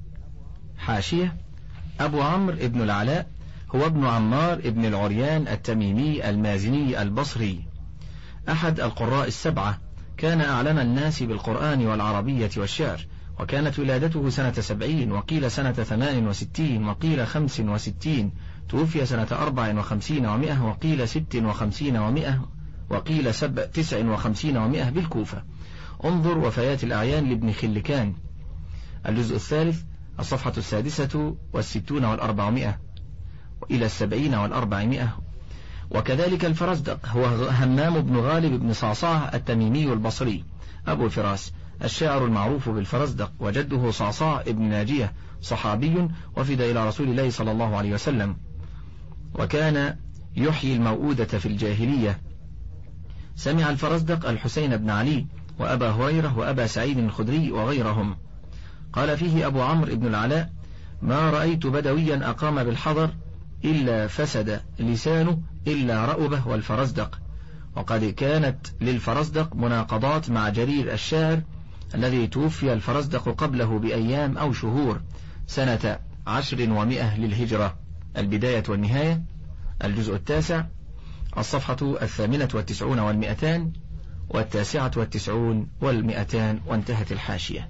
حاشية: أبو عمرو ابن العلاء هو ابن عمار ابن العريان التميمي المازني البصري، أحد القراء السبعة، كان أعلم الناس بالقرآن والعربية والشعر، وكانت ولادته سنة سبعين، وقيل سنة ثمان وستين، وقيل خمس وستين، توفي سنة أربع وخمسين ومئة، وقيل ست وخمسين ومئة، وقيل سبع تسع وخمسين ومئة بالكوفة. انظر وفيات الأعيان لابن خلكان، الجزء الثالث، الصفحة السادسة والستون والأربعمائة وإلى السبعين والأربعمائة. وكذلك الفرزدق هو همام بن غالب بن صعصاع التميمي البصري أبو فراس، الشاعر المعروف بالفرزدق، وجده صعصاع ابن ناجية صحابي وفد إلى رسول الله صلى الله عليه وسلم، وكان يحيي الموؤودة في الجاهلية. سمع الفرزدق الحسين بن علي وأبا هريرة وأبا سعيد الخدري وغيرهم. قال فيه أبو عمرو بن العلاء: ما رأيت بدويا أقام بالحضر إلا فسد لسانه إلا رأبه والفرزدق. وقد كانت للفرزدق مناقضات مع جرير الشاعر الذي توفي الفرزدق قبله بأيام أو شهور، سنة عشر ومئة للهجرة. البداية والنهاية، الجزء التاسع، الصفحة الثامنة والتسعون والمئتان والتاسعة والتسعون والمئتان، وانتهت الحاشية.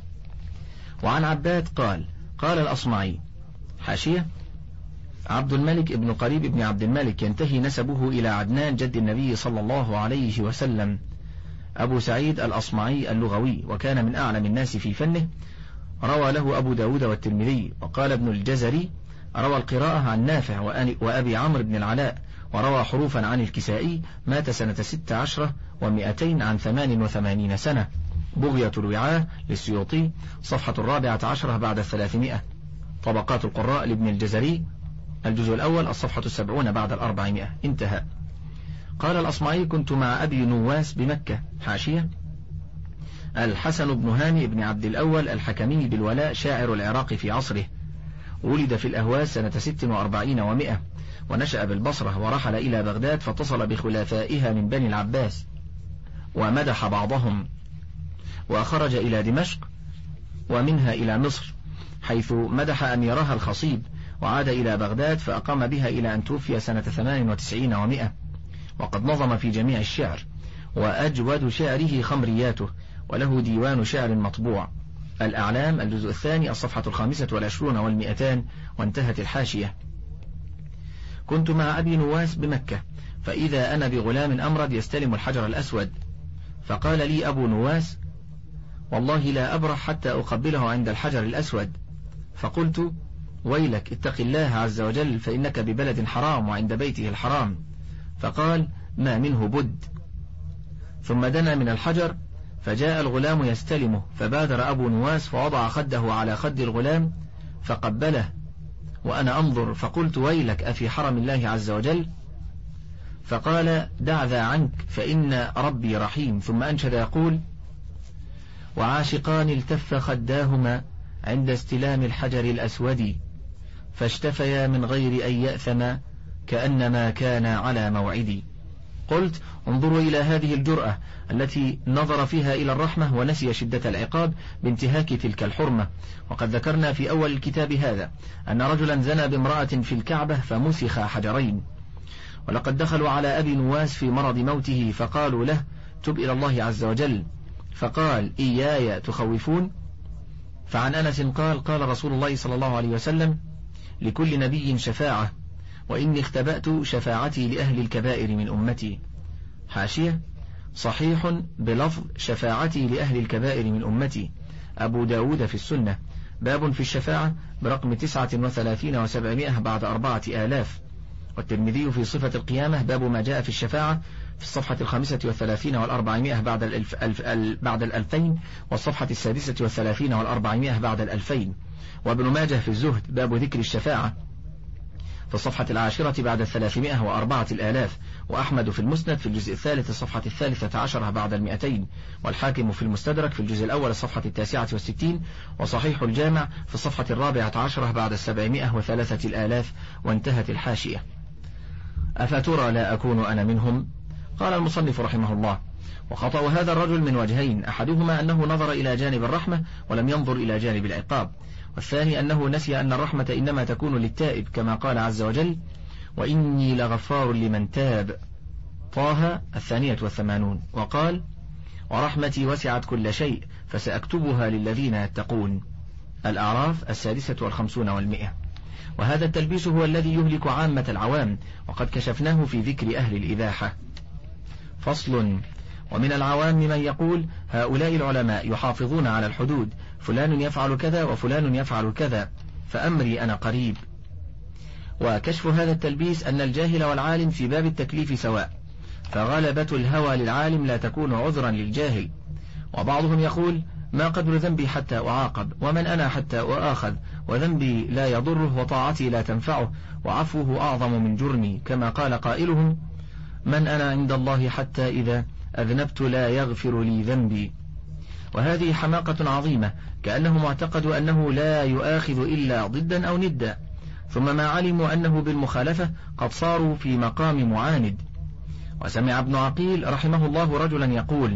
وعن عباد قال: قال الأصمعي: حاشية: عبد الملك ابن قريب ابن عبد الملك ينتهي نسبه إلى عدنان جد النبي صلى الله عليه وسلم، أبو سعيد الأصمعي اللغوي، وكان من أعلم الناس في فنه، روى له أبو داود والترمذي. وقال ابن الجزري: روى القراءة عن نافع وأبي عمرو بن العلاء، وروى حروفا عن الكسائي، مات سنة ست عشرة ومئتين عن ثمان وثمانين سنة. بغية الوعاء للسيوطي، صفحة الرابعة عشرة بعد الثلاثمائة. طبقات القراء لابن الجزري، الجزء الأول، الصفحة السبعون بعد الأربعمائة، انتهى. قال الأصمعي: كنت مع أبي نواس بمكة. حاشية: الحسن بن هاني بن عبد الأول الحكمي بالولاء، شاعر العراق في عصره، ولد في الأهواز سنة ست وأربعين ومئة، ونشأ بالبصرة، ورحل إلى بغداد فاتصل بخلفائها من بني العباس ومدح بعضهم، وخرج إلى دمشق ومنها إلى مصر، حيث مدح أميرها الخصيب، وعاد إلى بغداد فأقام بها إلى أن توفي سنة ثمان وتسعين ومئة. وقد نظم في جميع الشعر، وأجود شعره خمرياته، وله ديوان شعر مطبوع، الأعلام، الجزء الثاني، الصفحة الخامسة والعشرون والمئتان، وانتهت الحاشية. كنت مع أبي نواس بمكة، فإذا أنا بغلام أمرد يستلم الحجر الأسود، فقال لي أبو نواس: والله لا أبرح حتى أقبله عند الحجر الأسود. فقلت: ويلك، اتق الله عز وجل، فإنك ببلد حرام وعند بيته الحرام. فقال: ما منه بد. ثم دنا من الحجر فجاء الغلام يستلمه، فبادر أبو نواس فوضع خده على خد الغلام فقبله، وأنا أنظر، فقلت: ويلك، أفي حرم الله عز وجل؟ فقال دع ذا عنك فإن ربي رحيم، ثم أنشد يقول وعاشقان التف خداهما عند استلام الحجر الأسود فاشتفيا من غير أن يأثما كأنما كان على موعدي. قلت انظروا إلى هذه الجرأة التي نظر فيها إلى الرحمة ونسي شدة العقاب بانتهاك تلك الحرمة. وقد ذكرنا في أول الكتاب هذا أن رجلا زنى بامرأة في الكعبة فمسخ حجرين. ولقد دخلوا على أبي نواس في مرض موته فقالوا له تب إلى الله عز وجل، فقال إياي تخوفون. فعن أنس قال قال رسول الله صلى الله عليه وسلم لكل نبي شفاعة وإني اختبأت شفاعتي لأهل الكبائر من أمتي. حاشية صحيح بلفظ شفاعتي لأهل الكبائر من أمتي، أبو داود في السنة، باب في الشفاعة برقم تسعة وثلاثين وسبعمائة بعد أربعة آلاف. والترمذي في صفة القيامة باب ما جاء في الشفاعة في الصفحة الخامسة والثلاثين والأربعمائة بعد الألف ألف بعد الألفين، والصفحة السادسة والثلاثين والأربعمائة بعد الألفين. وابن ماجه في الزهد باب ذكر الشفاعة في الصفحة العاشرة بعد الثلاثمائة وأربعة الآلاف. وأحمد في المسند في الجزء الثالث الصفحة الثالثة عشرة بعد المئتين. والحاكم في المستدرك في الجزء الأول الصفحة التاسعة والستين. وصحيح الجامع في الصفحة الرابعة عشرة بعد السبعمائة وثلاثة الآلاف. وانتهت الحاشية. أفترى لا أكون أنا منهم؟ قال المصنف رحمه الله وخطأ هذا الرجل من وجهين، أحدهما أنه نظر إلى جانب الرحمة ولم ينظر إلى جانب العقاب، والثاني أنه نسي أن الرحمة إنما تكون للتائب كما قال عز وجل وإني لغفار لمن تاب، طه الثانية والثمانون. وقال ورحمتي وسعت كل شيء فسأكتبها للذين يتقون، الأعراف السادسة والخمسون والمئة. وهذا التلبيس هو الذي يهلك عامة العوام، وقد كشفناه في ذكر أهل الإباحة. فصل. ومن العوام من يقول هؤلاء العلماء يحافظون على الحدود، فلان يفعل كذا وفلان يفعل كذا فأمري أنا قريب. وكشف هذا التلبيس أن الجاهل والعالم في باب التكليف سواء، فغلبة الهوى للعالم لا تكون عذرا للجاهل. وبعضهم يقول ما قدر ذنبي حتى أعاقب، ومن أنا حتى أؤاخذ، وذنبي لا يضره وطاعتي لا تنفعه، وعفوه أعظم من جرمي، كما قال قائلهم من أنا عند الله حتى إذا أذنبت لا يغفر لي ذنبي. وهذه حماقة عظيمة، كأنه معتقد أنه لا يؤاخذ إلا ضدا أو ندا، ثم ما علموا أنه بالمخالفة قد صاروا في مقام معاند. وسمع ابن عقيل رحمه الله رجلا يقول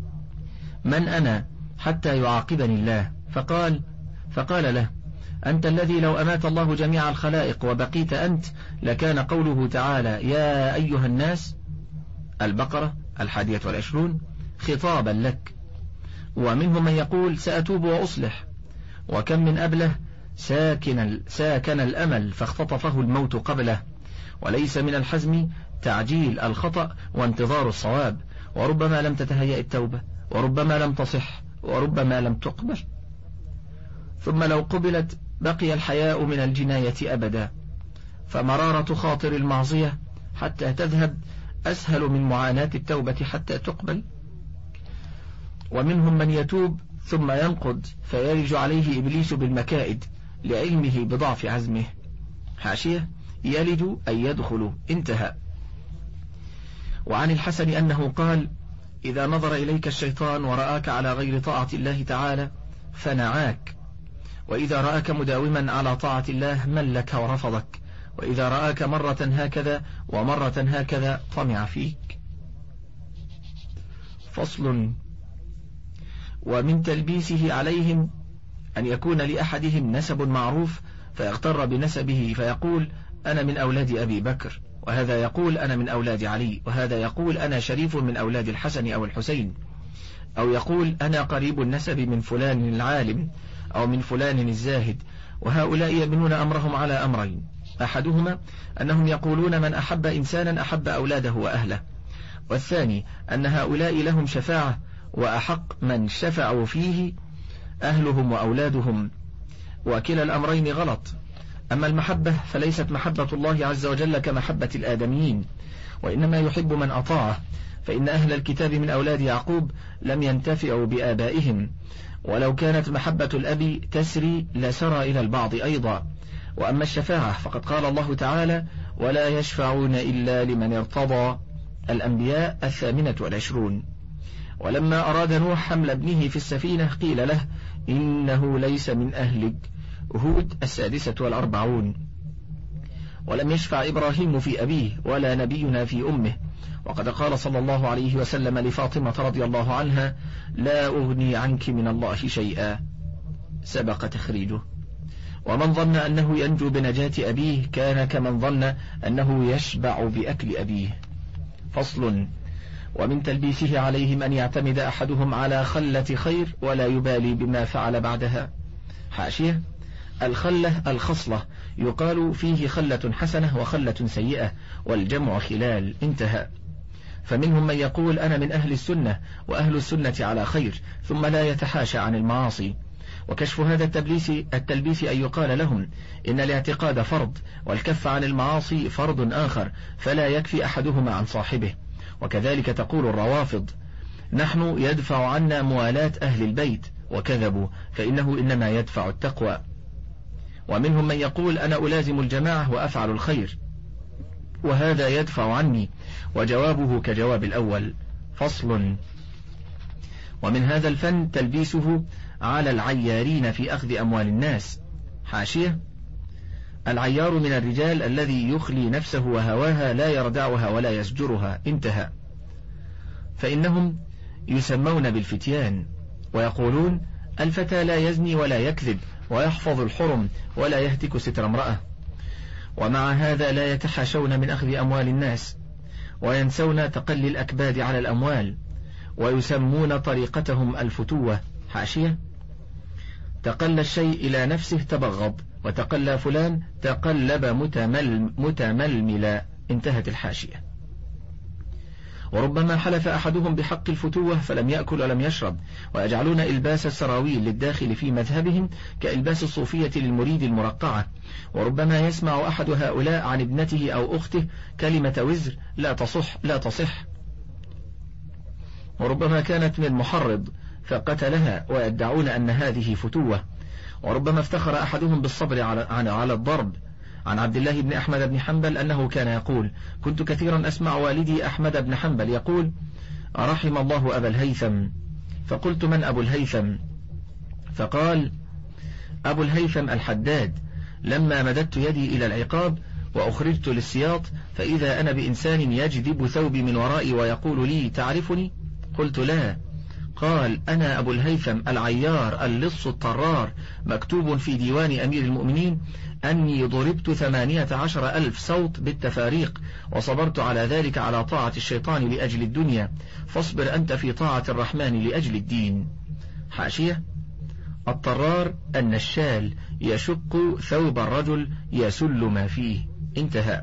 من أنا حتى يعاقبني الله؟ فقال فقال له أنت الذي لو أمات الله جميع الخلائق وبقيت أنت لكان قوله تعالى يا أيها الناس البقرة الحادية والعشرون خطابا لك. ومنهم من يقول سأتوب وأصلح، وكم من أبله ساكن, ساكن الأمل فاختطفه الموت قبله. وليس من الحزم تعجيل الخطأ وانتظار الصواب، وربما لم تتهيأ التوبة، وربما لم تصح، وربما لم تقبل، ثم لو قبلت بقي الحياء من الجناية أبدا، فمرارة خاطر المعصية حتى تذهب أسهل من معاناة التوبة حتى تقبل. ومنهم من يتوب ثم ينقض فيرج عليه إبليس بالمكائد لعلمه بضعف عزمه. حاشية يلج أي يدخل، انتهى. وعن الحسن أنه قال إذا نظر إليك الشيطان ورآك على غير طاعة الله تعالى فنعاك، وإذا رآك مداوما على طاعة الله ملك ورفضك، وإذا رآك مرة هكذا ومرة هكذا طمع فيك. فصل. ومن تلبيسه عليهم أن يكون لأحدهم نسب معروف فيغتر بنسبه فيقول أنا من أولاد أبي بكر، وهذا يقول أنا من أولاد علي، وهذا يقول أنا شريف من أولاد الحسن أو الحسين، أو يقول أنا قريب النسب من فلان العالم أو من فلان الزاهد. وهؤلاء يبنون أمرهم على أمرين، أحدهما أنهم يقولون من أحب إنسانا أحب أولاده وأهله، والثاني أن هؤلاء لهم شفاعة وأحق من شفعوا فيه أهلهم وأولادهم، وكلا الأمرين غلط. أما المحبة فليست محبة الله عز وجل كمحبة الآدميين، وإنما يحب من أطاعه، فإن أهل الكتاب من أولاد يعقوب لم ينتفعوا بآبائهم، ولو كانت محبة الأب تسري لسرى إلى البعض أيضا. وأما الشفاعة فقد قال الله تعالى ولا يشفعون إلا لمن ارتضى. الأنبياء الثامنة والعشرون. ولما أراد نوح حمل ابنه في السفينة قيل له إنه ليس من أهلك. هود السادسة والأربعون. ولم يشفع إبراهيم في أبيه ولا نبينا في أمه، وقد قال صلى الله عليه وسلم لفاطمة رضي الله عنها لا أغني عنك من الله شيئا، سبق تخريجه. ومن ظن أنه ينجو بنجاة أبيه كان كمن ظن أنه يشبع بأكل أبيه. فصل. ومن تلبيسه عليهم أن يعتمد أحدهم على خلة خير ولا يبالي بما فعل بعدها. حاشية. الخلة الخصلة، يقال فيه خلة حسنة وخلة سيئة، والجمع خلال. انتهى. فمنهم من يقول أنا من أهل السنة وأهل السنة على خير، ثم لا يتحاشى عن المعاصي. وكشف هذا التلبيس التلبيس أن يقال لهم إن الاعتقاد فرض والكف عن المعاصي فرض آخر، فلا يكفي أحدهما عن صاحبه. وكذلك تقول الروافض نحن يدفع عنا موالاة أهل البيت، وكذبوا، فإنه إنما يدفع التقوى. ومنهم من يقول أنا ألازم الجماعة وأفعل الخير، وهذا يدفع عني، وجوابه كجواب الأول. فصل. ومن هذا الفن تلبيسه على العيارين في أخذ أموال الناس. حاشية. العيار من الرجال الذي يخلي نفسه وهواها لا يردعها ولا يزجرها. انتهى. فإنهم يسمون بالفتيان، ويقولون الفتى لا يزني ولا يكذب ويحفظ الحرم ولا يهتك ستر امرأة، ومع هذا لا يتحاشون من أخذ أموال الناس، وينسون تقلي الأكباد على الأموال، ويسمون طريقتهم الفتوة. حاشية. تقلى الشيء إلى نفسه تبغض، وتقلى فلان تقلب متمل متململا. انتهت الحاشية. وربما حلف أحدهم بحق الفتوة فلم يأكل ولم يشرب، ويجعلون إلباس السراويل للداخل في مذهبهم كإلباس الصوفية للمريد المرقعة. وربما يسمع أحد هؤلاء عن ابنته أو أخته كلمة وزر لا تصح لا تصح وربما كانت من محرض فقتلها، ويدعون أن هذه فتوة. وربما افتخر أحدهم بالصبر على, على الضرب. عن عبد الله بن أحمد بن حنبل أنه كان يقول كنت كثيرا أسمع والدي أحمد بن حنبل يقول رحم الله أبا الهيثم. فقلت من أبو الهيثم؟ فقال أبو الهيثم الحداد. لما مددت يدي إلى العقاب وأخرجت للسياط فإذا أنا بإنسان يجذب ثوبي من ورائي ويقول لي تعرفني؟ قلت لا. قال أنا أبو الهيثم العيار اللص الطرار، مكتوب في ديوان أمير المؤمنين أني ضربت ثمانية عشر ألف صوت بالتفاريق، وصبرت على ذلك على طاعة الشيطان لأجل الدنيا، فاصبر أنت في طاعة الرحمن لأجل الدين. حاشية. الطرار النشال يشق ثوب الرجل يسل ما فيه. انتهى.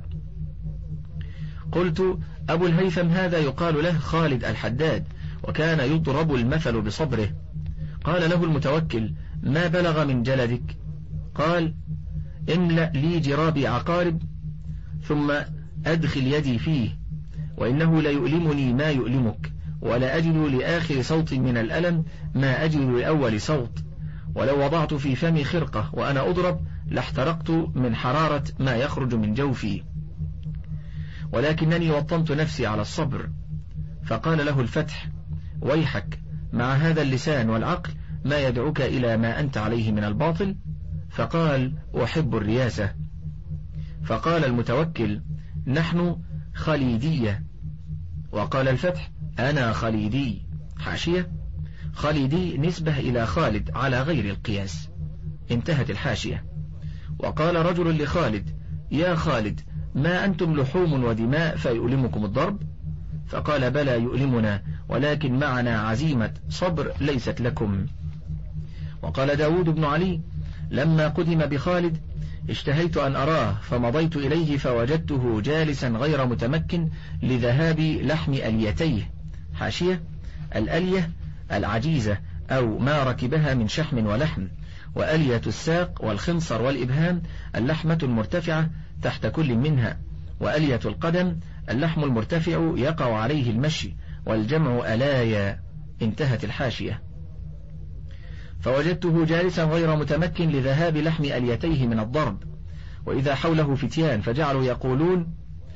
قلت أبو الهيثم هذا يقال له خالد الحداد، وكان يضرب المثل بصبره. قال له المتوكل ما بلغ من جلدك؟ قال املأ لي جرابي عقارب ثم أدخل يدي فيه، وإنه ليؤلمني ما يؤلمك، ولا أجد لآخر صوت من الألم ما أجد لأول صوت، ولو وضعت في فمي خرقة وأنا أضرب لاحترقت من حرارة ما يخرج من جوفي، ولكنني وطنت نفسي على الصبر. فقال له الفتح ويحك، مع هذا اللسان والعقل ما يدعوك إلى ما أنت عليه من الباطل؟ فقال أحب الرياسة. فقال المتوكل نحن خليدية. وقال الفتح أنا خليدي. حاشية. خليدي نسبة إلى خالد على غير القياس. انتهت الحاشية. وقال رجل لخالد يا خالد ما أنتم لحوم ودماء فيؤلمكم الضرب؟ فقال بلى يؤلمنا، ولكن معنا عزيمة صبر ليست لكم. وقال داود بن علي لما قدم بخالد اشتهيت أن أراه فمضيت إليه فوجدته جالسا غير متمكن لذهاب لحم أليتيه. حاشية. الألية العجيزة أو ما ركبها من شحم ولحم، وألية الساق والخنصر والإبهام اللحمة المرتفعة تحت كل منها، وألية القدم اللحم المرتفع يقع عليه المشي، والجمع ألايا. انتهت الحاشية. فوجدته جالسا غير متمكن لذهاب لحم أليتيه من الضرب، وإذا حوله فتيان فجعلوا يقولون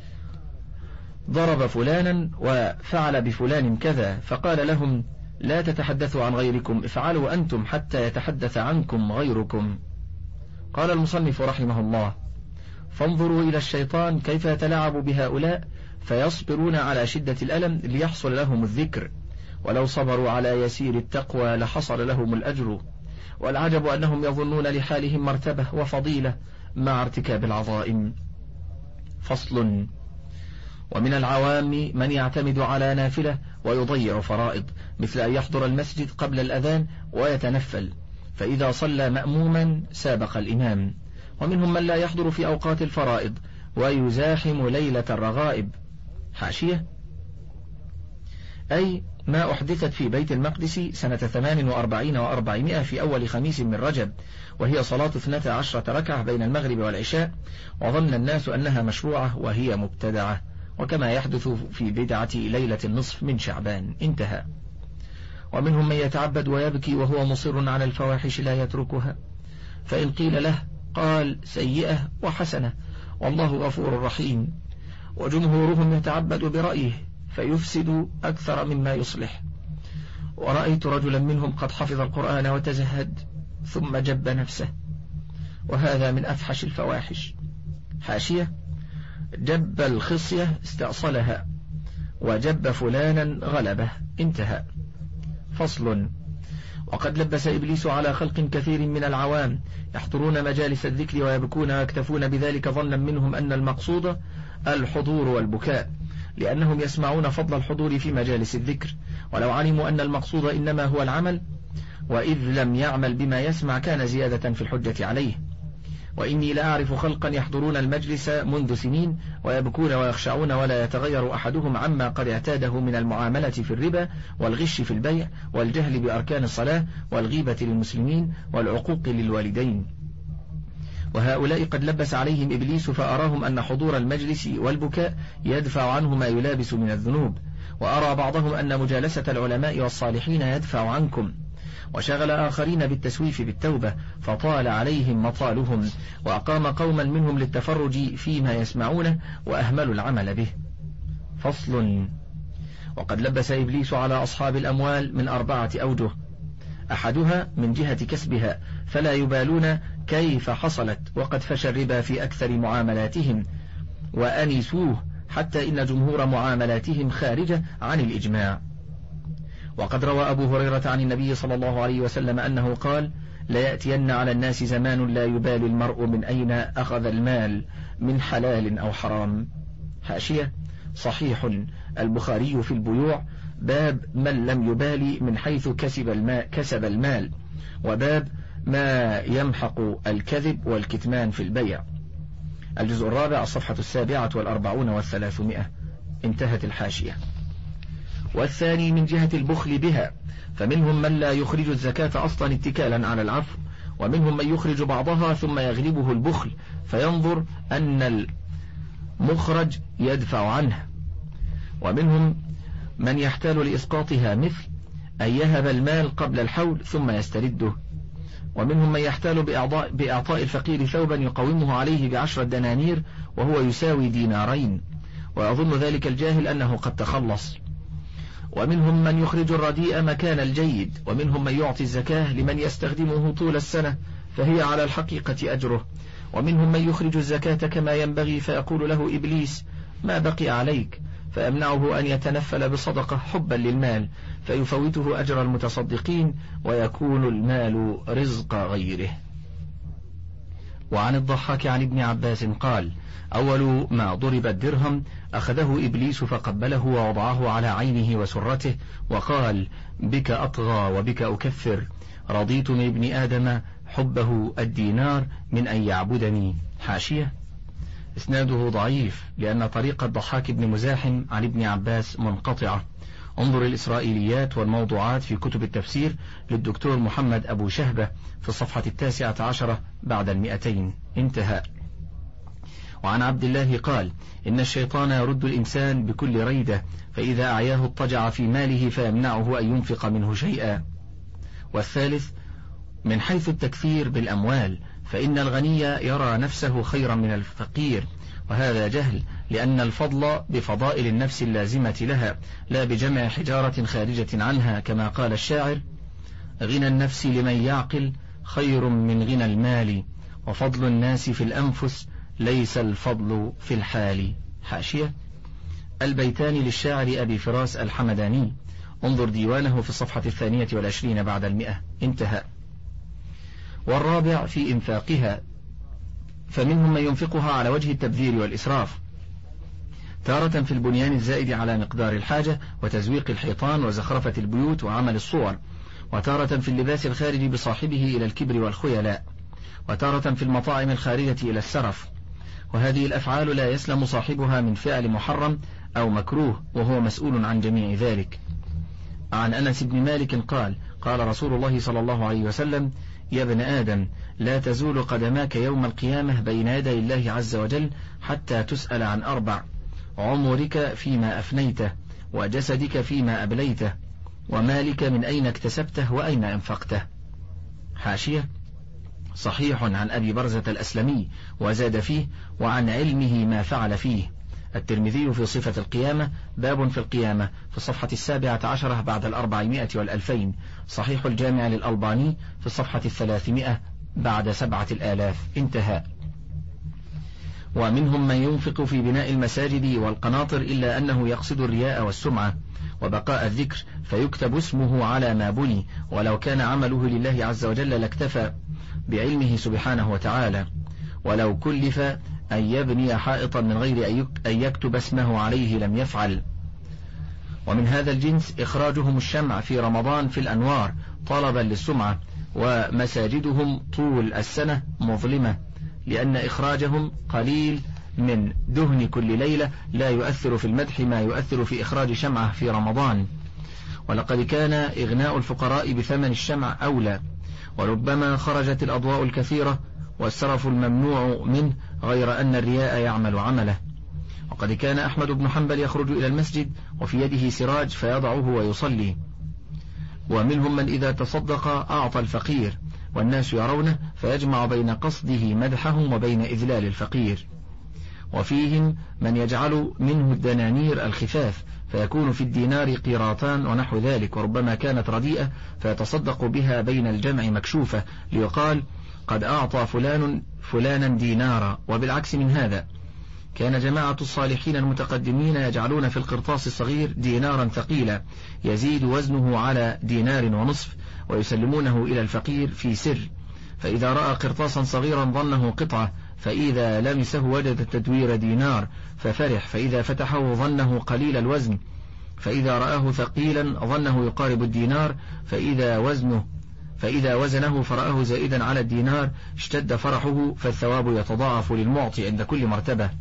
ضرب فلانا وفعل بفلان كذا، فقال لهم لا تتحدثوا عن غيركم، افعلوا أنتم حتى يتحدث عنكم غيركم. قال المصنف رحمه الله: فانظروا إلى الشيطان كيف يتلاعب بهؤلاء فيصبرون على شدة الألم ليحصل لهم الذكر، ولو صبروا على يسير التقوى لحصل لهم الأجر، والعجب أنهم يظنون لحالهم مرتبة وفضيلة مع ارتكاب العظائم. فصل. ومن العوام من يعتمد على نافلة ويضيع فرائض، مثل أن يحضر المسجد قبل الأذان ويتنفل، فإذا صلى مأموما سابق الإمام. ومنهم من لا يحضر في أوقات الفرائض ويزاحم ليلة الرغائب. حاشية: أي ما أحدثت في بيت المقدس سنة ثمان وأربعين وأربعمائة في أول خميس من رجب، وهي صلاة اثنتا عشرة ركعة بين المغرب والعشاء، وظن الناس أنها مشروعة وهي مبتدعة، وكما يحدث في بدعة ليلة النصف من شعبان. انتهى. ومنهم من يتعبد ويبكي وهو مصر على الفواحش لا يتركها، فإن قيل له قال سيئة وحسنة والله غفور رحيم. وجمهورهم يتعبد برأيه فيفسد أكثر مما يصلح. ورأيت رجلا منهم قد حفظ القرآن وتزهد ثم جب نفسه، وهذا من أفحش الفواحش. حاشية: جب الخصية استأصلها، وجب فلانا غلبه. انتهى. فصل. وقد لبس إبليس على خلق كثير من العوام يحضرون مجالس الذكر ويبكون ويكتفون بذلك ظنا منهم أن المقصود الحضور والبكاء، لأنهم يسمعون فضل الحضور في مجالس الذكر، ولو علموا أن المقصود إنما هو العمل، وإذ لم يعمل بما يسمع كان زيادة في الحجة عليه. وإني لأعرف خلقا يحضرون المجلس منذ سنين ويبكون ويخشعون ولا يتغير أحدهم عما قد اعتاده من المعاملة في الربا والغش في البيع والجهل بأركان الصلاة والغيبة للمسلمين والعقوق للوالدين. وهؤلاء قد لبس عليهم إبليس فأراهم أن حضور المجلس والبكاء يدفع عنه ما يلابس من الذنوب، وأرى بعضهم أن مجالسة العلماء والصالحين يدفع عنكم، وشغل آخرين بالتسويف بالتوبة فطال عليهم مطالهم، وأقام قوما منهم للتفرج فيما يسمعونه وأهملوا العمل به. فصل. وقد لبس إبليس على أصحاب الأموال من أربعة أوجه: أحدها من جهة كسبها فلا يبالون كيف حصلت، وقد فشى الربا في أكثر معاملاتهم وأنسوه حتى إن جمهور معاملاتهم خارجة عن الإجماع. وقد روى أبو هريرة عن النبي صلى الله عليه وسلم أنه قال: لا يأتين على الناس زمان لا يبالي المرء من أين أخذ المال من حلال أو حرام. حاشية: صحيح البخاري في البيوع، باب من لم يبالي من حيث كسب المال, كسب المال وباب ما يمحق الكذب والكتمان في البيع. الجزء الرابع الصفحة السابعة والأربعون والثلاثمائة. انتهت الحاشية. والثاني من جهة البخل بها، فمنهم من لا يخرج الزكاة أصلا اتكالا على العفو، ومنهم من يخرج بعضها ثم يغلبه البخل فينظر أن المخرج يدفع عنه، ومنهم من يحتال لإسقاطها مثل أن يهب المال قبل الحول ثم يسترده، ومنهم من يحتال بإعطاء, بإعطاء الفقير ثوبا يقومه عليه بعشرة دنانير وهو يساوي دينارين، ويظن ذلك الجاهل أنه قد تخلص. ومنهم من يخرج الرديء مكان الجيد، ومنهم من يعطي الزكاة لمن يستخدمه طول السنة فهي على الحقيقة أجره، ومنهم من يخرج الزكاة كما ينبغي فيقول له إبليس: ما بقي عليك، فيمنعه أن يتنفل بصدقة حبا للمال فيفوته أجر المتصدقين ويكون المال رزق غيره. وعن الضحاك عن ابن عباس قال: أول ما ضرب الدرهم أخذه إبليس فقبله ووضعه على عينه وسرته وقال: بك أطغى وبك أكفر، رضيت من ابن آدم حبه الدينار من أن يعبدني. حاشية: إسناده ضعيف لأن طريق الضحاك بن مزاحم عن ابن عباس منقطعة. انظر الإسرائيليات والموضوعات في كتب التفسير للدكتور محمد أبو شهبة في الصفحة التاسعة عشرة بعد المئتين. انتهى. وعن عبد الله قال: إن الشيطان يرد الإنسان بكل ريدة، فإذا أعياه اضطجع في ماله فيمنعه أن ينفق منه شيئا. والثالث من حيث التكثير بالأموال، فإن الغني يرى نفسه خيرا من الفقير، وهذا جهل، لأن الفضل بفضائل النفس اللازمة لها لا بجمع حجارة خارجة عنها، كما قال الشاعر: غنى النفس لمن يعقل خير من غنى المال، وفضل الناس في الأنفس ليس الفضل في الحال. حاشية: البيتان للشاعر أبي فراس الحمداني، انظر ديوانه في الصفحة الثانية والعشرين بعد المئة. انتهى. والرابع في إنفاقها، فمنهم من ينفقها على وجه التبذير والإسراف، تارة في البنيان الزائد على مقدار الحاجة وتزويق الحيطان وزخرفة البيوت وعمل الصور، وتارة في اللباس الخارج بصاحبه إلى الكبر والخيلاء، وتارة في المطاعم الخارجة إلى السرف. وهذه الأفعال لا يسلم صاحبها من فعل محرم أو مكروه، وهو مسؤول عن جميع ذلك. عن أنس بن مالك قال: قال رسول الله صلى الله عليه وسلم: يا ابن آدم، لا تزول قدماك يوم القيامة بين يدي الله عز وجل حتى تسأل عن أربع: عمرك فيما أفنيته، وجسدك فيما أبليته، ومالك من أين اكتسبته وأين أنفقته. حاشية: صحيح عن أبي برزة الأسلمي، وزاد فيه: وعن علمه ما فعل فيه. الترمذي في صفة القيامة، باب في القيامة، في الصفحة السابعة عشرة بعد الأربعمائة والألفين. صحيح الجامع للألباني في الصفحة الثلاثمائة بعد سبعة الآلاف. انتهى. ومنهم من ينفق في بناء المساجد والقناطر إلا أنه يقصد الرياء والسمعة وبقاء الذكر، فيكتب اسمه على ما بني، ولو كان عمله لله عز وجل لاكتفى بعلمه سبحانه وتعالى، ولو كلف أن يبني حائطا من غير أن يكتب اسمه عليه لم يفعل. ومن هذا الجنس إخراجهم الشمع في رمضان في الأنوار طلبا للسمعة، ومساجدهم طول السنة مظلمة، لأن إخراجهم قليل من دهن كل ليلة لا يؤثر في المدح ما يؤثر في إخراج شمعة في رمضان. ولقد كان إغناء الفقراء بثمن الشمع أولى، وربما خرجت الأضواء الكثيرة والسرف الممنوع منه، غير أن الرياء يعمل عمله. وقد كان أحمد بن حنبل يخرج إلى المسجد وفي يده سراج فيضعه ويصلي. ومنهم من إذا تصدق أعطى الفقير والناس يرونه، فيجمع بين قصده مدحهم وبين إذلال الفقير. وفيهم من يجعل منه الدنانير الخفاف، فيكون في الدينار قيراطان ونحو ذلك، وربما كانت رديئة فيتصدق بها بين الجمع مكشوفة، ليقال: قد أعطى فلان فلانا دينارا. وبالعكس من هذا، كان جماعة الصالحين المتقدمين يجعلون في القرطاس الصغير دينارا ثقيلا يزيد وزنه على دينار ونصف، ويسلمونه إلى الفقير في سر، فإذا رأى قرطاسا صغيرا ظنه قطعة، فإذا لمسه وجد التدوير دينار ففرح، فإذا فتحه ظنه قليل الوزن، فإذا رآه ثقيلا ظنه يقارب الدينار، فإذا وزنه فإذا وزنه فرآه زائدا على الدينار اشتد فرحه، فالثواب يتضاعف للمعطي عند كل مرتبة.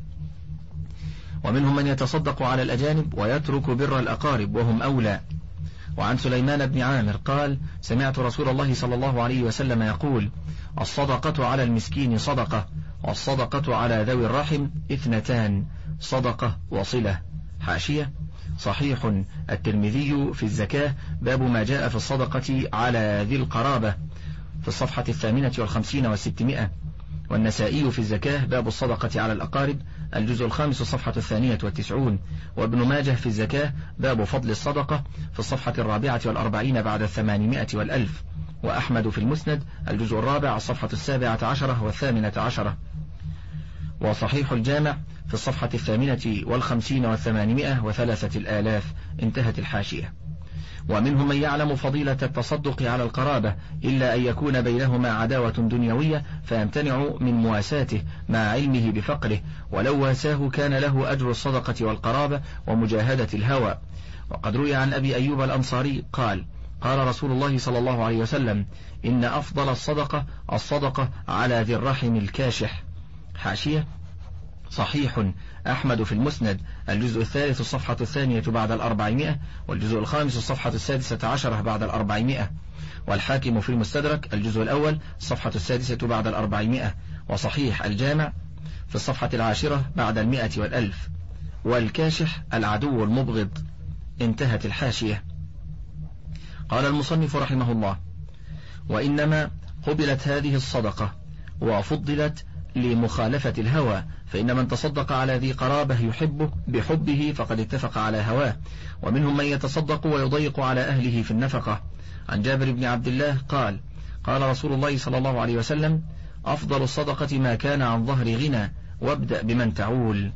ومنهم من يتصدق على الأجانب ويترك بر الأقارب وهم أولى. وعن سليمان بن عامر قال: سمعت رسول الله صلى الله عليه وسلم يقول: الصدقة على المسكين صدقة، والصدقة على ذوي الرحم اثنتان، صدقة وصلة. حاشية: صحيح الترمذي في الزكاة، باب ما جاء في الصدقة على ذي القرابة، في الصفحة الثامنة والخمسين والستمائة. والنسائي في الزكاة، باب الصدقة على الأقارب، الجزء الخامس الصفحة الثانية والتسعون. وابن ماجه في الزكاة، باب فضل الصدقة، في الصفحة الرابعة والأربعين بعد الثمانمائة والألف. وأحمد في المسند، الجزء الرابع الصفحة السابعة عشرة والثامنة عشرة. وصحيح الجامع في الصفحة الثامنة والخمسين والثمانمائة وثلاثة الآلاف. انتهت الحاشية. ومنهم من يعلم فضيلة التصدق على القرابة، إلا أن يكون بينهما عداوة دنيوية فيمتنع من مواساته مع علمه بفقره، ولو واساه كان له أجر الصدقة والقرابة ومجاهدة الهوى. وقد روي عن أبي أيوب الأنصاري قال: قال رسول الله صلى الله عليه وسلم: إن أفضل الصدقة الصدقة على ذي الرحم الكاشح. حاشية: صحيح أحمد في المسند، الجزء الثالث الصفحة الثانية بعد الأربعمائة، والجزء الخامس الصفحة السادسة عشرة بعد الأربعمائة. والحاكم في المستدرك، الجزء الأول الصفحة السادسة بعد الأربعمائة. وصحيح الجامع في الصفحة العاشرة بعد المائة والألف. والكاشح العدو المبغض. انتهت الحاشية. قال المصنف رحمه الله: وإنما قبلت هذه الصدقة وفضلت لمخالفة الهوى، فإن من تصدق على ذي قرابة يحبه بحبه فقد اتفق على هواه. ومنهم من يتصدق ويضيق على أهله في النفقة. عن جابر بن عبد الله قال قال رسول الله صلى الله عليه وسلم: أفضل الصدقة ما كان عن ظهر غنى، وابدأ بمن تعول.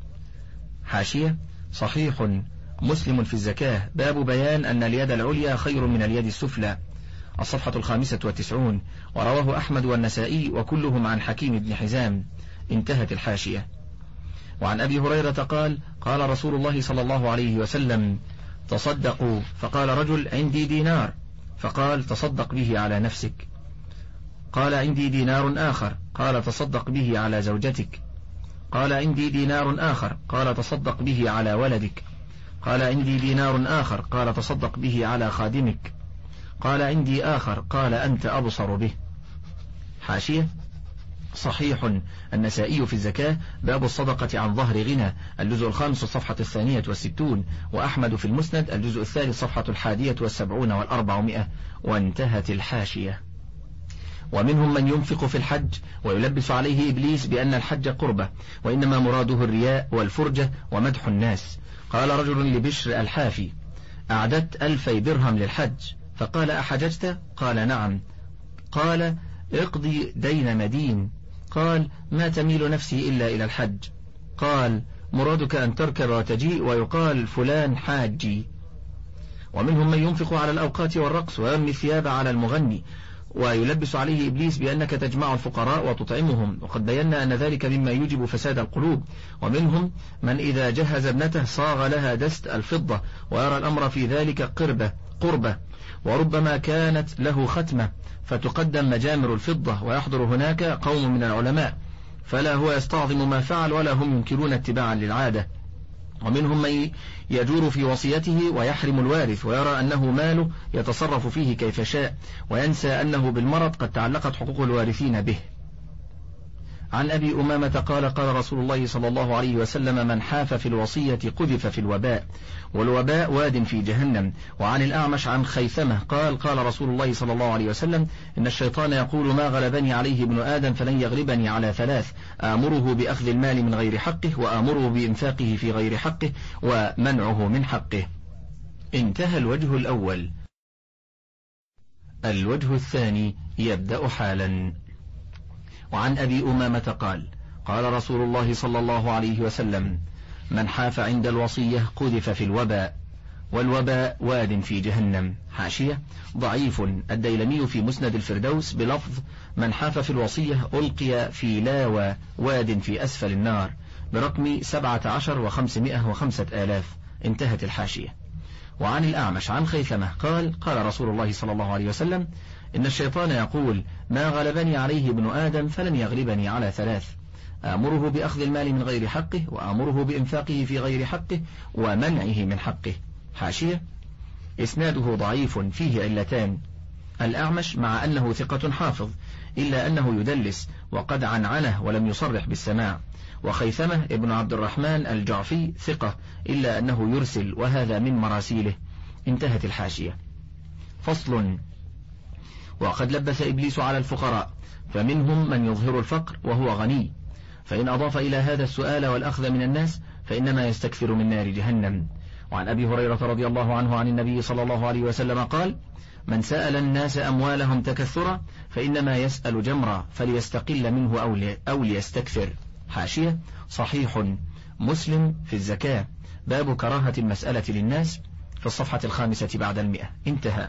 حاشية: صحيح مسلم في الزكاة، باب بيان أن اليد العليا خير من اليد السفلى، الصفحة الخامسة والتسعون، ورواه أحمد والنسائي وكلهم عن حكيم بن حزام. انتهت الحاشية. وعن أبي هريرة قال قال رسول الله صلى الله عليه وسلم: تصدقوا. فقال رجل: عندي دينار. فقال: تصدق به على نفسك. قال: عندي دينار آخر. قال: تصدق به على زوجتك. قال: عندي دينار آخر. قال: تصدق به على ولدك. قال: عندي دينار آخر. قال: تصدق به على خادمك. قال: عندي آخر. قال: أنت أبصر به. حاشية: صحيح النسائي في الزكاة، باب الصدقة عن ظهر غنى، الجزء الخامس الصفحة الثانية والستون، وأحمد في المسند الجزء الثالث صفحة الحادية والسبعون والأربعمائة. وانتهت الحاشية. ومنهم من ينفق في الحج ويلبس عليه إبليس بأن الحج قربة، وإنما مراده الرياء والفرجة ومدح الناس. قال رجل لبشر الحافي: أعددت ألفي درهم للحج. فقال: أحججت؟ قال: نعم. قال: اقضي دين مدين. قال: ما تميل نفسي إلا إلى الحج. قال: مرادك أن تركب وتجيء ويقال فلان حاجي. ومنهم من ينفق على الأوقات والرقص ويرمي الثياب على المغني، ويلبس عليه إبليس بأنك تجمع الفقراء وتطعمهم، وقد بينا أن ذلك مما يوجب فساد القلوب. ومنهم من إذا جهز ابنته صاغ لها دست الفضة، ويرى الأمر في ذلك قربة قربة وربما كانت له ختمة، فتقدم مجامر الفضة، ويحضر هناك قوم من العلماء، فلا هو يستعظم ما فعل ولا هم ينكرون اتباعا للعادة. ومنهم من يجور في وصيته ويحرم الوارث، ويرى أنه ماله يتصرف فيه كيف شاء، وينسى أنه بالمرض قد تعلقت حقوق الوارثين به. عن أبي أمامة قال قال رسول الله صلى الله عليه وسلم: من حاف في الوصية قذف في الوباء، والوباء واد في جهنم. وعن الأعمش عن خيثمة قال قال رسول الله صلى الله عليه وسلم: إن الشيطان يقول: ما غلبني عليه ابن آدم فلن يغلبني على ثلاث: آمره بأخذ المال من غير حقه، وآمره بإنفاقه في غير حقه، ومنعه من حقه. انتهى الوجه الأول. الوجه الثاني يبدأ حالا. وعن أبي أمامة قال قال رسول الله صلى الله عليه وسلم: من حاف عند الوصية قذف في الوباء، والوباء واد في جهنم. حاشية: ضعيف الديلمي في مسند الفردوس بلفظ: من حاف في الوصية ألقي في لاوى واد في أسفل النار، برقم سبعة عشر وخمسمائة وخمسة آلاف. انتهت الحاشية. وعن الأعمش عن خيثمة قال قال رسول الله صلى الله عليه وسلم: إن الشيطان يقول: ما غلبني عليه ابن آدم فلن يغلبني على ثلاث: آمره بأخذ المال من غير حقه، وآمره بإنفاقه في غير حقه، ومنعه من حقه. حاشية: إسناده ضعيف فيه علتان: الأعمش مع أنه ثقة حافظ، إلا أنه يدلس وقد عنعنه ولم يصرح بالسماع، وخيثمة ابن عبد الرحمن الجعفي ثقة، إلا أنه يرسل، وهذا من مراسيله. انتهت الحاشية. فصل: وقد لبس إبليس على الفقراء، فمنهم من يظهر الفقر وهو غني، فإن أضاف إلى هذا السؤال والأخذ من الناس فإنما يستكثر من نار جهنم. وعن أبي هريرة رضي الله عنه عن النبي صلى الله عليه وسلم قال: من سأل الناس أموالهم تكثرا فإنما يسأل جمرا، فليستقل منه أو ليستكثر. حاشية: صحيح مسلم في الزكاة، باب كراهة المسألة للناس، في الصفحة الخامسة بعد المئة. انتهى.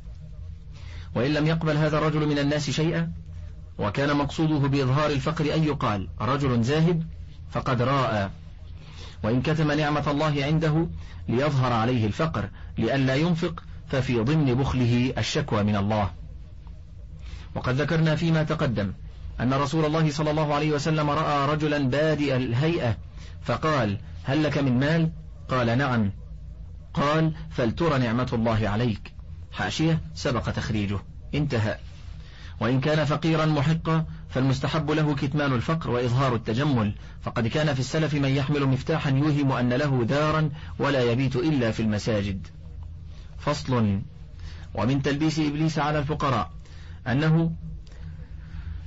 وإن لم يقبل هذا الرجل من الناس شيئا، وكان مقصوده بإظهار الفقر أن يقال: رجل زاهد، فقد راء. وإن كتم نعمة الله عنده ليظهر عليه الفقر لئلا ينفق، ففي ضمن بخله الشكوى من الله. وقد ذكرنا فيما تقدم أن رسول الله صلى الله عليه وسلم رأى رجلا بادئ الهيئة فقال: هل لك من مال؟ قال: نعم. قال: فلترى نعمة الله عليك. حاشية: سبق تخريجه. انتهى. وإن كان فقيرا محقا فالمستحب له كتمان الفقر وإظهار التجمل، فقد كان في السلف من يحمل مفتاحا يوهم أن له دارا ولا يبيت إلا في المساجد. فصل: ومن تلبيس إبليس على الفقراء أنه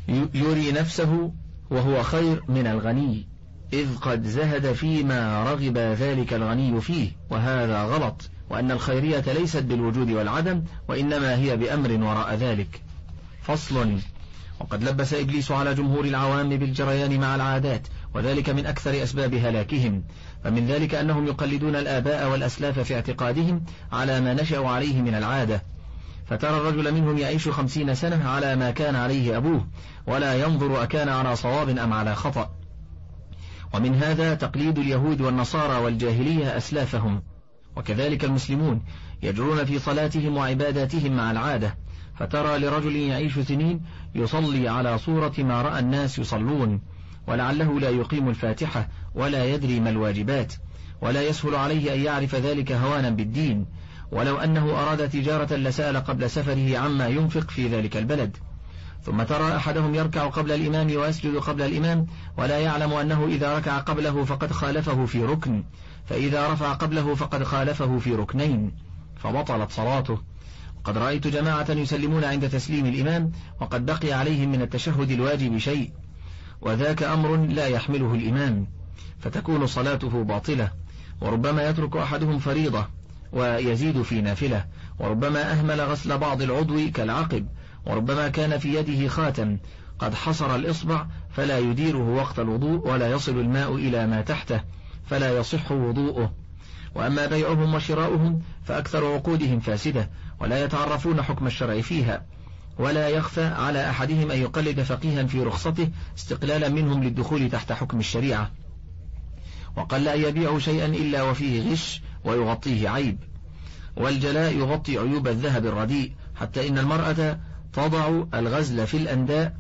يري نفسه وهو خير من الغني، إذ قد زهد فيما رغب ذلك الغني فيه، وهذا غلط، وأن الخيرية ليست بالوجود والعدم، وإنما هي بأمر وراء ذلك. فصل. وقد لبس إبليس على جمهور العوام بالجريان مع العادات، وذلك من أكثر أسباب هلاكهم، فمن ذلك أنهم يقلدون الآباء والأسلاف في اعتقادهم على ما نشأوا عليه من العادة، فترى الرجل منهم يعيش خمسين سنة على ما كان عليه أبوه، ولا ينظر أكان على صواب أم على خطأ. ومن هذا تقليد اليهود والنصارى والجاهلية أسلافهم. وكذلك المسلمون يجرون في صلاتهم وعباداتهم مع العادة، فترى لرجل يعيش سنين يصلي على صورة ما رأى الناس يصلون، ولعله لا يقيم الفاتحة ولا يدري ما الواجبات، ولا يسهل عليه أن يعرف ذلك هوانا بالدين، ولو أنه أراد تجارة لسأل قبل سفره عما ينفق في ذلك البلد. ثم ترى أحدهم يركع قبل الإمام ويسجد قبل الإمام، ولا يعلم أنه إذا ركع قبله فقد خالفه في ركن، فإذا رفع قبله فقد خالفه في ركنين، فبطلت صلاته. وقد رأيت جماعة يسلمون عند تسليم الإمام وقد بقي عليهم من التشهد الواجب شيء، وذاك أمر لا يحمله الإمام، فتكون صلاته باطلة. وربما يترك أحدهم فريضة ويزيد في نافلة، وربما أهمل غسل بعض العضو كالعقب، وربما كان في يده خاتم قد حصر الإصبع فلا يديره وقت الوضوء، ولا يصل الماء إلى ما تحته فلا يصح وضوءه. وأما بيعهم وشراؤهم فأكثر عقودهم فاسدة، ولا يتعرفون حكم الشرع فيها، ولا يخفى على أحدهم أن يقلد فقيها في رخصته استقلالا منهم للدخول تحت حكم الشريعة. وقل أن يبيع شيئا إلا وفيه غش ويغطيه عيب، والجلاء يغطي عيوب الذهب الرديء، حتى إن المرأة تضع الغزل في الأنداء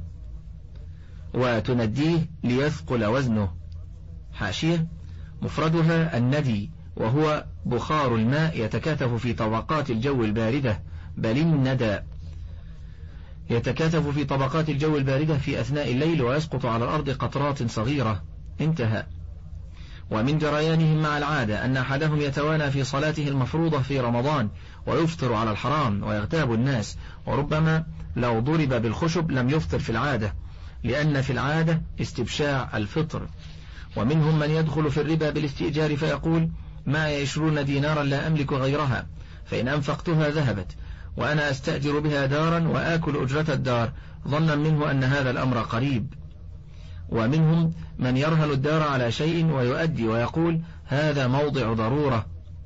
وتنديه ليثقل وزنه. حاشية. مفردها الندي، وهو بخار الماء يتكاثف في طبقات الجو الباردة، بل الندى يتكاثف في طبقات الجو الباردة في أثناء الليل ويسقط على الأرض قطرات صغيرة. انتهى. ومن جريانهم مع العادة أن أحدهم يتوانى في صلاته المفروضة في رمضان ويفطر على الحرام ويغتاب الناس، وربما لو ضرب بالخشب لم يفطر في العادة، لأن في العادة استبشاع الفطر. ومنهم من يدخل في الربا بالاستئجار فيقول: معي عشرون دينارا لا أملك غيرها، فإن أنفقتها ذهبت، وأنا أستأجر بها دارا وآكل أجرة الدار، ظنا منه أن هذا الأمر قريب. ومنهم من يرهن الدار على شيء ويؤدي ويقول: هذا موضع ضرورة،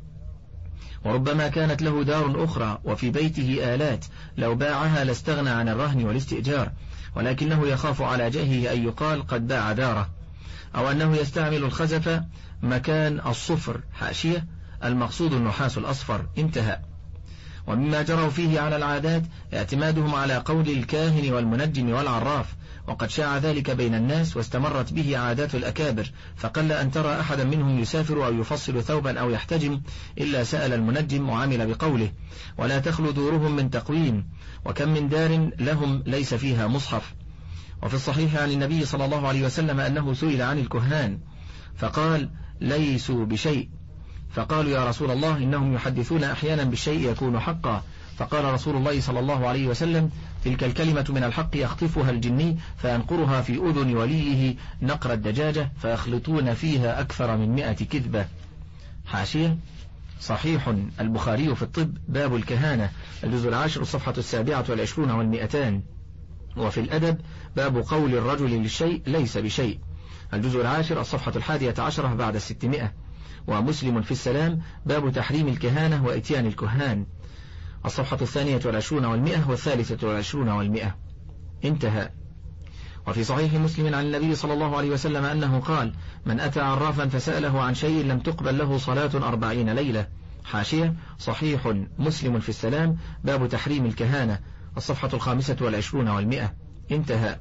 وربما كانت له دار أخرى وفي بيته آلات لو باعها لاستغنى عن الرهن والاستئجار، ولكنه يخاف على جهه أن يقال قد باع داره، أو أنه يستعمل الخزف مكان الصفر. حاشية. المقصود النحاس الأصفر. انتهى. ومما جروا فيه على العادات اعتمادهم على قول الكاهن والمنجم والعراف، وقد شاع ذلك بين الناس واستمرت به عادات الأكابر، فقل أن ترى أحدا منهم يسافر أو يفصل ثوبا أو يحتجم إلا سأل المنجم وعمل بقوله، ولا تخلو دورهم من تقويم، وكم من دار لهم ليس فيها مصحف. وفي الصحيح عن النبي صلى الله عليه وسلم أنه سئل عن الكهان فقال: ليسوا بشيء، فقالوا: يا رسول الله إنهم يحدثون أحيانا بالشيء يكون حقا، فقال رسول الله صلى الله عليه وسلم: تلك الكلمة من الحق يخطفها الجني فينقرها في أذن وليه نقر الدجاجة، فيخلطون فيها أكثر من مئة كذبة. حاشية. صحيح البخاري في الطب باب الكهانة، الجزء العاشر الصفحة السابعة والعشرون والمئتان. وفي الأدب باب قول الرجل للشيء ليس بشيء، الجزء العاشر الصفحة الحادية عشرة بعد الستمائة. ومسلم في السلام باب تحريم الكهانة وإتيان الكهان، الصفحة الثانية والعشرون والمئة والثالثة والعشرون والمئة. انتهى. وفي صحيح مسلم عن النبي صلى الله عليه وسلم أنه قال: من أتى عرافا فسأله عن شيء لم تقبل له صلاة أربعين ليلة. حاشية. صحيح مسلم في السلام باب تحريم الكهانة، الصفحة الخامسة والعشرون والمئة. انتهى.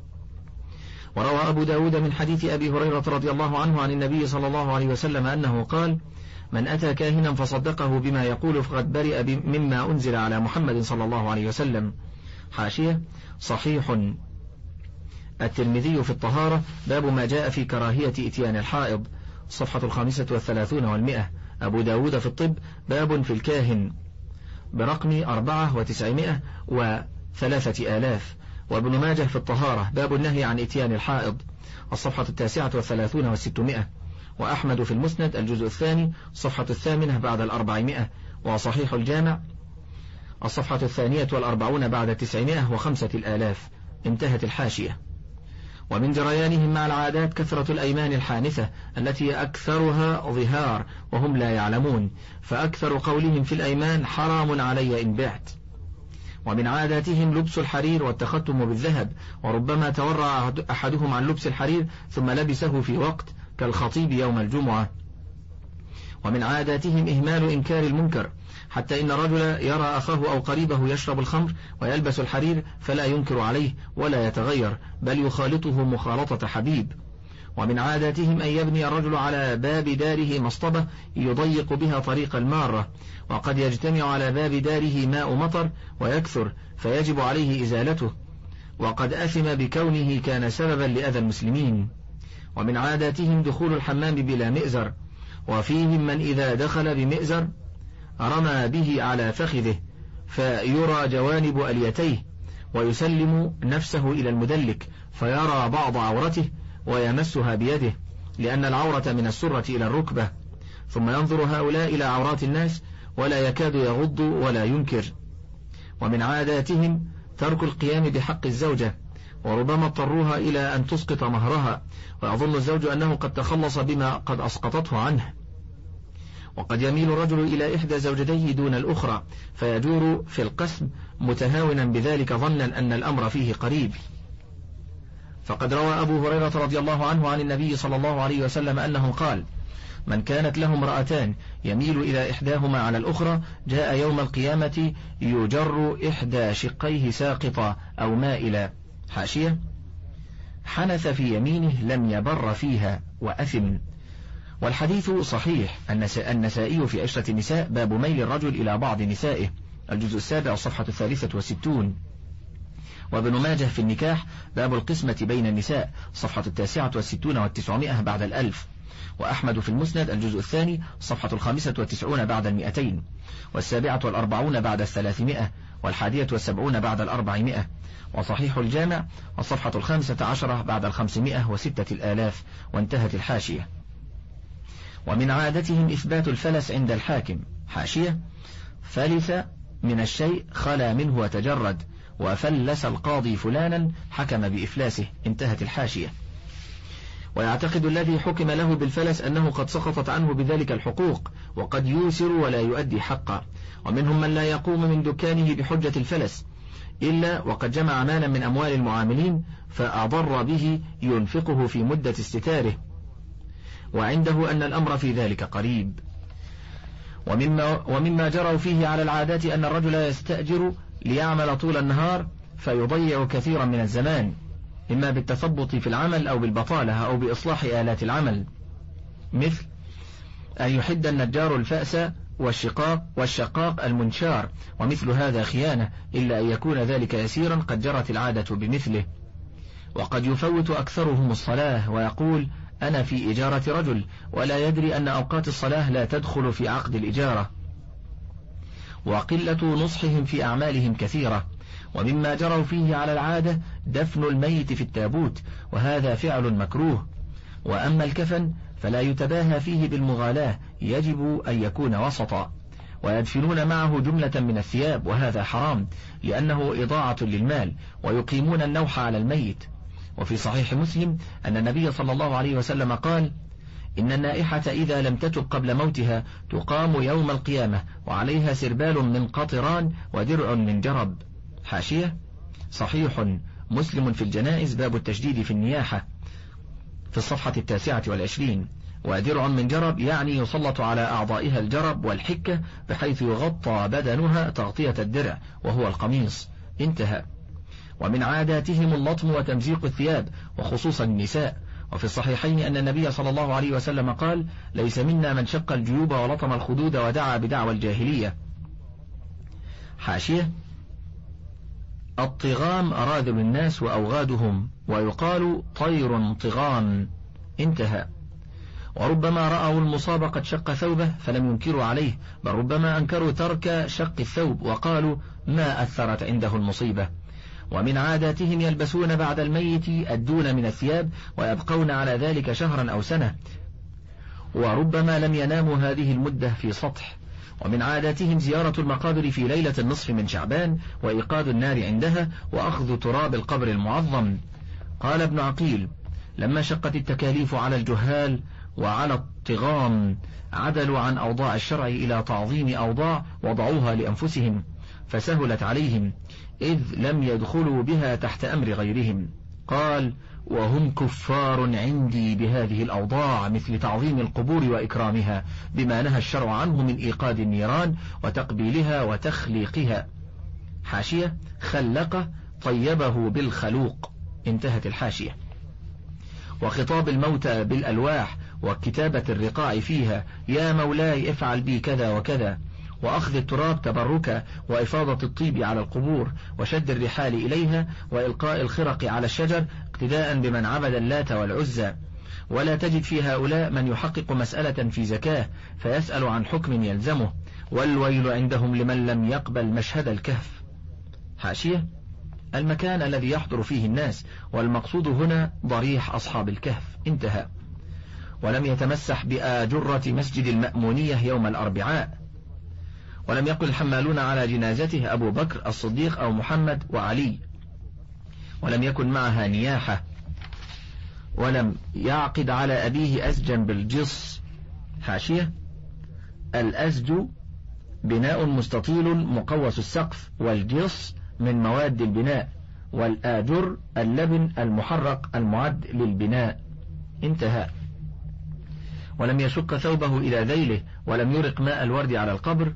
وروى أبو داود من حديث أبي هريرة رضي الله عنه عن النبي صلى الله عليه وسلم أنه قال: من أتى كاهنا فصدقه بما يقول فقد برئ مما أنزل على محمد صلى الله عليه وسلم. حاشية. صحيح الترمذي في الطهارة باب ما جاء في كراهية إتيان الحائض، الصفحة الخامسة والثلاثون والمئة. أبو داود في الطب باب في الكاهن برقم أربعة وتسعمائة وثلاثة آلاف. وابن ماجه في الطهارة باب النهي عن إتيان الحائض الصفحة التاسعة والثلاثون والستمائة، وأحمد في المسند الجزء الثاني الصفحة الثامنة بعد الأربعمائة، وصحيح الجامع الصفحة الثانية والأربعون بعد التسعمائة وخمسة الآلاف. انتهت الحاشية. ومن جريانهم مع العادات كثرة الأيمان الحانثة التي أكثرها ظهار وهم لا يعلمون، فأكثر قولهم في الأيمان حرام علي إن بعت. ومن عاداتهم لبس الحرير والتختم بالذهب، وربما تورع أحدهم عن لبس الحرير ثم لبسه في وقت كالخطيب يوم الجمعة. ومن عاداتهم إهمال إنكار المنكر، حتى إن رجل يرى أخاه أو قريبه يشرب الخمر ويلبس الحرير فلا ينكر عليه ولا يتغير، بل يخالطه مخالطة حبيب. ومن عاداتهم أن يبني الرجل على باب داره مصطبة يضيق بها طريق المارة، وقد يجتمع على باب داره ماء مطر ويكثر فيجب عليه إزالته، وقد أثم بكونه كان سببا لأذى المسلمين. ومن عاداتهم دخول الحمام بلا مئزر، وفيهم من إذا دخل بمئزر رمى به على فخذه فيرى جوانب أليتيه، ويسلم نفسه إلى المدلك فيرى بعض عورته ويمسها بيده، لأن العورة من السرة إلى الركبة، ثم ينظر هؤلاء إلى عورات الناس ولا يكاد يغض ولا ينكر. ومن عاداتهم ترك القيام بحق الزوجة، وربما اضطروها إلى أن تسقط مهرها، ويظن الزوج أنه قد تخلص بما قد أسقطته عنه. وقد يميل الرجل إلى إحدى زوجتيه دون الأخرى فيجور في القسم متهاونا بذلك ظنا أن الأمر فيه قريب. فقد روى أبو هريرة رضي الله عنه عن النبي صلى الله عليه وسلم أنه قال: من كانت له امرأتان يميل إلى إحداهما على الأخرى جاء يوم القيامة يجر إحدى شقيه ساقطا أو مائلا. حاشية: حنث في يمينه لم يبر فيها وأثم. والحديث صحيح. النسائي في عشرة النساء باب ميل الرجل إلى بعض نسائه الجزء السابع الصفحة الثالثة والستون. وابن ماجه في النكاح باب القسمة بين النساء صفحة التاسعة والستون والتسعمائة بعد الألف. وأحمد في المسند الجزء الثاني صفحة الخامسة والتسعون بعد المئتين، والسابعة والأربعون بعد الثلاثمائة، والحادية والسبعون بعد الأربعمائة. وصحيح الجامع الصفحة الخامسة عشرة بعد الخمسمائة وستة الآلاف. وانتهت الحاشية. ومن عادتهم إثبات الفلس عند الحاكم. حاشية: فلس من الشيء خلا منه وتجرد، وفلس القاضي فلانا حكم بإفلاسه. انتهت الحاشية. ويعتقد الذي حكم له بالفلس أنه قد سقطت عنه بذلك الحقوق، وقد يوسر ولا يؤدي حقا. ومنهم من لا يقوم من دكانه بحجة الفلس إلا وقد جمع مالا من أموال المعاملين فأضر به ينفقه في مدة استتاره، وعنده أن الأمر في ذلك قريب. ومما, ومما جروا فيه على العادات أن الرجل يستأجر ليعمل طول النهار فيضيع كثيرا من الزمان، إما بالتثبط في العمل أو بالبطالة أو بإصلاح آلات العمل، مثل أن يحد النجار الفأس والشقاق والشقاق المنشار، ومثل هذا خيانة إلا أن يكون ذلك يسيرا قد جرت العادة بمثله. وقد يفوت أكثرهم الصلاة ويقول أنا في إجارة رجل، ولا يدري أن أوقات الصلاة لا تدخل في عقد الإجارة. وقلة نصحهم في أعمالهم كثيرة. ومما جروا فيه على العادة دفن الميت في التابوت، وهذا فعل مكروه. وأما الكفن فلا يتباهى فيه بالمغالاة، يجب أن يكون وسطا. ويدفنون معه جملة من الثياب، وهذا حرام لأنه إضاعة للمال، ويقيمون النوح على الميت. وفي صحيح مسلم أن النبي صلى الله عليه وسلم قال: إن النائحة إذا لم تتب قبل موتها تقام يوم القيامة وعليها سربال من قطران ودرع من جرب. حاشية: صحيح مسلم في الجنائز باب التشديد في النياحة في الصفحة التاسعة والعشرين. ودرع من جرب يعني يسلط على أعضائها الجرب والحكة بحيث يغطى بدنها تغطية الدرع وهو القميص. انتهى. ومن عاداتهم اللطم وتمزيق الثياب وخصوصا النساء. وفي الصحيحين أن النبي صلى الله عليه وسلم قال: ليس منا من شق الجيوب ولطم الخدود ودعا بدعوى الجاهلية. حاشية: الطغام أراذل الناس وأوغادهم، ويقال طير طغام. انتهى. وربما رأوا المصاب قد شق ثوبه فلم ينكروا عليه، بل ربما أنكروا ترك شق الثوب وقالوا ما أثرت عنده المصيبة. ومن عاداتهم يلبسون بعد الميت الدون من الثياب ويبقون على ذلك شهرا أو سنة، وربما لم يناموا هذه المدة في سطح. ومن عاداتهم زيارة المقابر في ليلة النصف من شعبان وإيقاد النار عندها وأخذ تراب القبر المعظم. قال ابن عقيل: لما شقت التكاليف على الجهال وعلى الطغام عدلوا عن أوضاع الشرع إلى تعظيم أوضاع وضعوها لأنفسهم فسهلت عليهم، إذ لم يدخلوا بها تحت أمر غيرهم. قال: وهم كفار عندي بهذه الأوضاع، مثل تعظيم القبور وإكرامها بما نهى الشرع عنه من إيقاد النيران وتقبيلها وتخليقها. حاشية: خلق طيبه بالخلوق. انتهت الحاشية. وخطاب الموتى بالألواح وكتابة الرقاع فيها: يا مولاي افعل بي كذا وكذا، وأخذ التراب تبركا، وإفاضة الطيب على القبور، وشد الرحال إليها، وإلقاء الخرق على الشجر اقتداء بمن عبد اللات والعزى. ولا تجد في هؤلاء من يحقق مسألة في زكاة فيسأل عن حكم يلزمه، والويل عندهم لمن لم يقبل مشهد الكهف. حاشية: المكان الذي يحضر فيه الناس، والمقصود هنا ضريح أصحاب الكهف. انتهى. ولم يتمسح بآجرة مسجد المأمونية يوم الأربعاء. ولم يقل الحمالون على جنازته أبو بكر الصديق أو محمد وعلي. ولم يكن معها نياحة. ولم يعقد على أبيه أزجا بالجص. حاشية: الأزج بناء مستطيل مقوس السقف، والجص من مواد البناء، والآجر اللبن المحرق المعد للبناء. انتهى. ولم يشق ثوبه إلى ذيله، ولم يرق ماء الورد على القبر،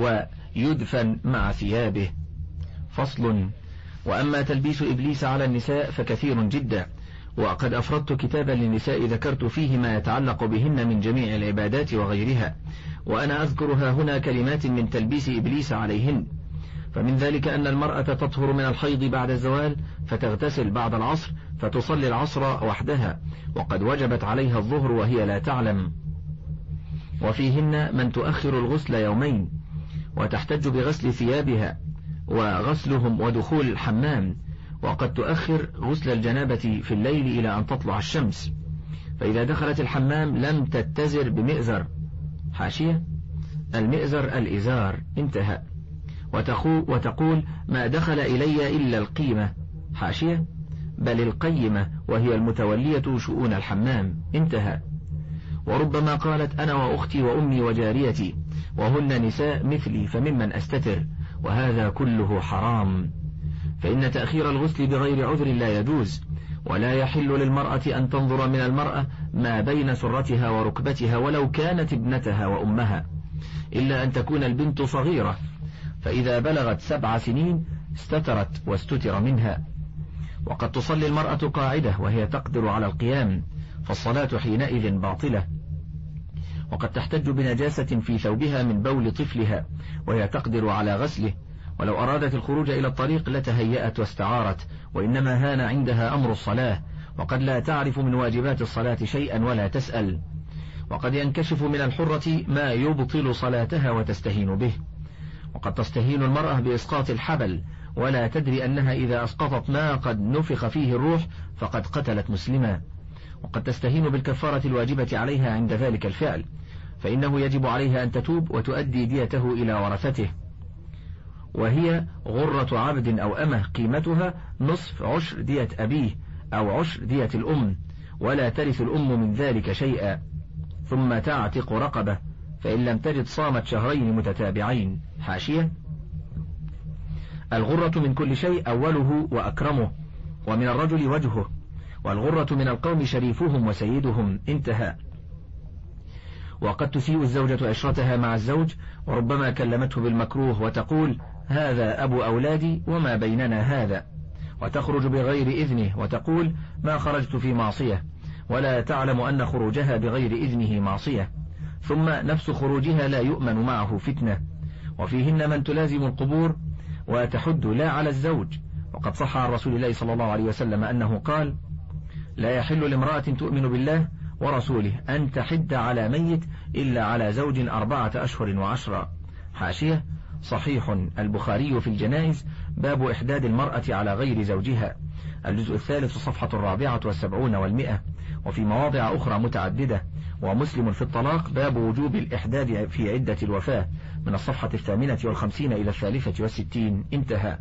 ويدفن مع ثيابه. فصل. وأما تلبيس إبليس على النساء فكثير جدا، وقد أفردت كتابا للنساء ذكرت فيه ما يتعلق بهن من جميع العبادات وغيرها، وأنا أذكرها هنا كلمات من تلبيس إبليس عليهن. فمن ذلك أن المرأة تطهر من الحيض بعد الزوال فتغتسل بعد العصر فتصلي العصر وحدها، وقد وجبت عليها الظهر وهي لا تعلم. وفيهن من تؤخر الغسل يومين وتحتج بغسل ثيابها وغسلهم ودخول الحمام، وقد تؤخر غسل الجنابة في الليل إلى أن تطلع الشمس، فإذا دخلت الحمام لم تتزر بمئزر. حاشية: المئزر الإزار. انتهى. وتقول: ما دخل إلي إلا القيمة. حاشية: بل القيمة، وهي المتولية شؤون الحمام. انتهى. وربما قالت: أنا وأختي وأمي وجاريتي، وهن نساء مثلي فممن أستتر، وهذا كله حرام، فإن تأخير الغسل بغير عذر لا يجوز، ولا يحل للمرأة أن تنظر من المرأة ما بين سرتها وركبتها ولو كانت ابنتها وأمها، إلا أن تكون البنت صغيرة، فإذا بلغت سبع سنين استترت واستتر منها. وقد تصلي المرأة قاعدة وهي تقدر على القيام، فالصلاة حينئذ باطلة. وقد تحتج بنجاسة في ثوبها من بول طفلها وهي تقدر على غسله، ولو أرادت الخروج إلى الطريق لتهيأت واستعارت، وإنما هان عندها أمر الصلاة، وقد لا تعرف من واجبات الصلاة شيئا ولا تسأل. وقد ينكشف من الحرة ما يبطل صلاتها وتستهين به. وقد تستهين المرأة بإسقاط الحبل ولا تدري أنها إذا أسقطت ما قد نفخ فيه الروح فقد قتلت مسلما. وقد تستهين بالكفارة الواجبة عليها عند ذلك الفعل، فإنه يجب عليها أن تتوب وتؤدي ديته إلى ورثته، وهي غرة عبد أو أمه قيمتها نصف عشر دية أبيه أو عشر دية الأم، ولا ترث الأم من ذلك شيئا، ثم تعتق رقبة، فإن لم تجد صامت شهرين متتابعين. حاشية: الغرة من كل شيء أوله وأكرمه، ومن الرجل وجهه، والغرة من القوم شريفهم وسيدهم. انتهى. وقد تسيء الزوجة عشرتها مع الزوج، وربما كلمته بالمكروه وتقول: هذا أبو أولادي وما بيننا هذا، وتخرج بغير إذنه وتقول: ما خرجت في معصية، ولا تعلم أن خروجها بغير إذنه معصية، ثم نفس خروجها لا يؤمن معه فتنة. وفيهن من تلازم القبور وتحد لا على الزوج، وقد صح عن رسول الله صلى الله عليه وسلم أنه قال: لا يحل لامرأة تؤمن بالله ورسوله أن تحد على ميت إلا على زوج أربعة أشهر وعشرة. حاشية: صحيح البخاري في الجنائز باب إحداد المرأة على غير زوجها، الجزء الثالث صفحة الرابعة والسبعون والمئة، وفي مواضع أخرى متعددة. ومسلم في الطلاق باب وجوب الإحداد في عدة الوفاة، من الصفحة الثامنة والخمسين إلى الثالثة والستين، انتهى.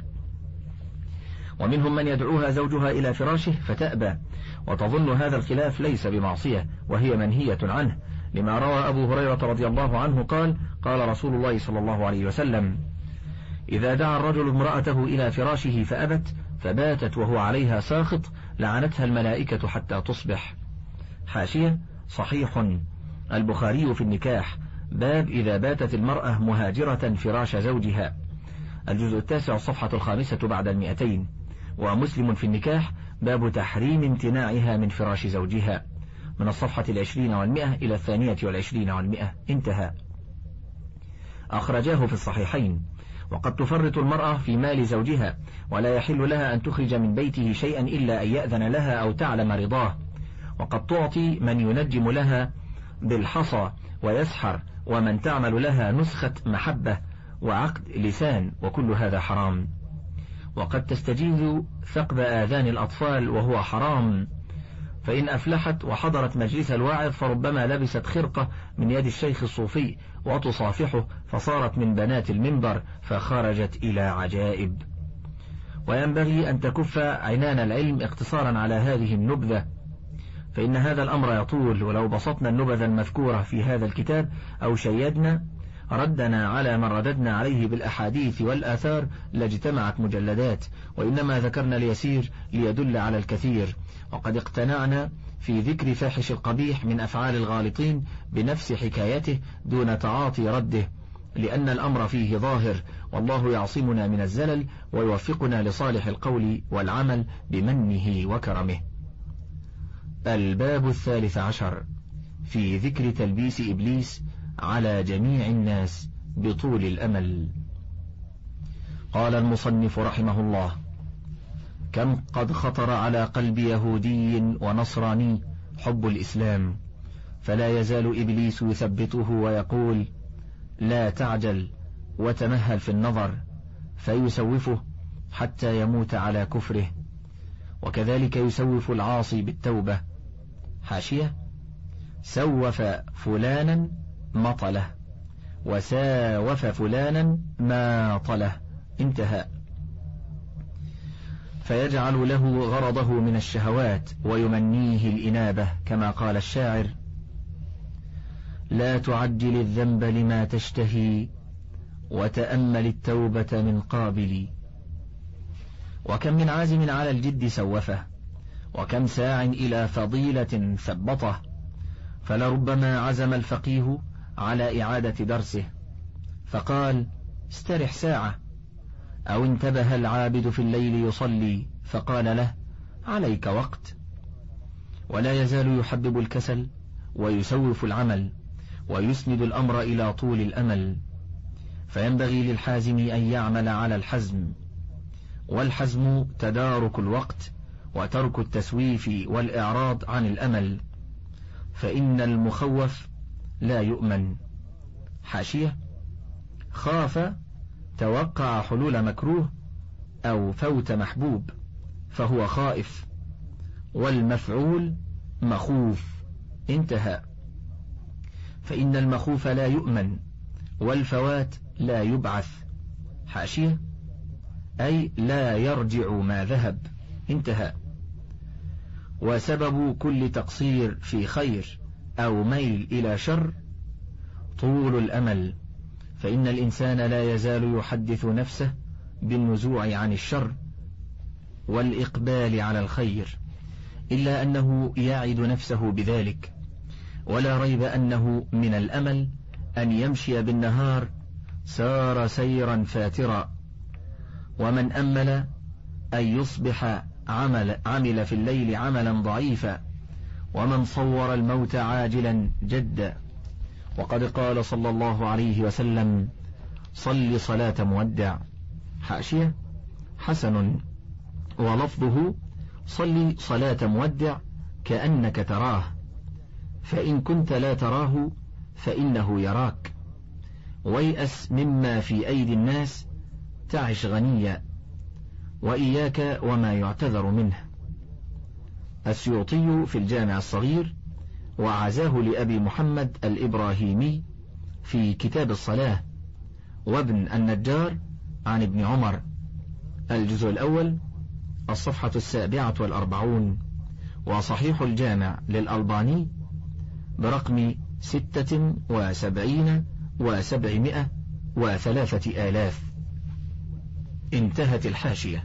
ومنهم من يدعوها زوجها إلى فراشه فتأبى، وتظن هذا الخلاف ليس بمعصية وهي منهية عنه، لما روى أبو هريرة رضي الله عنه قال: قال رسول الله صلى الله عليه وسلم: إذا دعا الرجل امرأته إلى فراشه فأبت فباتت وهو عليها ساخط لعنتها الملائكة حتى تصبح. حاشية: صحيح البخاري في النكاح باب إذا باتت المرأة مهاجرة فراش زوجها، الجزء التاسع الصفحة الخامسة بعد المئتين. ومسلم في النكاح باب تحريم امتناعها من فراش زوجها، من الصفحة العشرين والمئة إلى الثانية والعشرين والمئة، انتهى. أخرجاه في الصحيحين. وقد تفرط المرأة في مال زوجها، ولا يحل لها أن تخرج من بيته شيئا إلا أن يأذن لها أو تعلم رضاه. وقد تعطي من ينجم لها بالحصى ويسحر، ومن تعمل لها نسخة محبة وعقد لسان، وكل هذا حرام. وقد تستجيز ثقب آذان الأطفال وهو حرام، فإن أفلحت وحضرت مجلس الواعظ فربما لبست خرقة من يد الشيخ الصوفي وتصافحه فصارت من بنات المنبر فخرجت إلى عجائب. وينبغي أن تكف عنان العلم اقتصارا على هذه النبذة، فإن هذا الأمر يطول، ولو بسطنا النبذ المذكورة في هذا الكتاب أو شيدنا ردنا على من رددنا عليه بالأحاديث والآثار لاجتمعت مجلدات، وإنما ذكرنا اليسير ليدل على الكثير. وقد اقتنعنا في ذكر فاحش القبيح من أفعال الغالطين بنفس حكايته دون تعاطي رده، لأن الأمر فيه ظاهر، والله يعصمنا من الزلل ويوفقنا لصالح القول والعمل بمنه وكرمه. الباب الثالث عشر في ذكر تلبيس إبليس على جميع الناس بطول الأمل. قال المصنف رحمه الله: كم قد خطر على قلب يهودي ونصراني حب الإسلام، فلا يزال إبليس يثبته ويقول: لا تعجل وتمهل في النظر، فيسوفه حتى يموت على كفره. وكذلك يسوف العاصي بالتوبة. حاشية: سوف فلانا مطله، وساوف فلانا ماطله، انتهى. فيجعل له غرضه من الشهوات ويمنيه الإنابة، كما قال الشاعر: لا تعجل الذنب لما تشتهي، وتأمل التوبة من قابل. وكم من عازم على الجد سوفه، وكم ساع إلى فضيلة ثبطه، فلربما عزم الفقيه على إعادة درسه فقال: استرح ساعة، أو انتبه العابد في الليل يصلي فقال له: عليك وقت. ولا يزال يحبب الكسل ويسوف العمل ويسند الأمر إلى طول الأمل، فينبغي للحازم أن يعمل على الحزم، والحزم تدارك الوقت وترك التسويف والإعراض عن الأمل، فإن المخوف لا يؤمن. حاشية: خاف توقع حلول مكروه أو فوت محبوب فهو خائف، والمفعول مخوف، انتهى. فإن المخوف لا يؤمن، والفوات لا يبعث. حاشية: أي لا يرجع ما ذهب، انتهى. وسبب كل تقصير في خير أو ميل إلى شر طول الأمل، فإن الإنسان لا يزال يحدث نفسه بالنزوع عن الشر والإقبال على الخير، إلا أنه يعد نفسه بذلك. ولا ريب أنه من الأمل أن يمشي بالنهار سار سيرا فاترا، ومن أمل أن يصبح عمل, عمل في الليل عملا ضعيفا، ومن صور الموت عاجلا جدا. وقد قال صلى الله عليه وسلم: صل صلاة مودع. حاشية: حسن، ولفظه: صل صلاة مودع كأنك تراه، فإن كنت لا تراه فإنه يراك. ويأس مما في أيدي الناس، تعش غنيا، وإياك وما يعتذر منه. السيوطي في الجامع الصغير وعزاه لأبي محمد الإبراهيمي في كتاب الصلاة، وابن النجار عن ابن عمر، الجزء الأول الصفحة السابعة والأربعون، وصحيح الجامع للألباني برقم ستة وسبعين وسبعمائة وثلاثة آلاف. انتهت الحاشية.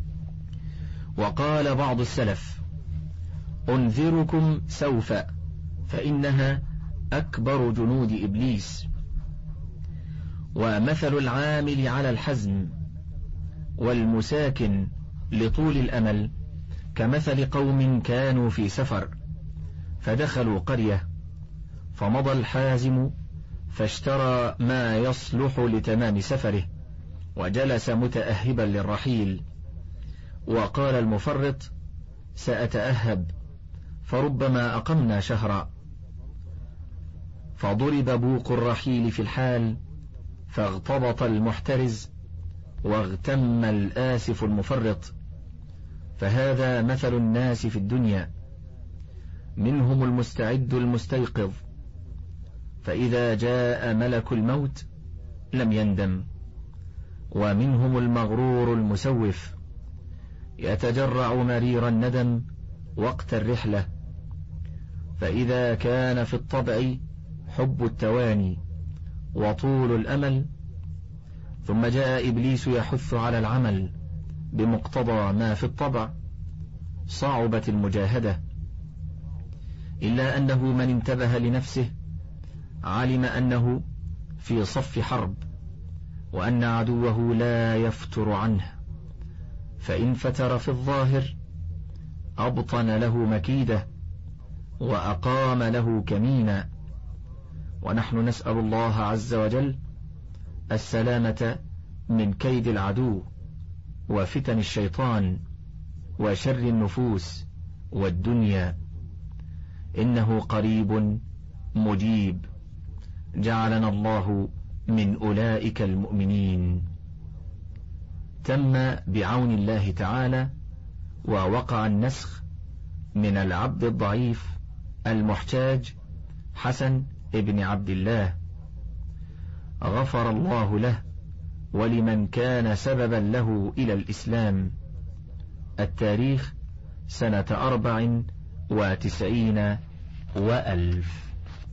وقال بعض السلف: أنذركم سوف فإنها أكبر جنود إبليس. ومثل العامل على الحزم والمساكن لطول الأمل كمثل قوم كانوا في سفر فدخلوا قرية، فمضى الحازم فاشترى ما يصلح لتمام سفره وجلس متأهبا للرحيل، وقال المفرط: سأتأهب، فربما أقمنا شهرا. فضرب بوق الرحيل في الحال، فاغتبط المحترز واغتم الآسف المفرط. فهذا مثل الناس في الدنيا، منهم المستعد المستيقظ، فإذا جاء ملك الموت لم يندم، ومنهم المغرور المسوف يتجرع مرير الندم وقت الرحلة، فإذا كان في الطبع حب التواني وطول الأمل، ثم جاء إبليس يحث على العمل بمقتضى ما في الطبع، صعبت المجاهدة. إلا أنه من انتبه لنفسه علم أنه في صف حرب، وأن عدوه لا يفتر عنه، فإن فتر في الظاهر أبطن له مكيدة وأقام له كمينا. ونحن نسأل الله عز وجل السلامة من كيد العدو وفتن الشيطان وشر النفوس والدنيا، إنه قريب مجيب، جعلنا الله من أولئك المؤمنين. تم بعون الله تعالى، ووقع النسخ من العبد الضعيف المحتاج حسن ابن عبد الله، غفر الله له ولمن كان سببا له إلى الإسلام. التاريخ سنة أربع وتسعين وألف.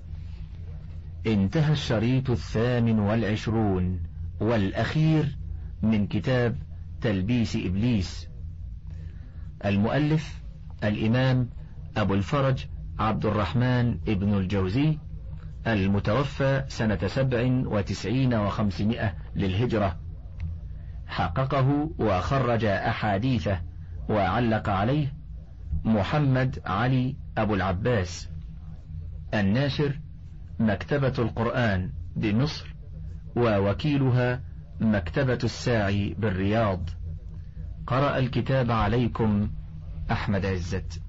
انتهى الشريط الثامن والعشرون والأخير من كتاب تلبيس إبليس. المؤلف الإمام أبو الفرج عبد الرحمن ابن الجوزي، المتوفى سنة سبع وتسعين وخمسمائة للهجرة، حققه وخرج أحاديثه وعلق عليه محمد علي أبو العباس. الناشر مكتبة القرآن بمصر، ووكيلها مكتبة الساعي بالرياض. قرأ الكتاب عليكم أحمد عزت.